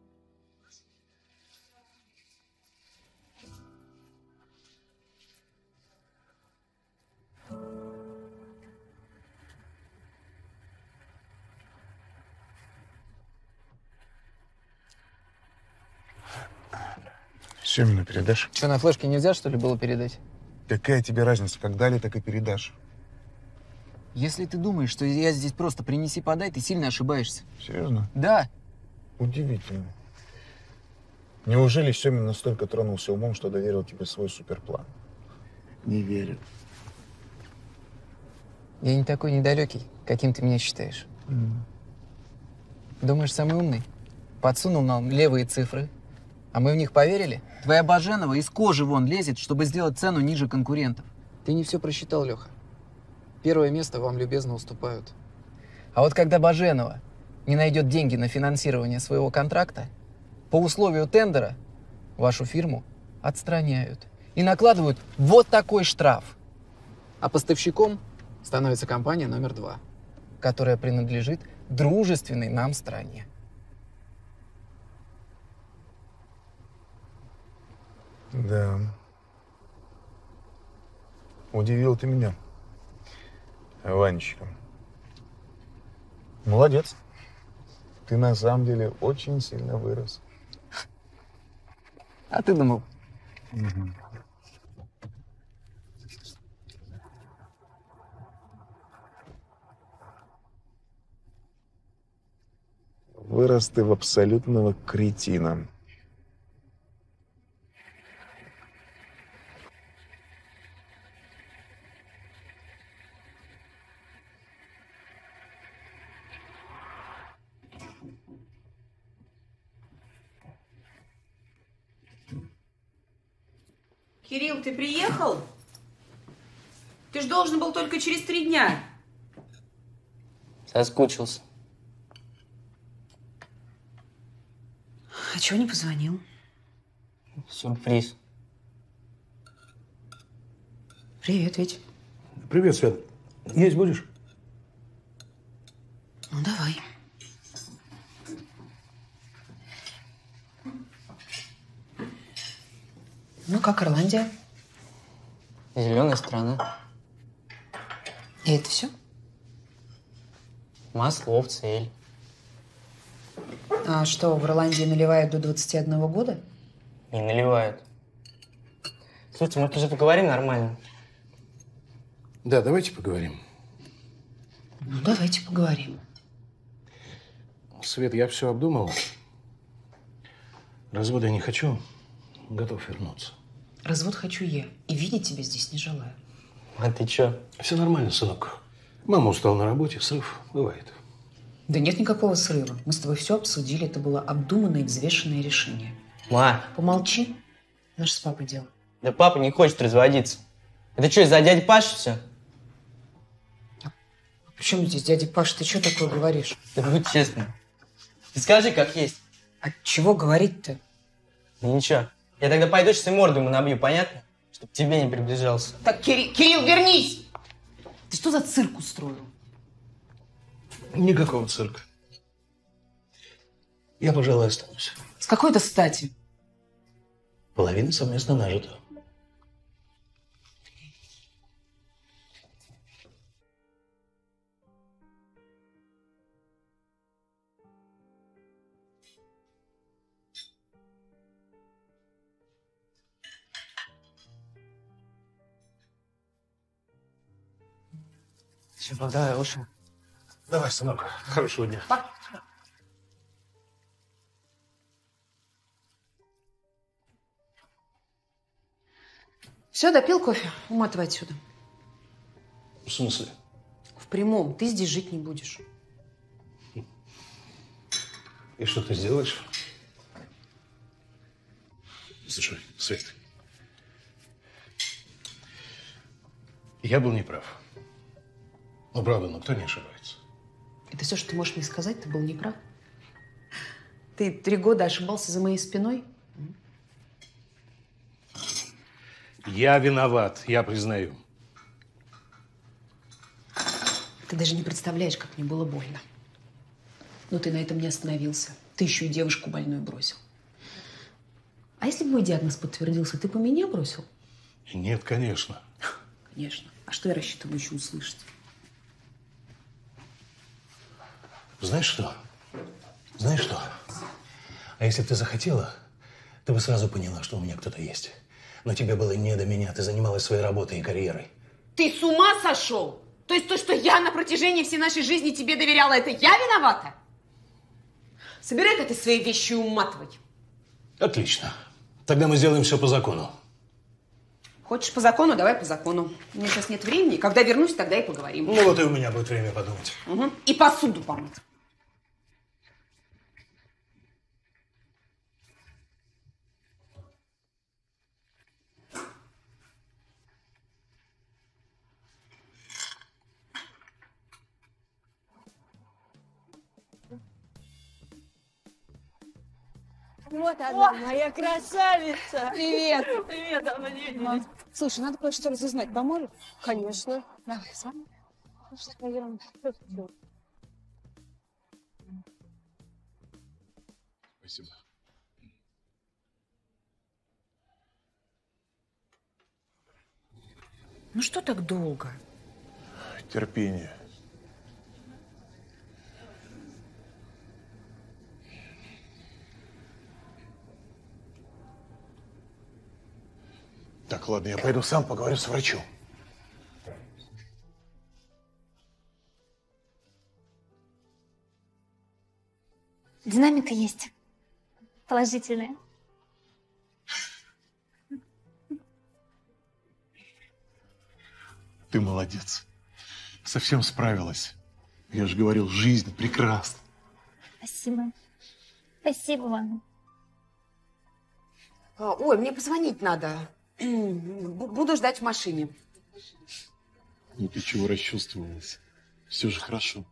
Семину передашь? Что, на флешке нельзя, что ли, было передать? Какая тебе разница? Как дали, так и передашь. Если ты думаешь, что я здесь просто принеси-подай, ты сильно ошибаешься. Серьезно? Да. Удивительно. Неужели Семин настолько тронулся умом, что доверил тебе свой суперплан? Не верю. Я не такой недалекий, каким ты меня считаешь. Mm. Думаешь, самый умный? Подсунул нам левые цифры, а мы в них поверили? Твоя Баженова из кожи вон лезет, чтобы сделать цену ниже конкурентов. Ты не все просчитал, Леха. Первое место вам любезно уступают. А вот когда Баженова не найдет деньги на финансирование своего контракта, по условию тендера вашу фирму отстраняют и накладывают вот такой штраф. А поставщиком становится компания номер два, которая принадлежит дружественной нам стране. Да. Удивил ты меня, Ванечка. Молодец. Ты на самом деле очень сильно вырос. А ты думал? Угу. Вырос ты в абсолютного кретина. Кирилл, ты приехал? Ты ж должен был только через три дня. Соскучился. А чего не позвонил? Сюрприз. Привет, Вить. Привет, Свет. Есть будешь? Ну, давай. Ну, как Ирландия? Зеленая страна. И это все? Масло в цель. А что, в Ирландии наливают до двадцати одного года? Не наливают. Слушайте, может, уже поговорим нормально? Да, давайте поговорим. Ну, давайте поговорим. Свет, я все обдумал. Развода я не хочу. Готов вернуться. Развод хочу я. И видеть тебя здесь не желаю. А ты чё? Все нормально, сынок. Мама устала на работе, срыв бывает. Да нет никакого срыва. Мы с тобой все обсудили. Это было обдуманное и взвешенное решение. Ма. Помолчи. Наше с папой дело. Да папа не хочет разводиться. Это что, из-за дяди Паши все? А при чем здесь дядя Паша? Ты что такое говоришь? Да будь честным. Ты скажи, как есть. А чего говорить-то? Да ничего. Я тогда пойду сейчас и морду ему набью, понятно? Чтоб к тебе не приближался. Так, Кирилл, Кирилл, вернись! Ты что за цирк устроил? Никакого цирка. Я, пожалуй, останусь. С какой-то стати? Половина совместно нажита. Все, давай, ушел. Давай, сынок. Хорошего дня. Все, допил кофе? Уматывай отсюда. В смысле? В прямом. Ты здесь жить не будешь. И что ты сделаешь? Слушай, Свет, Я был неправ. Ну, правда, но кто не ошибается? Это все, что ты можешь мне сказать? Ты был неправ? Ты три года ошибался за моей спиной? Я виноват, я признаю. Ты даже не представляешь, как мне было больно. Но ты на этом не остановился. Ты еще и девушку больную бросил. А если бы мой диагноз подтвердился, ты бы меня бросил? Нет, конечно. Конечно. А что я рассчитываю еще услышать? Знаешь что? Знаешь что? А если бы ты захотела, ты бы сразу поняла, что у меня кто-то есть. Но тебе было не до меня. Ты занималась своей работой и карьерой. Ты с ума сошел? То есть то, что я на протяжении всей нашей жизни тебе доверяла, это я виновата? Собирай-ка ты свои вещи и уматывай. Отлично. Тогда мы сделаем все по закону. Хочешь по закону, давай по закону. У меня сейчас нет времени. Когда вернусь, тогда и поговорим. Ну вот и у меня будет время подумать. Угу. И посуду помыть. Вот она, моя красавица. Привет. Привет, давно не виделись. Слушай, надо кое-что разузнать. Поможешь? Конечно. Давай, с вами. Ну, что такая ерунда? Спасибо. Ну что так долго? Терпение. Так, ладно, я пойду сам поговорю с врачом. Динамика есть. Положительная. Ты молодец. Совсем справилась. Я же говорил, жизнь прекрасна. Спасибо. Спасибо вам. А, ой, мне позвонить надо. Буду ждать в машине. Ну ты чего расчувствовалась? Все же хорошо.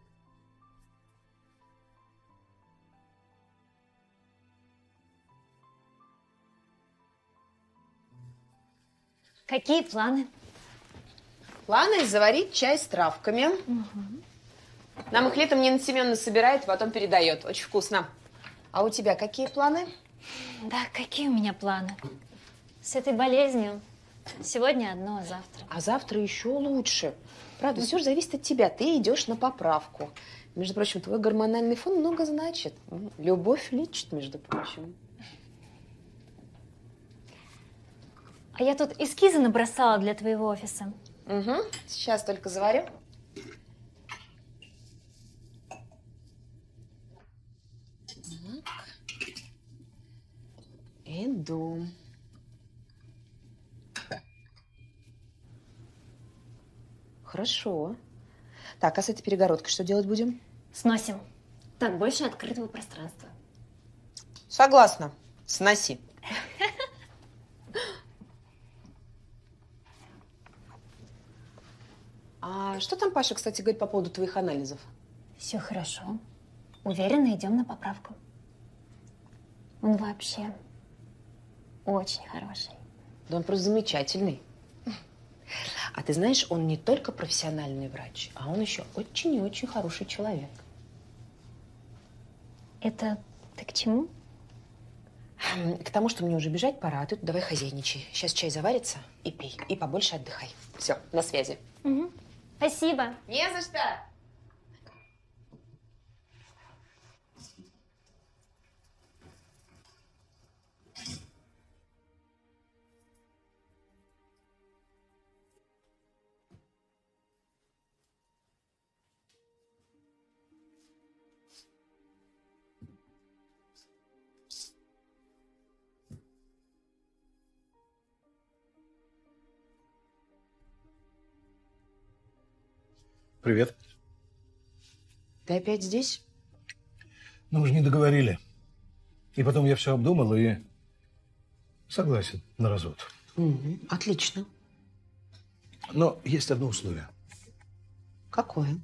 Какие планы? Планы заварить чай с травками. Угу. Нам их летом Нина Семеновна собирает, потом передает. Очень вкусно. А у тебя какие планы? Да, какие у меня планы? С этой болезнью сегодня одно, а завтра. А завтра еще лучше. Правда, все же зависит от тебя. Ты идешь на поправку. Между прочим, твой гормональный фон много значит. Любовь лечит, между прочим. А я тут эскизы набросала для твоего офиса. Угу. Сейчас только заварю. Так. Иду. Хорошо. Так, а с этой перегородкой что делать будем? Сносим. Так больше открытого пространства. Согласна. Сноси. А что там Паша, кстати, говорит по поводу твоих анализов? Все хорошо. Уверенно идем на поправку. Он вообще очень хороший. Да он просто замечательный. А ты знаешь, он не только профессиональный врач, а он еще очень и очень хороший человек. Это ты к чему? К тому, что мне уже бежать пора, а ты тут давай хозяйничай. Сейчас чай заварится и пей, и побольше отдыхай. Все, на связи. Угу. Спасибо. Не за что. Привет. Ты опять здесь? Ну, мы же не договорили. И потом я все обдумал и согласен на развод. Угу. Отлично. Но есть одно условие. Какое?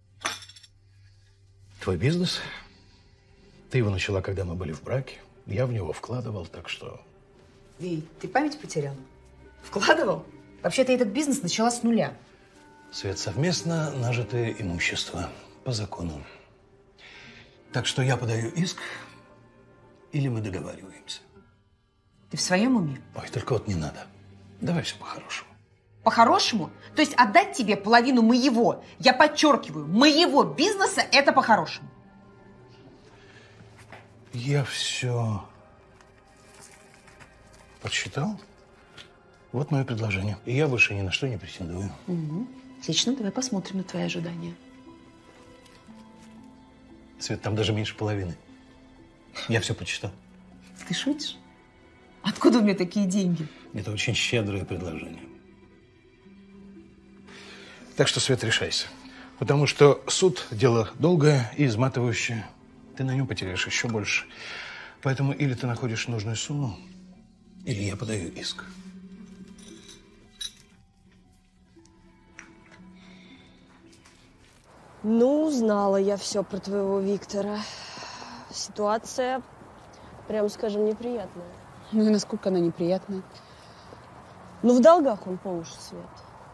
Твой бизнес. Ты его начала, когда мы были в браке. Я в него вкладывал, так что… Ви, ты память потерял? Вкладывал? Вообще-то этот бизнес начала с нуля. Свет, совместно нажитое имущество по закону. Так что я подаю иск, или мы договариваемся. Ты в своем уме? Ой, только вот не надо. Давай все по-хорошему. По-хорошему? То есть отдать тебе половину моего, я подчеркиваю, моего бизнеса – это по-хорошему? Я все подсчитал. Вот мое предложение. И я больше ни на что не претендую. Угу. Отлично, давай посмотрим на твои ожидания. Свет, там даже меньше половины. Я все подсчитал. Ты шутишь? Откуда у меня такие деньги? Это очень щедрое предложение. Так что, Свет, решайся. Потому что суд – дело долгое и изматывающее. Ты на нем потеряешь еще больше. Поэтому или ты находишь нужную сумму, или я подаю иск. Ну, знала я все про твоего Виктора. Ситуация, прям скажем, неприятная. Ну и насколько она неприятная? Ну, в долгах он по уши, Свет.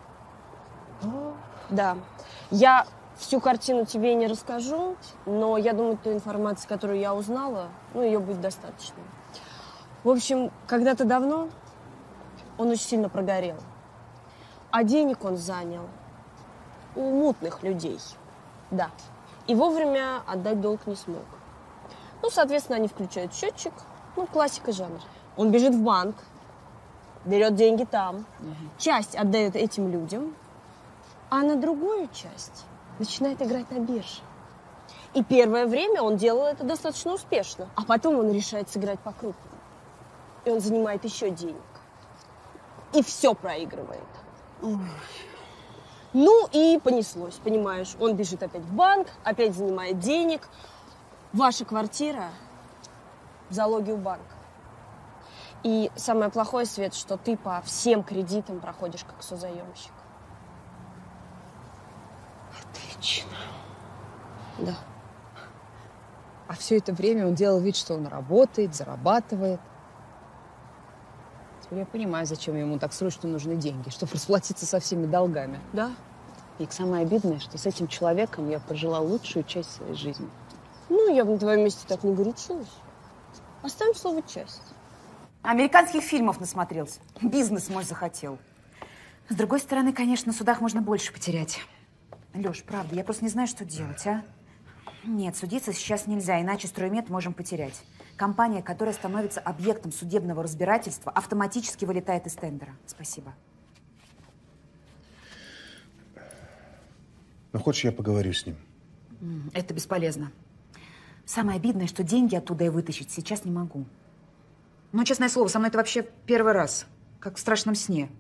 Да. Я всю картину тебе не расскажу, но я думаю, той информации, которую я узнала, ну, ее будет достаточно. В общем, когда-то давно он очень сильно прогорел. А денег он занял у мутных людей. Да. И вовремя отдать долг не смог. Ну, соответственно, они включают счетчик. Ну, классика жанра. Он бежит в банк, берет деньги там, угу. Часть отдает этим людям, а на другую часть начинает играть на бирже. И первое время он делал это достаточно успешно, а потом он решает сыграть по-крупному. И он занимает еще денег. И все проигрывает. Ой. Ну и понеслось, понимаешь. Он бежит опять в банк, опять занимает денег. Ваша квартира в залоге у банка. И самое плохое, Свет, что ты по всем кредитам проходишь как созаемщик. Отлично. Да. А все это время он делал вид, что он работает, зарабатывает. Теперь я понимаю, зачем ему так срочно нужны деньги, чтобы расплатиться со всеми долгами. Да. И самое обидное, что с этим человеком я прожила лучшую часть своей жизни. Ну, я бы на твоем месте так не горячилась. Оставим слово «часть». Американских фильмов насмотрелся. Бизнес мой захотел. С другой стороны, конечно, на судах можно больше потерять. Лёш, правда, я просто не знаю, что делать, а? Нет, судиться сейчас нельзя, иначе строймет можем потерять. Компания, которая становится объектом судебного разбирательства, автоматически вылетает из тендера. Спасибо. Ну, хочешь, я поговорю с ним? Это бесполезно. Самое обидное, что деньги оттуда я вытащить сейчас не могу. Ну, честное слово, со мной это вообще первый раз. Как в страшном сне.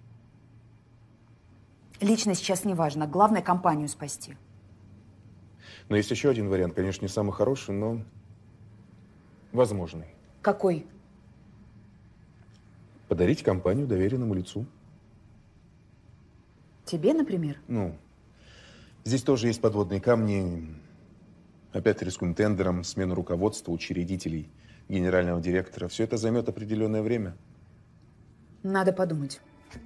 Лично сейчас не важно. Главное, компанию спасти. Но есть еще один вариант. Конечно, не самый хороший, но возможный. Какой? Подарить компанию доверенному лицу. Тебе, например? Ну, здесь тоже есть подводные камни. Опять рискуем тендером, смену руководства, учредителей, генерального директора. Все это займет определенное время. Надо подумать.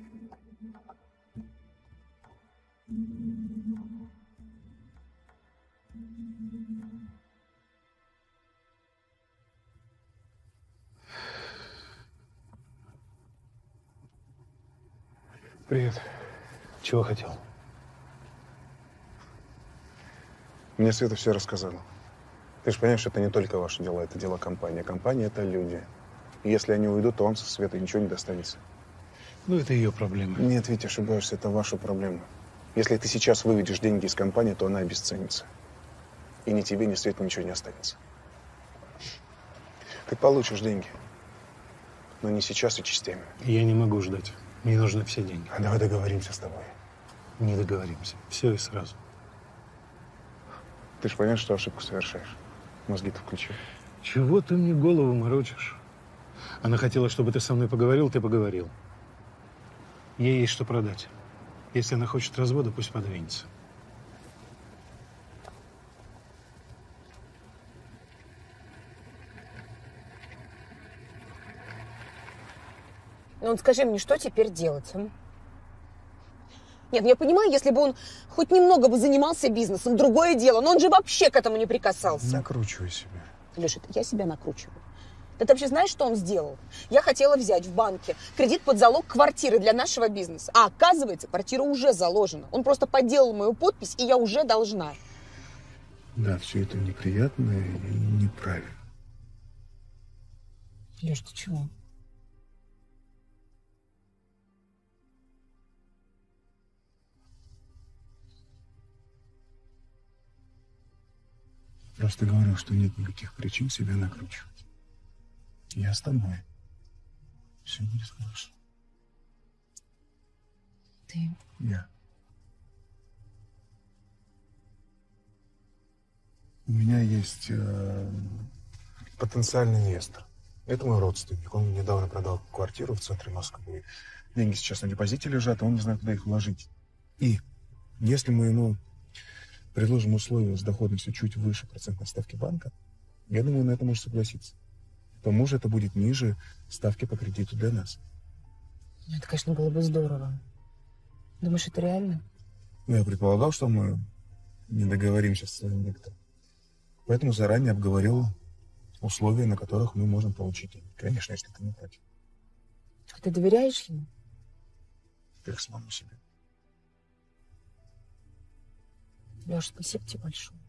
Привет. Чего хотел? Мне Света все рассказала. Ты же понимаешь, что это не только ваши дела, это дело компании. Компания – это люди. И если они уйдут, то вам со Светой ничего не достанется. Ну, это ее проблема. Нет, Витя, ошибаешься, это ваша проблема. Если ты сейчас выведешь деньги из компании, то она обесценится. И ни тебе, ни Свете ничего не останется. Ты получишь деньги, но не сейчас и частями. Я не могу ждать. Мне нужны все деньги. А давай договоримся с тобой. Не договоримся. Все и сразу. Ты же понимаешь, что ошибку совершаешь. Мозги-то включи. Чего ты мне голову морочишь? Она хотела, чтобы ты со мной поговорил, ты поговорил. Ей есть что продать. Если она хочет развода, пусть подвинется. Ну, вот скажи мне, что теперь делать? А? Нет, ну я понимаю, если бы он хоть немного бы занимался бизнесом, другое дело, но он же вообще к этому не прикасался. Накручивай себя. Леша, это я себя накручиваю. Ты вообще знаешь, что он сделал? Я хотела взять в банке кредит под залог квартиры для нашего бизнеса. А оказывается, квартира уже заложена. Он просто подделал мою подпись, и я уже должна. Да, все это неприятно и неправильно. Леш, ты чего? Просто говорил, что нет никаких причин себя накручивать. Я с тобой. Все будет хорошо. Ты? Я. У меня есть э, потенциальный инвестор. Это мой родственник. Он недавно продал квартиру в центре Москвы. Деньги сейчас на депозите лежат, а он не знает, куда их вложить. И если мы ему предложим условия с доходностью чуть выше процентной ставки банка, я думаю, на это может согласиться. К тому же это будет ниже ставки по кредиту для нас. Ну, это, конечно, было бы здорово. Думаешь, это реально? Ну, я предполагал, что мы не договоримся с своим Виктором. Поэтому заранее обговорил условия, на которых мы можем получить деньги. Конечно, если ты не против. Ты доверяешь ему? Как самому себе. Леша, спасибо тебе большое.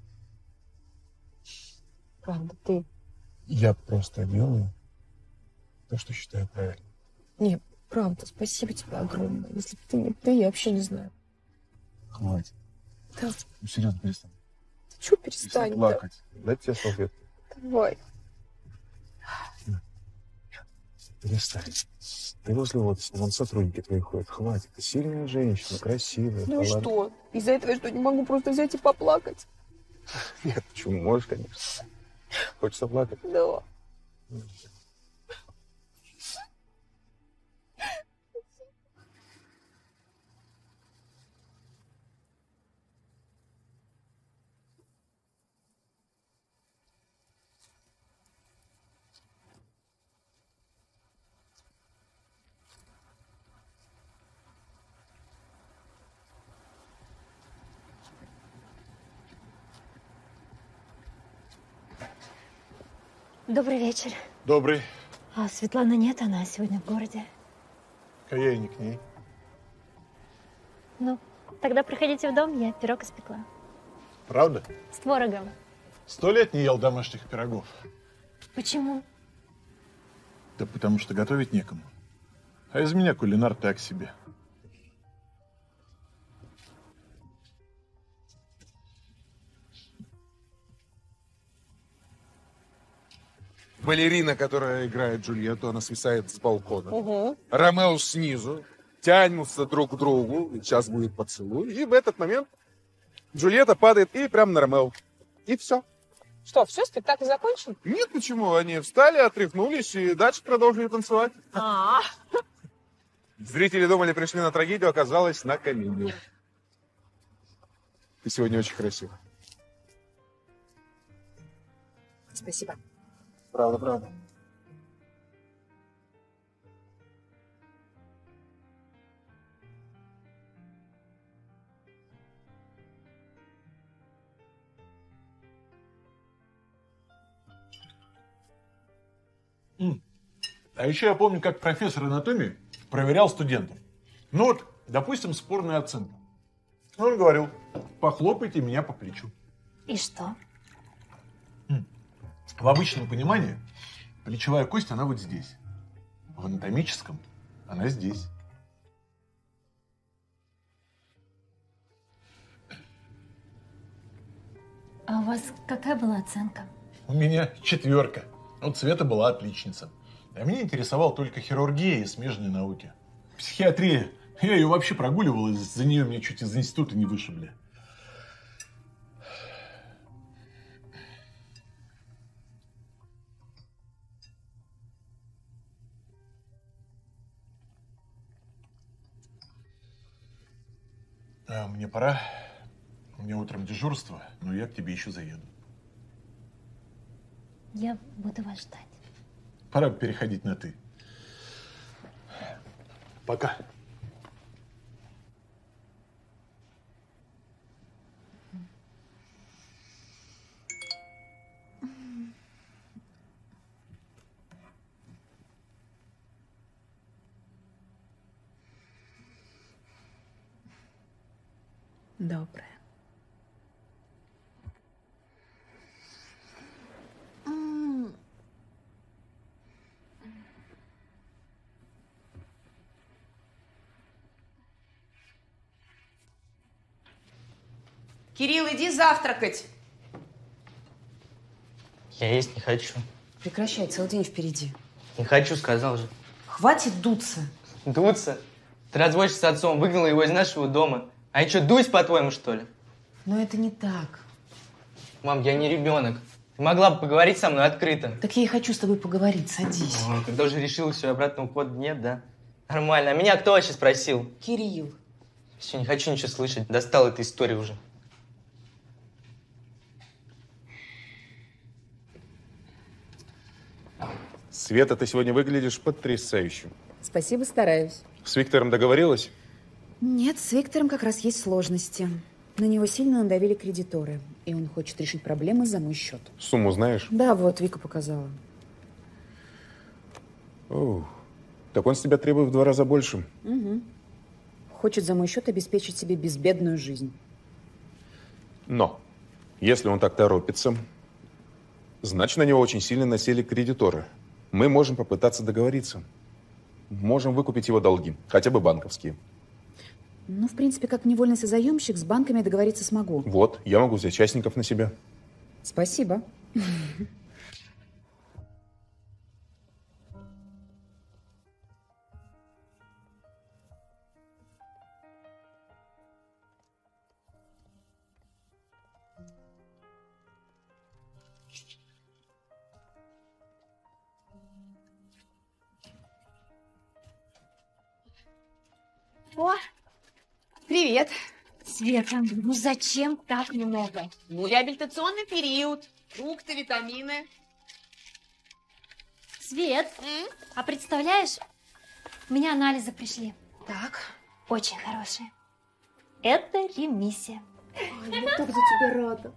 Правда, ты... Я просто делаю то, что считаю правильным. Не, правда, спасибо тебе огромное. Если бы ты не ты, я вообще не знаю. Хватит. Да. Ну, серьезно, перестань. Ты чего перестань? Плакать. Дайте тебе салфетку. Давай. Перестань. Ты возле вот, вон сотрудники твои ходят. Хватит. Ты сильная женщина, красивая. Ну и талант- что? Из-за этого я что, не могу просто взять и поплакать? Нет, почему? Можешь, конечно. Хочется плакать? Да. Добрый вечер. Добрый. А Светланы нет, она сегодня в городе. А я и не к ней. Ну, тогда проходите в дом, я пирог испекла. Правда? С творогом. Сто лет не ел домашних пирогов. Почему? Да потому что готовить некому. А из меня кулинар так себе. Балерина, которая играет Джульетту, она свисает с балкона. Угу. Ромео снизу, тянутся друг к другу, и сейчас будет поцелуй. И в этот момент Джульетта падает и прямо на Ромео. И все. Что, все, спектакль закончен? Нет, почему? Они встали, отряхнулись и дальше продолжили танцевать. А, Зрители думали, пришли на трагедию, оказалось на комедию. Ты сегодня очень красива. спасибо. Правда, правда. М. А еще я помню, как профессор анатомии проверял студентов. Ну вот, допустим, спорная оценка. Он говорил, похлопайте меня по плечу. И что? В обычном понимании плечевая кость, она вот здесь. В анатомическом она здесь. А у вас какая была оценка? У меня четверка. Вот Света была отличница. А меня интересовала только хирургия и смежные науки. Психиатрия. Я ее вообще прогуливал, из-за нее меня чуть из института не вышибли. А, мне пора. У меня утром дежурство, но я к тебе еще заеду. Я буду вас ждать. Пора переходить на «ты». Пока. Доброе. Кирилл, иди завтракать. Я есть не хочу. Прекращай, целый день впереди. Не хочу, сказал же. Хватит дуться. Дуться? Ты разводишься с отцом, выгнала его из нашего дома. А я что, дусь, по-твоему, что ли? Но это не так. Мам, я не ребенок. Ты могла бы поговорить со мной открыто. Так я и хочу с тобой поговорить, садись. Ой, когда уже решила, все, обратного хода нет, да? Нормально. А меня кто вообще спросил? Кирилл. Все, не хочу ничего слышать. Достала эта история уже. Света, ты сегодня выглядишь потрясающе. Спасибо, стараюсь. С Виктором договорилась? Нет, с Виктором как раз есть сложности. На него сильно надавили кредиторы, и он хочет решить проблемы за мой счет. Сумму знаешь? Да, вот, Вика показала. О, так он с тебя требует в два раза больше. Угу. Хочет за мой счет обеспечить себе безбедную жизнь. Но, если он так торопится, значит, на него очень сильно насели кредиторы. Мы можем попытаться договориться. Можем выкупить его долги, хотя бы банковские. Ну, в принципе, как невольный созаемщик, с банками договориться смогу. Вот, я могу взять частников на себя. Спасибо. О, привет. Света, ну зачем так много? Ну, реабилитационный период. Фрукты, витамины. Свет, а представляешь, у меня анализы пришли. Так. Очень хорошие. Это ремиссия. Ой, я так за тебя рада.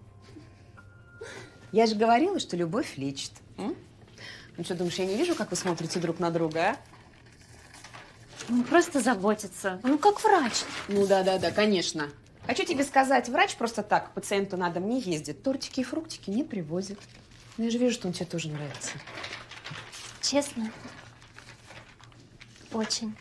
Я же говорила, что любовь лечит. М? Ну что, думаешь, я не вижу, как вы смотрите друг на друга, а? Он просто заботится. Ну, как врач. Ну да-да-да, конечно. Хочу тебе сказать, врач просто так к пациенту на дом не ездит. Тортики и фруктики не привозит. Ну, я же вижу, что он тебе тоже нравится. Честно? Очень.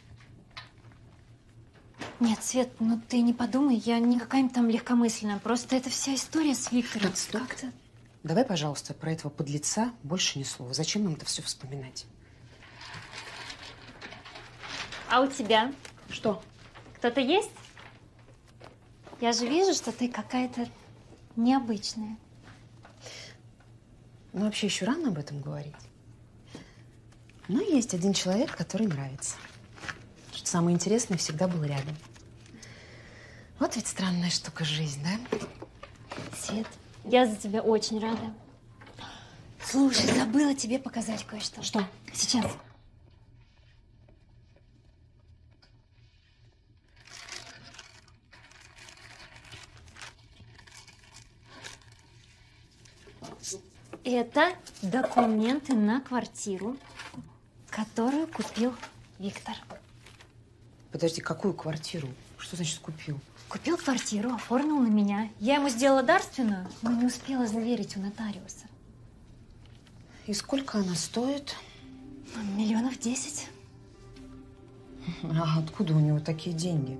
Нет, Свет, ну ты не подумай, я не какая-нибудь там легкомысленная. Просто это вся история с Виктором. Как-то... Давай, пожалуйста, про этого подлеца больше ни слова. Зачем нам это все вспоминать? А у тебя? Что? Кто-то есть? Я же вижу, что ты какая-то необычная. Ну, вообще, еще рано об этом говорить. Но есть один человек, который нравится. Что самое интересное, всегда был рядом. Вот ведь странная штука жизнь, да? Свет, я за тебя очень рада. Слушай, забыла тебе показать кое-что. Что? Сейчас. Это документы на квартиру, которую купил Виктор. Подожди, какую квартиру? Что значит купил? Купил квартиру, оформил на меня. Я ему сделала дарственную, но не успела заверить у нотариуса. И сколько она стоит? Миллионов десять. А откуда у него такие деньги?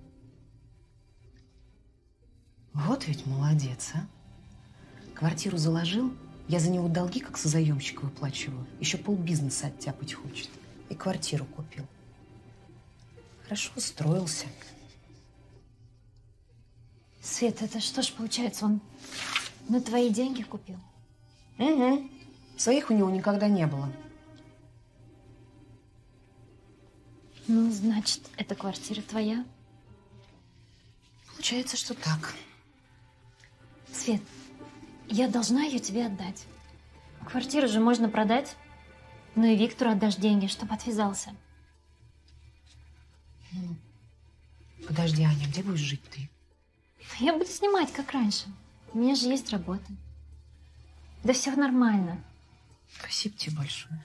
Вот ведь молодец, а? Квартиру заложил, я за него долги как созаемщика выплачиваю. Еще полбизнеса оттяпать хочет. И квартиру купил. Хорошо устроился. Свет, это что ж получается, он на твои деньги купил? Угу. Своих у него никогда не было. Ну, значит, эта квартира твоя? Получается, что так. Свет, я должна ее тебе отдать. Квартиру же можно продать. Ну и Виктору отдашь деньги, чтобы отвязался. Ну, подожди, Аня, где будешь жить ты? Я буду снимать, как раньше. У меня же есть работа. Да все нормально. Спасибо тебе большое.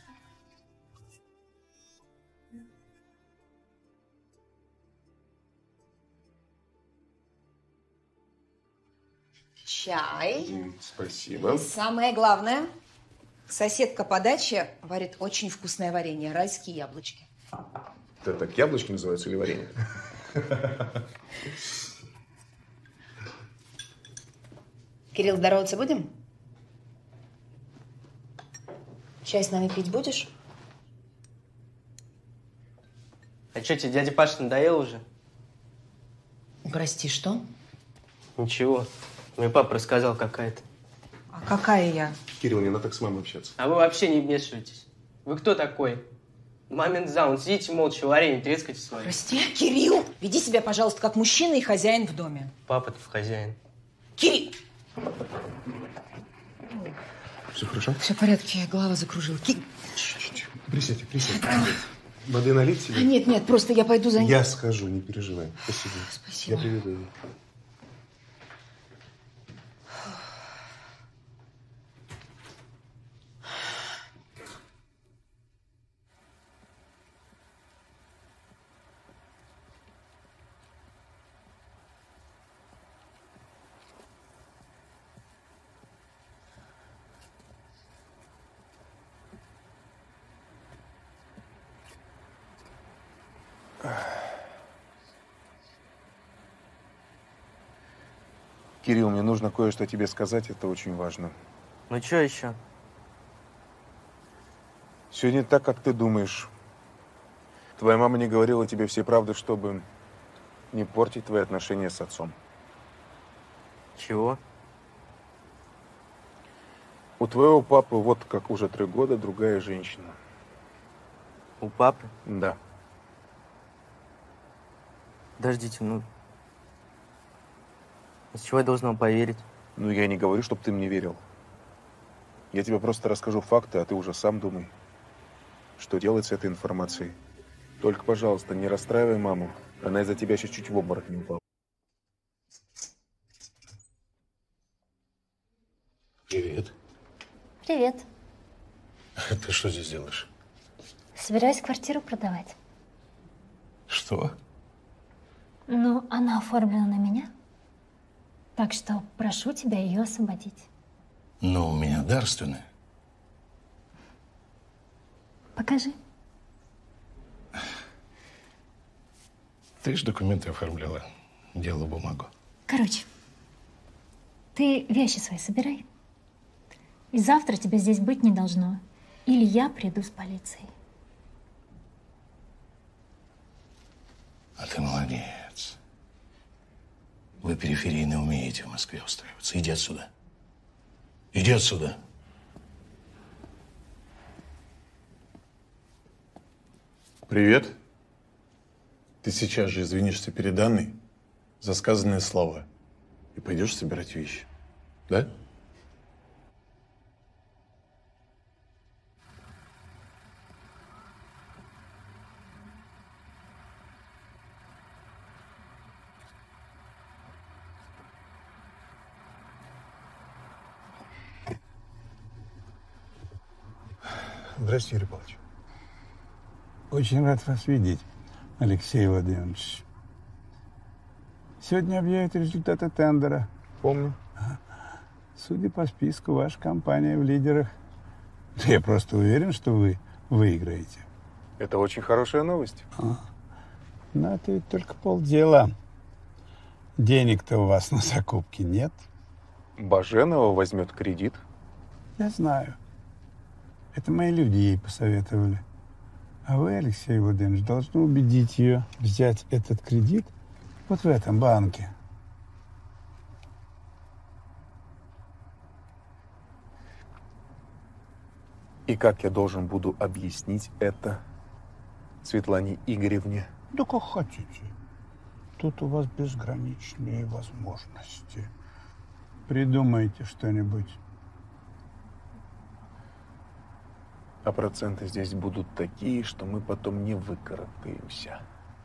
Чай. Спасибо. И самое главное, соседка по даче варит очень вкусное варенье, райские яблочки. Это так яблочки называются или варенье? Кирилл, здороваться будем? Чай с нами пить будешь? А что, тебе дядя Паша надоел уже? Прости, что? Ничего. Мне папа рассказал, какая-то. А какая я? Кирилл, не надо так с мамой общаться. А вы вообще не вмешиваетесь. Вы кто такой? Мамин заун. Сидите молча, варенье трескайте свое. Прости, Кирилл, веди себя, пожалуйста, как мужчина и хозяин в доме. Папа-то в хозяин. Кирилл! Все хорошо? Все в порядке, голова закружила. Ки... Присядьте, присядьте. Воды налить себе? А, нет, нет, просто я пойду за ним. Я скажу, не переживай. Спасибо. Спасибо. Я приведу ее. Кирилл, мне нужно кое-что тебе сказать, это очень важно. Ну что еще? Все не так, как ты думаешь. Твоя мама не говорила тебе всей правды, чтобы не портить твои отношения с отцом. Чего? У твоего папы вот как уже три года другая женщина. У папы? Да. Подождите, ну... Из чего я должен вам поверить? Ну, я не говорю, чтобы ты мне верил. Я тебе просто расскажу факты, а ты уже сам думай, что делать с этой информацией. Только, пожалуйста, не расстраивай маму. Она из-за тебя сейчас чуть в обморок не упала. Привет. Привет. Ты что здесь делаешь? Собираюсь квартиру продавать. Что? Ну, она оформлена на меня. Так что прошу тебя ее освободить. Ну, у меня дарственная. Покажи. Ты же документы оформляла, делала бумагу. Короче, ты вещи свои собирай. И завтра тебя здесь быть не должно. Или я приду с полицией. А ты молодец. Вы периферийно умеете в Москве устраиваться. Иди отсюда. Иди отсюда. Привет. Ты сейчас же извинишься перед Анной за сказанные слова и пойдешь собирать вещи. Да? Здравствуйте, Юрий Павлович. Очень рад вас видеть, Алексей Владимирович. Сегодня объявят результаты тендера. Помню. Судя по списку, ваша компания в лидерах. Я просто уверен, что вы выиграете. Это очень хорошая новость. А, но это ведь только полдела. Денег-то у вас на закупки нет. Баженова возьмет кредит. Я знаю. Это мои люди ей посоветовали. А вы, Алексей Владимирович, должны убедить ее взять этот кредит вот в этом банке. И как я должен буду объяснить это Светлане Игоревне? Да как хотите. тут у вас безграничные возможности. Придумайте что-нибудь. А проценты здесь будут такие, что мы потом не выкарабкаемся.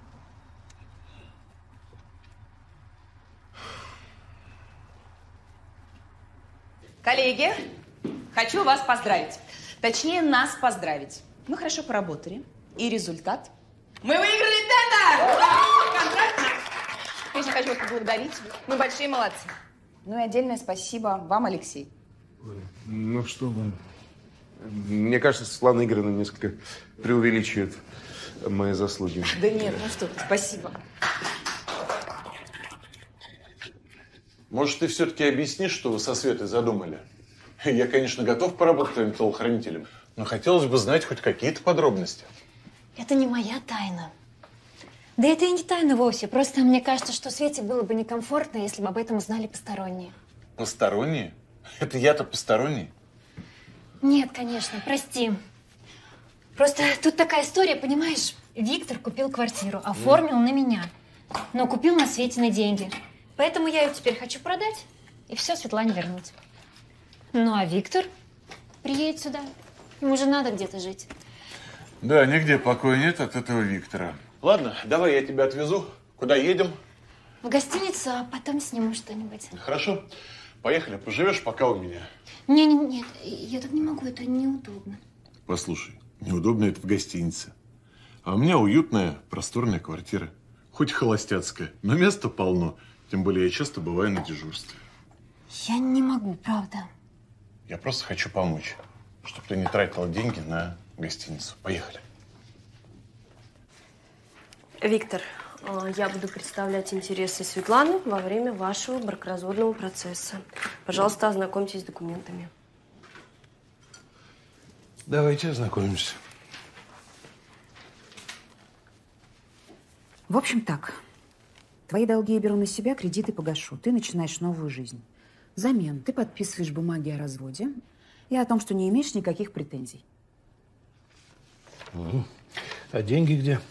Коллеги, хочу вас поздравить. Точнее, нас поздравить. Мы хорошо поработали. И результат? Мы выиграли тендер! Контракт наш! Конечно, хочу вас поблагодарить. Мы большие молодцы. Ну и отдельное спасибо вам, Алексей. Ну что вы. Мне кажется, Светлана Игоревна несколько преувеличивает мои заслуги. Да нет, ну что ты, спасибо. Может, ты все-таки объяснишь, что вы со Светой задумали? Я, конечно, готов поработать твоим телохранителем, но хотелось бы знать хоть какие-то подробности. Это не моя тайна. Да это и не тайна вовсе. Просто мне кажется, что Свете было бы некомфортно, если бы об этом узнали посторонние. Посторонние? Это я-то посторонний? Нет, конечно, прости. Просто тут такая история, понимаешь? Виктор купил квартиру, оформил на меня, но купил на Светины деньги. Поэтому я ее теперь хочу продать и все Светлане вернуть. Ну, а Виктор приедет сюда. Ему же надо где-то жить. Да, нигде покоя нет от этого Виктора. Ладно, давай я тебя отвезу. Куда едем? В гостиницу, а потом сниму что-нибудь. Хорошо. Поехали, поживешь пока у меня. Не, не, нет, я так не могу, это неудобно. Послушай, неудобно это в гостинице. А у меня уютная, просторная квартира. Хоть холостяцкая, но места полно. Тем более я часто бываю на дежурстве. Я не могу, правда. Я просто хочу помочь, чтобы ты не тратила деньги на гостиницу. Поехали. Виктор, я буду представлять интересы Светланы во время вашего бракоразводного процесса. Пожалуйста, ознакомьтесь с документами. Давайте ознакомимся. В общем, так. Твои долги я беру на себя, кредиты погашу. Ты начинаешь новую жизнь. Взамен ты подписываешь бумаги о разводе и о том, что не имеешь никаких претензий. Угу. А деньги где?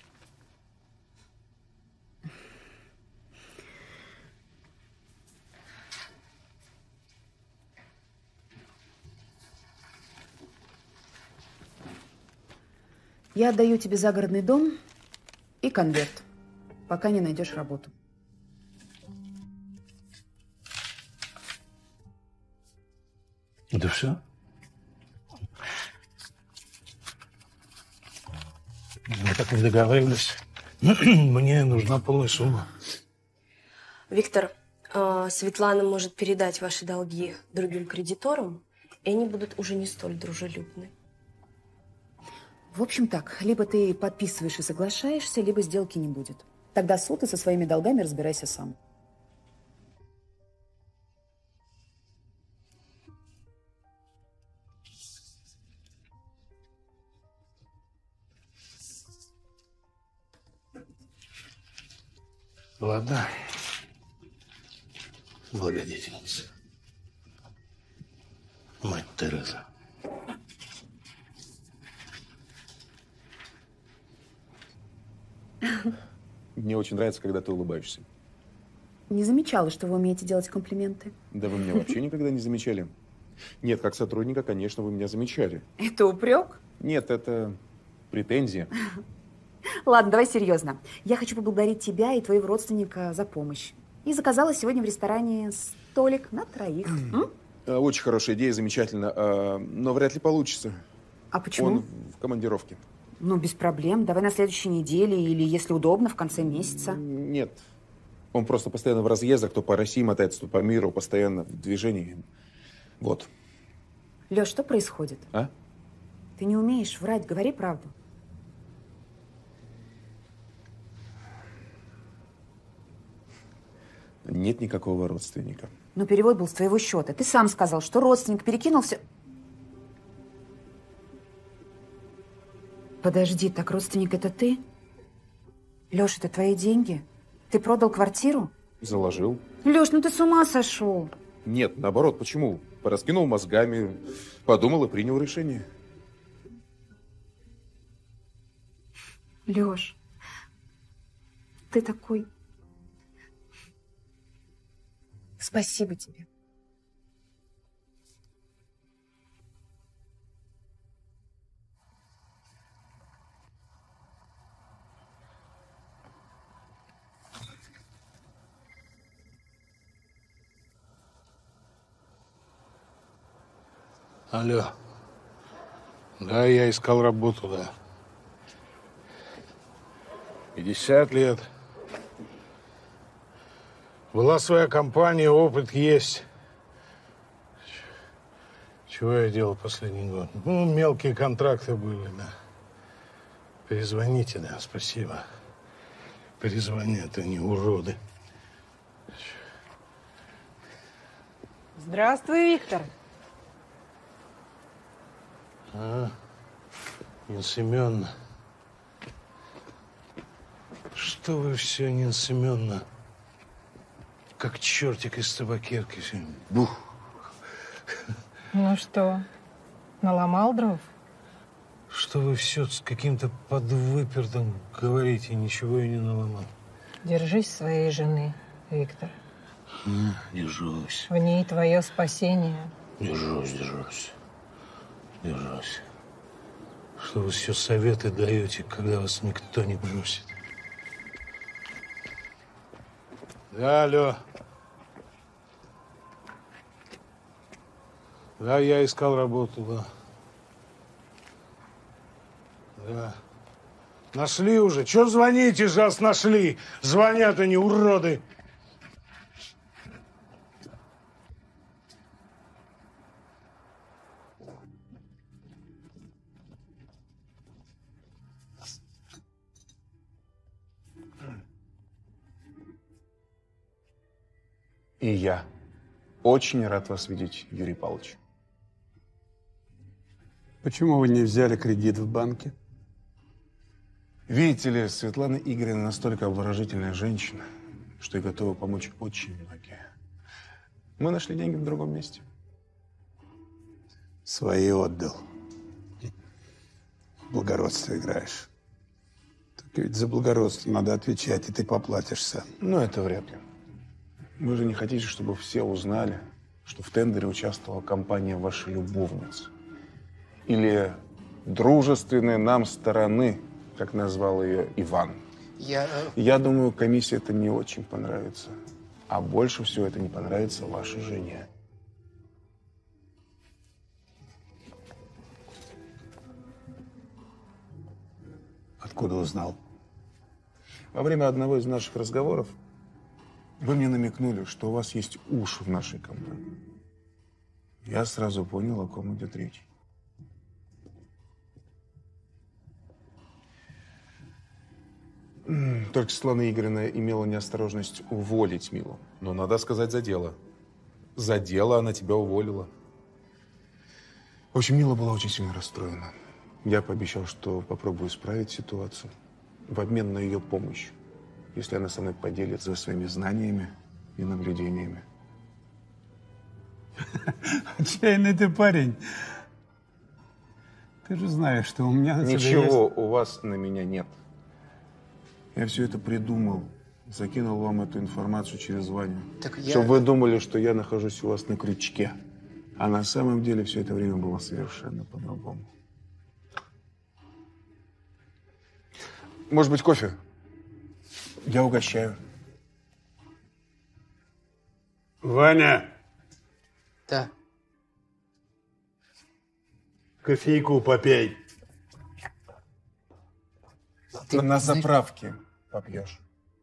Я отдаю тебе загородный дом и конверт, пока не найдешь работу. Да все? Мы так не договаривались. Мне нужна полная сумма. Виктор, э, Светлана может передать ваши долги другим кредиторам, и они будут уже не столь дружелюбны. В общем так, либо ты подписываешь и соглашаешься, либо сделки не будет. Тогда суд, и со своими долгами разбирайся сам. Ладно. Благодетельница. Мать Тереза. Мне очень нравится, когда ты улыбаешься. Не замечала, что вы умеете делать комплименты. Да вы меня вообще никогда не замечали. Нет, как сотрудника, конечно, вы меня замечали. Это упрек? Нет, это претензия. Ладно, давай серьезно. Я хочу поблагодарить тебя и твоего родственника за помощь. И заказала сегодня в ресторане столик на троих. М? Очень хорошая идея, замечательно. А, но вряд ли получится. А почему? Он в командировке. Ну, без проблем. Давай на следующей неделе или, если удобно, в конце месяца. Нет. Он просто постоянно в разъездах, то по России мотается, то по миру, постоянно в движении. Вот. Лёш, что происходит? А? Ты не умеешь врать, говори правду. Нет никакого родственника. Но перевод был с твоего счета. Ты сам сказал, что родственник перекинул все... Подожди, так родственник это ты? Лёш, это твои деньги? Ты продал квартиру? Заложил. Лёш, ну ты с ума сошел. Нет, наоборот, почему? Пораскинул мозгами, подумал и принял решение. Лёш, ты такой Спасибо тебе. Алло. Да, я искал работу, да. пятьдесят лет. Была своя компания, опыт есть. Чего я делал последний год? Ну, мелкие контракты были, да. Перезвоните, да, спасибо. Перезвонят, они уроды. Здравствуй, Виктор. А, Нина Семеновна. Что вы все, Нина Семеновна, как чертик из табакерки. Бух. Ну что, наломал дров? Что вы все с каким-то подвыпертом говорите? Ничего я не наломал. Держись своей жены, Виктор. А, держусь. В ней твое спасение. Держусь, держусь. Держусь. Что вы все советы даете, когда вас никто не бросит? Да, алло. Да, я искал работу, да. Да. Нашли уже. Чего звоните, раз нашли? Звонят они, уроды. И я очень рад вас видеть, Юрий Павлович. Почему вы не взяли кредит в банке? Видите ли, Светлана Игоревна настолько обворожительная женщина, что и готова помочь очень многие. Мы нашли деньги в другом месте. Свои отдал. В благородство играешь. Так ведь за благородство надо отвечать, и ты поплатишься. Ну, это вряд ли. Вы же не хотите, чтобы все узнали, что в тендере участвовала компания вашей любовницы? Или дружественной нам стороны, как назвал ее Иван? Я... Я думаю, комиссии это не очень понравится. А больше всего это не понравится вашей жене. Откуда узнал? Во время одного из наших разговоров вы мне намекнули, что у вас есть уши в нашей компании. Я сразу понял, о ком идет речь. Только Светлана Игоревна имела неосторожность уволить Милу. Но надо сказать за дело. За дело она тебя уволила. В общем, Мила была очень сильно расстроена. Я пообещал, что попробую исправить ситуацию в обмен на ее помощь, если она со мной поделится своими знаниями и наблюдениями. Отчаянный ты парень. Ты же знаешь, что у меня на тебя Ничего есть... у вас на меня нет. Я все это придумал, закинул вам эту информацию через Ваню. Так я... Чтобы вы думали, что я нахожусь у вас на крючке. А на самом деле все это время было совершенно по-другому. Может быть, кофе? Я угощаю. Ваня! Да. Кофейку попей. Ты на заправке попьешь.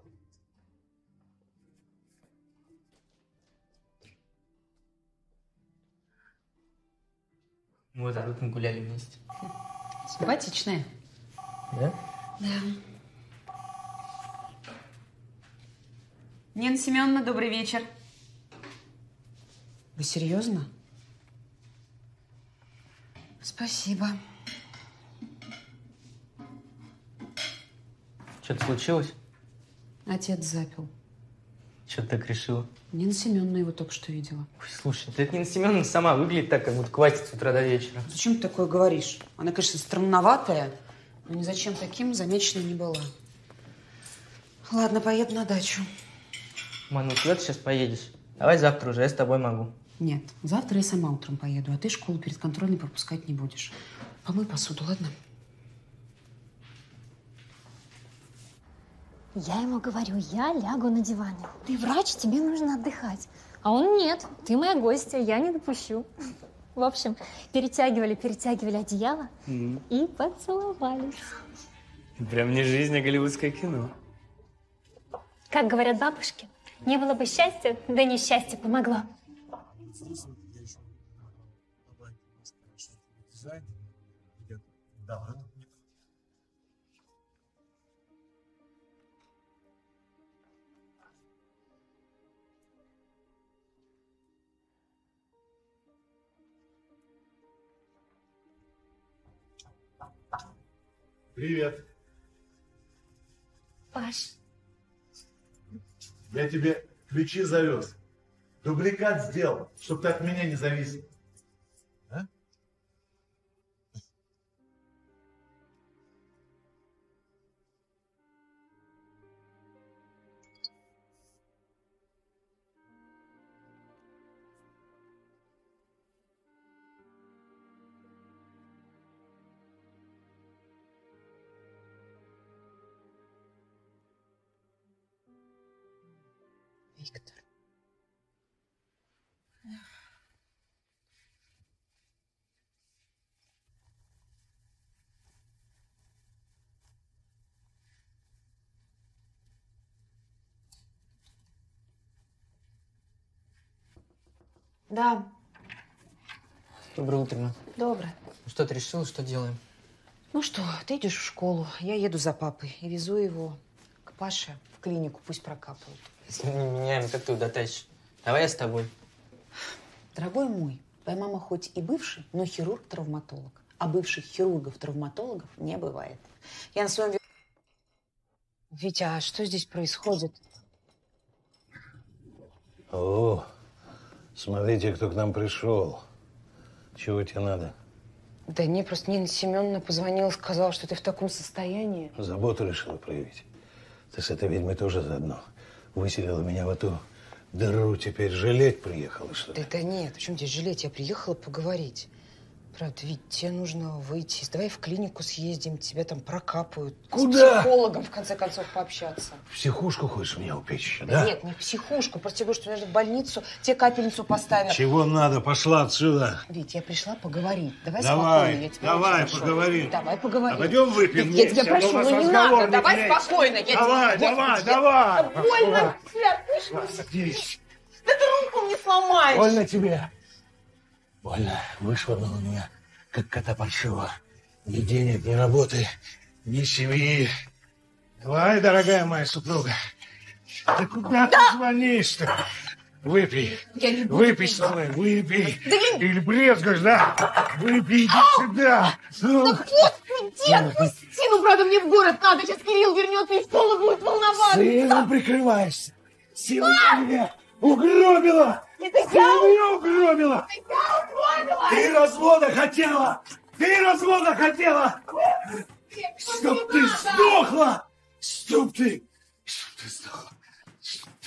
Вот, а тут мы гуляли вместе. Симпатичная. Да? Да. Нина Семеновна, добрый вечер. Вы серьезно? Спасибо. Что-то случилось? Отец запил. Что ты так решила? Нина Семеновна его только что видела. Ой, слушай, ты Нина Семеновна сама выглядит так, как будто хватит с утра до вечера. Зачем ты такое говоришь? Она, конечно, странноватая, но ни зачем таким замеченной не была. Ладно, поеду на дачу. Ман, ну куда ты сейчас поедешь? Давай завтра уже, я с тобой могу. Нет, завтра я сама утром поеду, а ты школу перед контрольной пропускать не будешь. Помой посуду, ладно? Я ему говорю, я лягу на диване. Ты врач, тебе нужно отдыхать. А он нет, ты моя гостья, я не допущу. В общем, перетягивали, перетягивали одеяло Мгм. и поцеловались. Прям не жизнь, а голливудское кино. Как говорят бабушки, не было бы счастья, да несчастье помогло. Привет. Паш, Я тебе ключи завез. Дубликат сделал, чтобы ты от меня не зависел. А? Виктор. Да, Доброе утро. доброе. Ну что, ты решила, что делаем? Ну что, ты идешь в школу, я еду за папой и везу его к Паше в клинику, пусть прокапают. Если мы не меняем, как ты его дотащишь? Давай я с тобой. Дорогой мой, твоя мама хоть и бывший, но хирург-травматолог, а бывших хирургов-травматологов не бывает. Я на своем... ве- Витя, а что здесь происходит? О, смотрите, кто к нам пришел. Чего тебе надо? Да мне просто Нина Семеновна позвонила, сказала, что ты в таком состоянии. Заботу решила проявить. Ты с этой ведьмой тоже заодно. Выселила меня в эту дыру, теперь жалеть приехала, что ли? Да, да нет, о чем тебе жалеть? Я приехала поговорить. Правда, ведь тебе нужно выйти. Давай в клинику съездим, тебя там прокапают. Куда? С психологом, в конце концов, пообщаться. В психушку хочешь меня упечь еще, Да да? нет, не в психушку. Просто тебе говорю, что нужно в больницу, тебе капельницу поставят. Чего надо? Пошла отсюда. Вить, я пришла поговорить. Давай, Давай, спокойно, я тебя давай, очень прошу. поговорим. Давай поговорим. А пойдем выпьем Вить, я тебя вместе, а то прошу, у нас ну не разговор надо. не Давай клеится. спокойно. Я Давай, тебя... давай, Господи, давай. да больно, Свет, ты что? Садись. Да ты руку не сломаешь. Больно тебе? Больно. Вышвырнула меня, как кота паршивого. Ни денег, ни работы, ни семьи. Давай, дорогая моя супруга. Да куда ты звонишь-то? Выпей. Я не буду Выпей пить. со мной, выпей. Да я- Или брезгаешь, да? Выпей, иди сюда. Ну. Да господи, отпусти. Ну, правда, мне в город надо. Сейчас Кирилл вернется и школа будет волноваться. Сыном прикрываешься. Сила тебя угробила. Это Ты я. меня угробила. Это я угробила. Ты развода хотела. Ты развода хотела. Чтоб ты сдохла. Чтоб ты. Чтоб ты сдохла. Чтоб ты.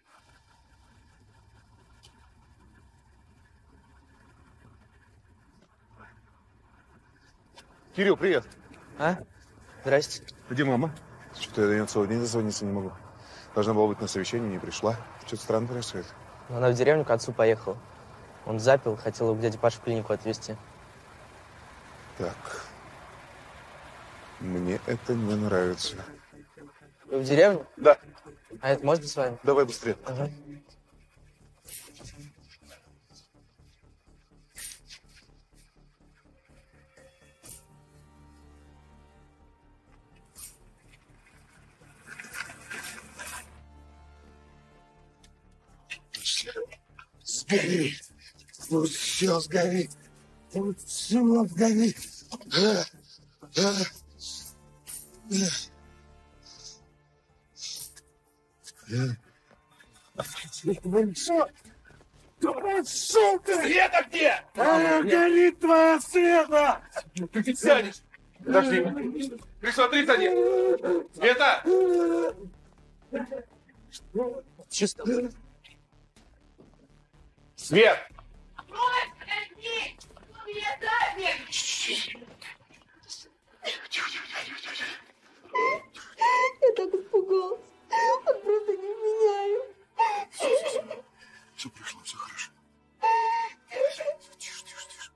Кирилл, привет. А? Здрасте. Где мама? Что-то я до нее целый день дозвониться не могу. Должна была быть на совещании, не пришла. Что-то странно происходит. Она в деревню к отцу поехала. Он запил, хотел его к дяде Паше в клинику отвезти. Так. Мне это не нравится. Вы в деревню? Да. А это можно с вами? Давай быстрее. Ага. Сгори. Пусть все сгорит. Пусть все сгорит. А, а, а. Что? Сука! Света где? А, горит твоя Света! Ты ведь сядешь. Подожди. Присмотри за ним. Света! Чисто. Свет! Я так испугалась. Он просто не вменяю. Все прошло, все хорошо. Тише, тише, тише.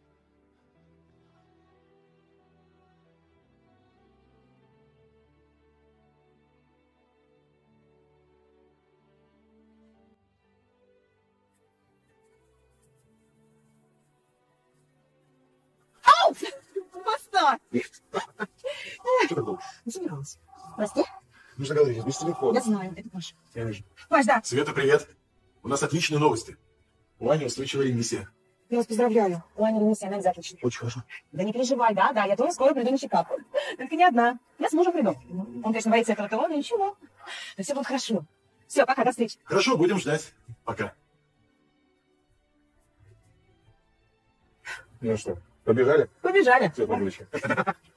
Ау! Поставь! Что такое? Не собиралась. Прости? Нужно говорить, без телефона. Я знаю, это Паша. Я вижу. Паш, да. Света, привет. У нас отличные новости. У Ани устойчивая ремиссия. Я вас поздравляю. У Ани ремиссия, анализ отличный. Очень хорошо. Да не переживай, да, да, я тоже скоро приду на чекап. Только не одна. Я с мужем приду. Он, конечно, боится этого того, но ничего. Да все будет хорошо. Все, пока, до встречи. Хорошо, будем ждать. Пока. Ну что, побежали? Побежали. Все, погнали.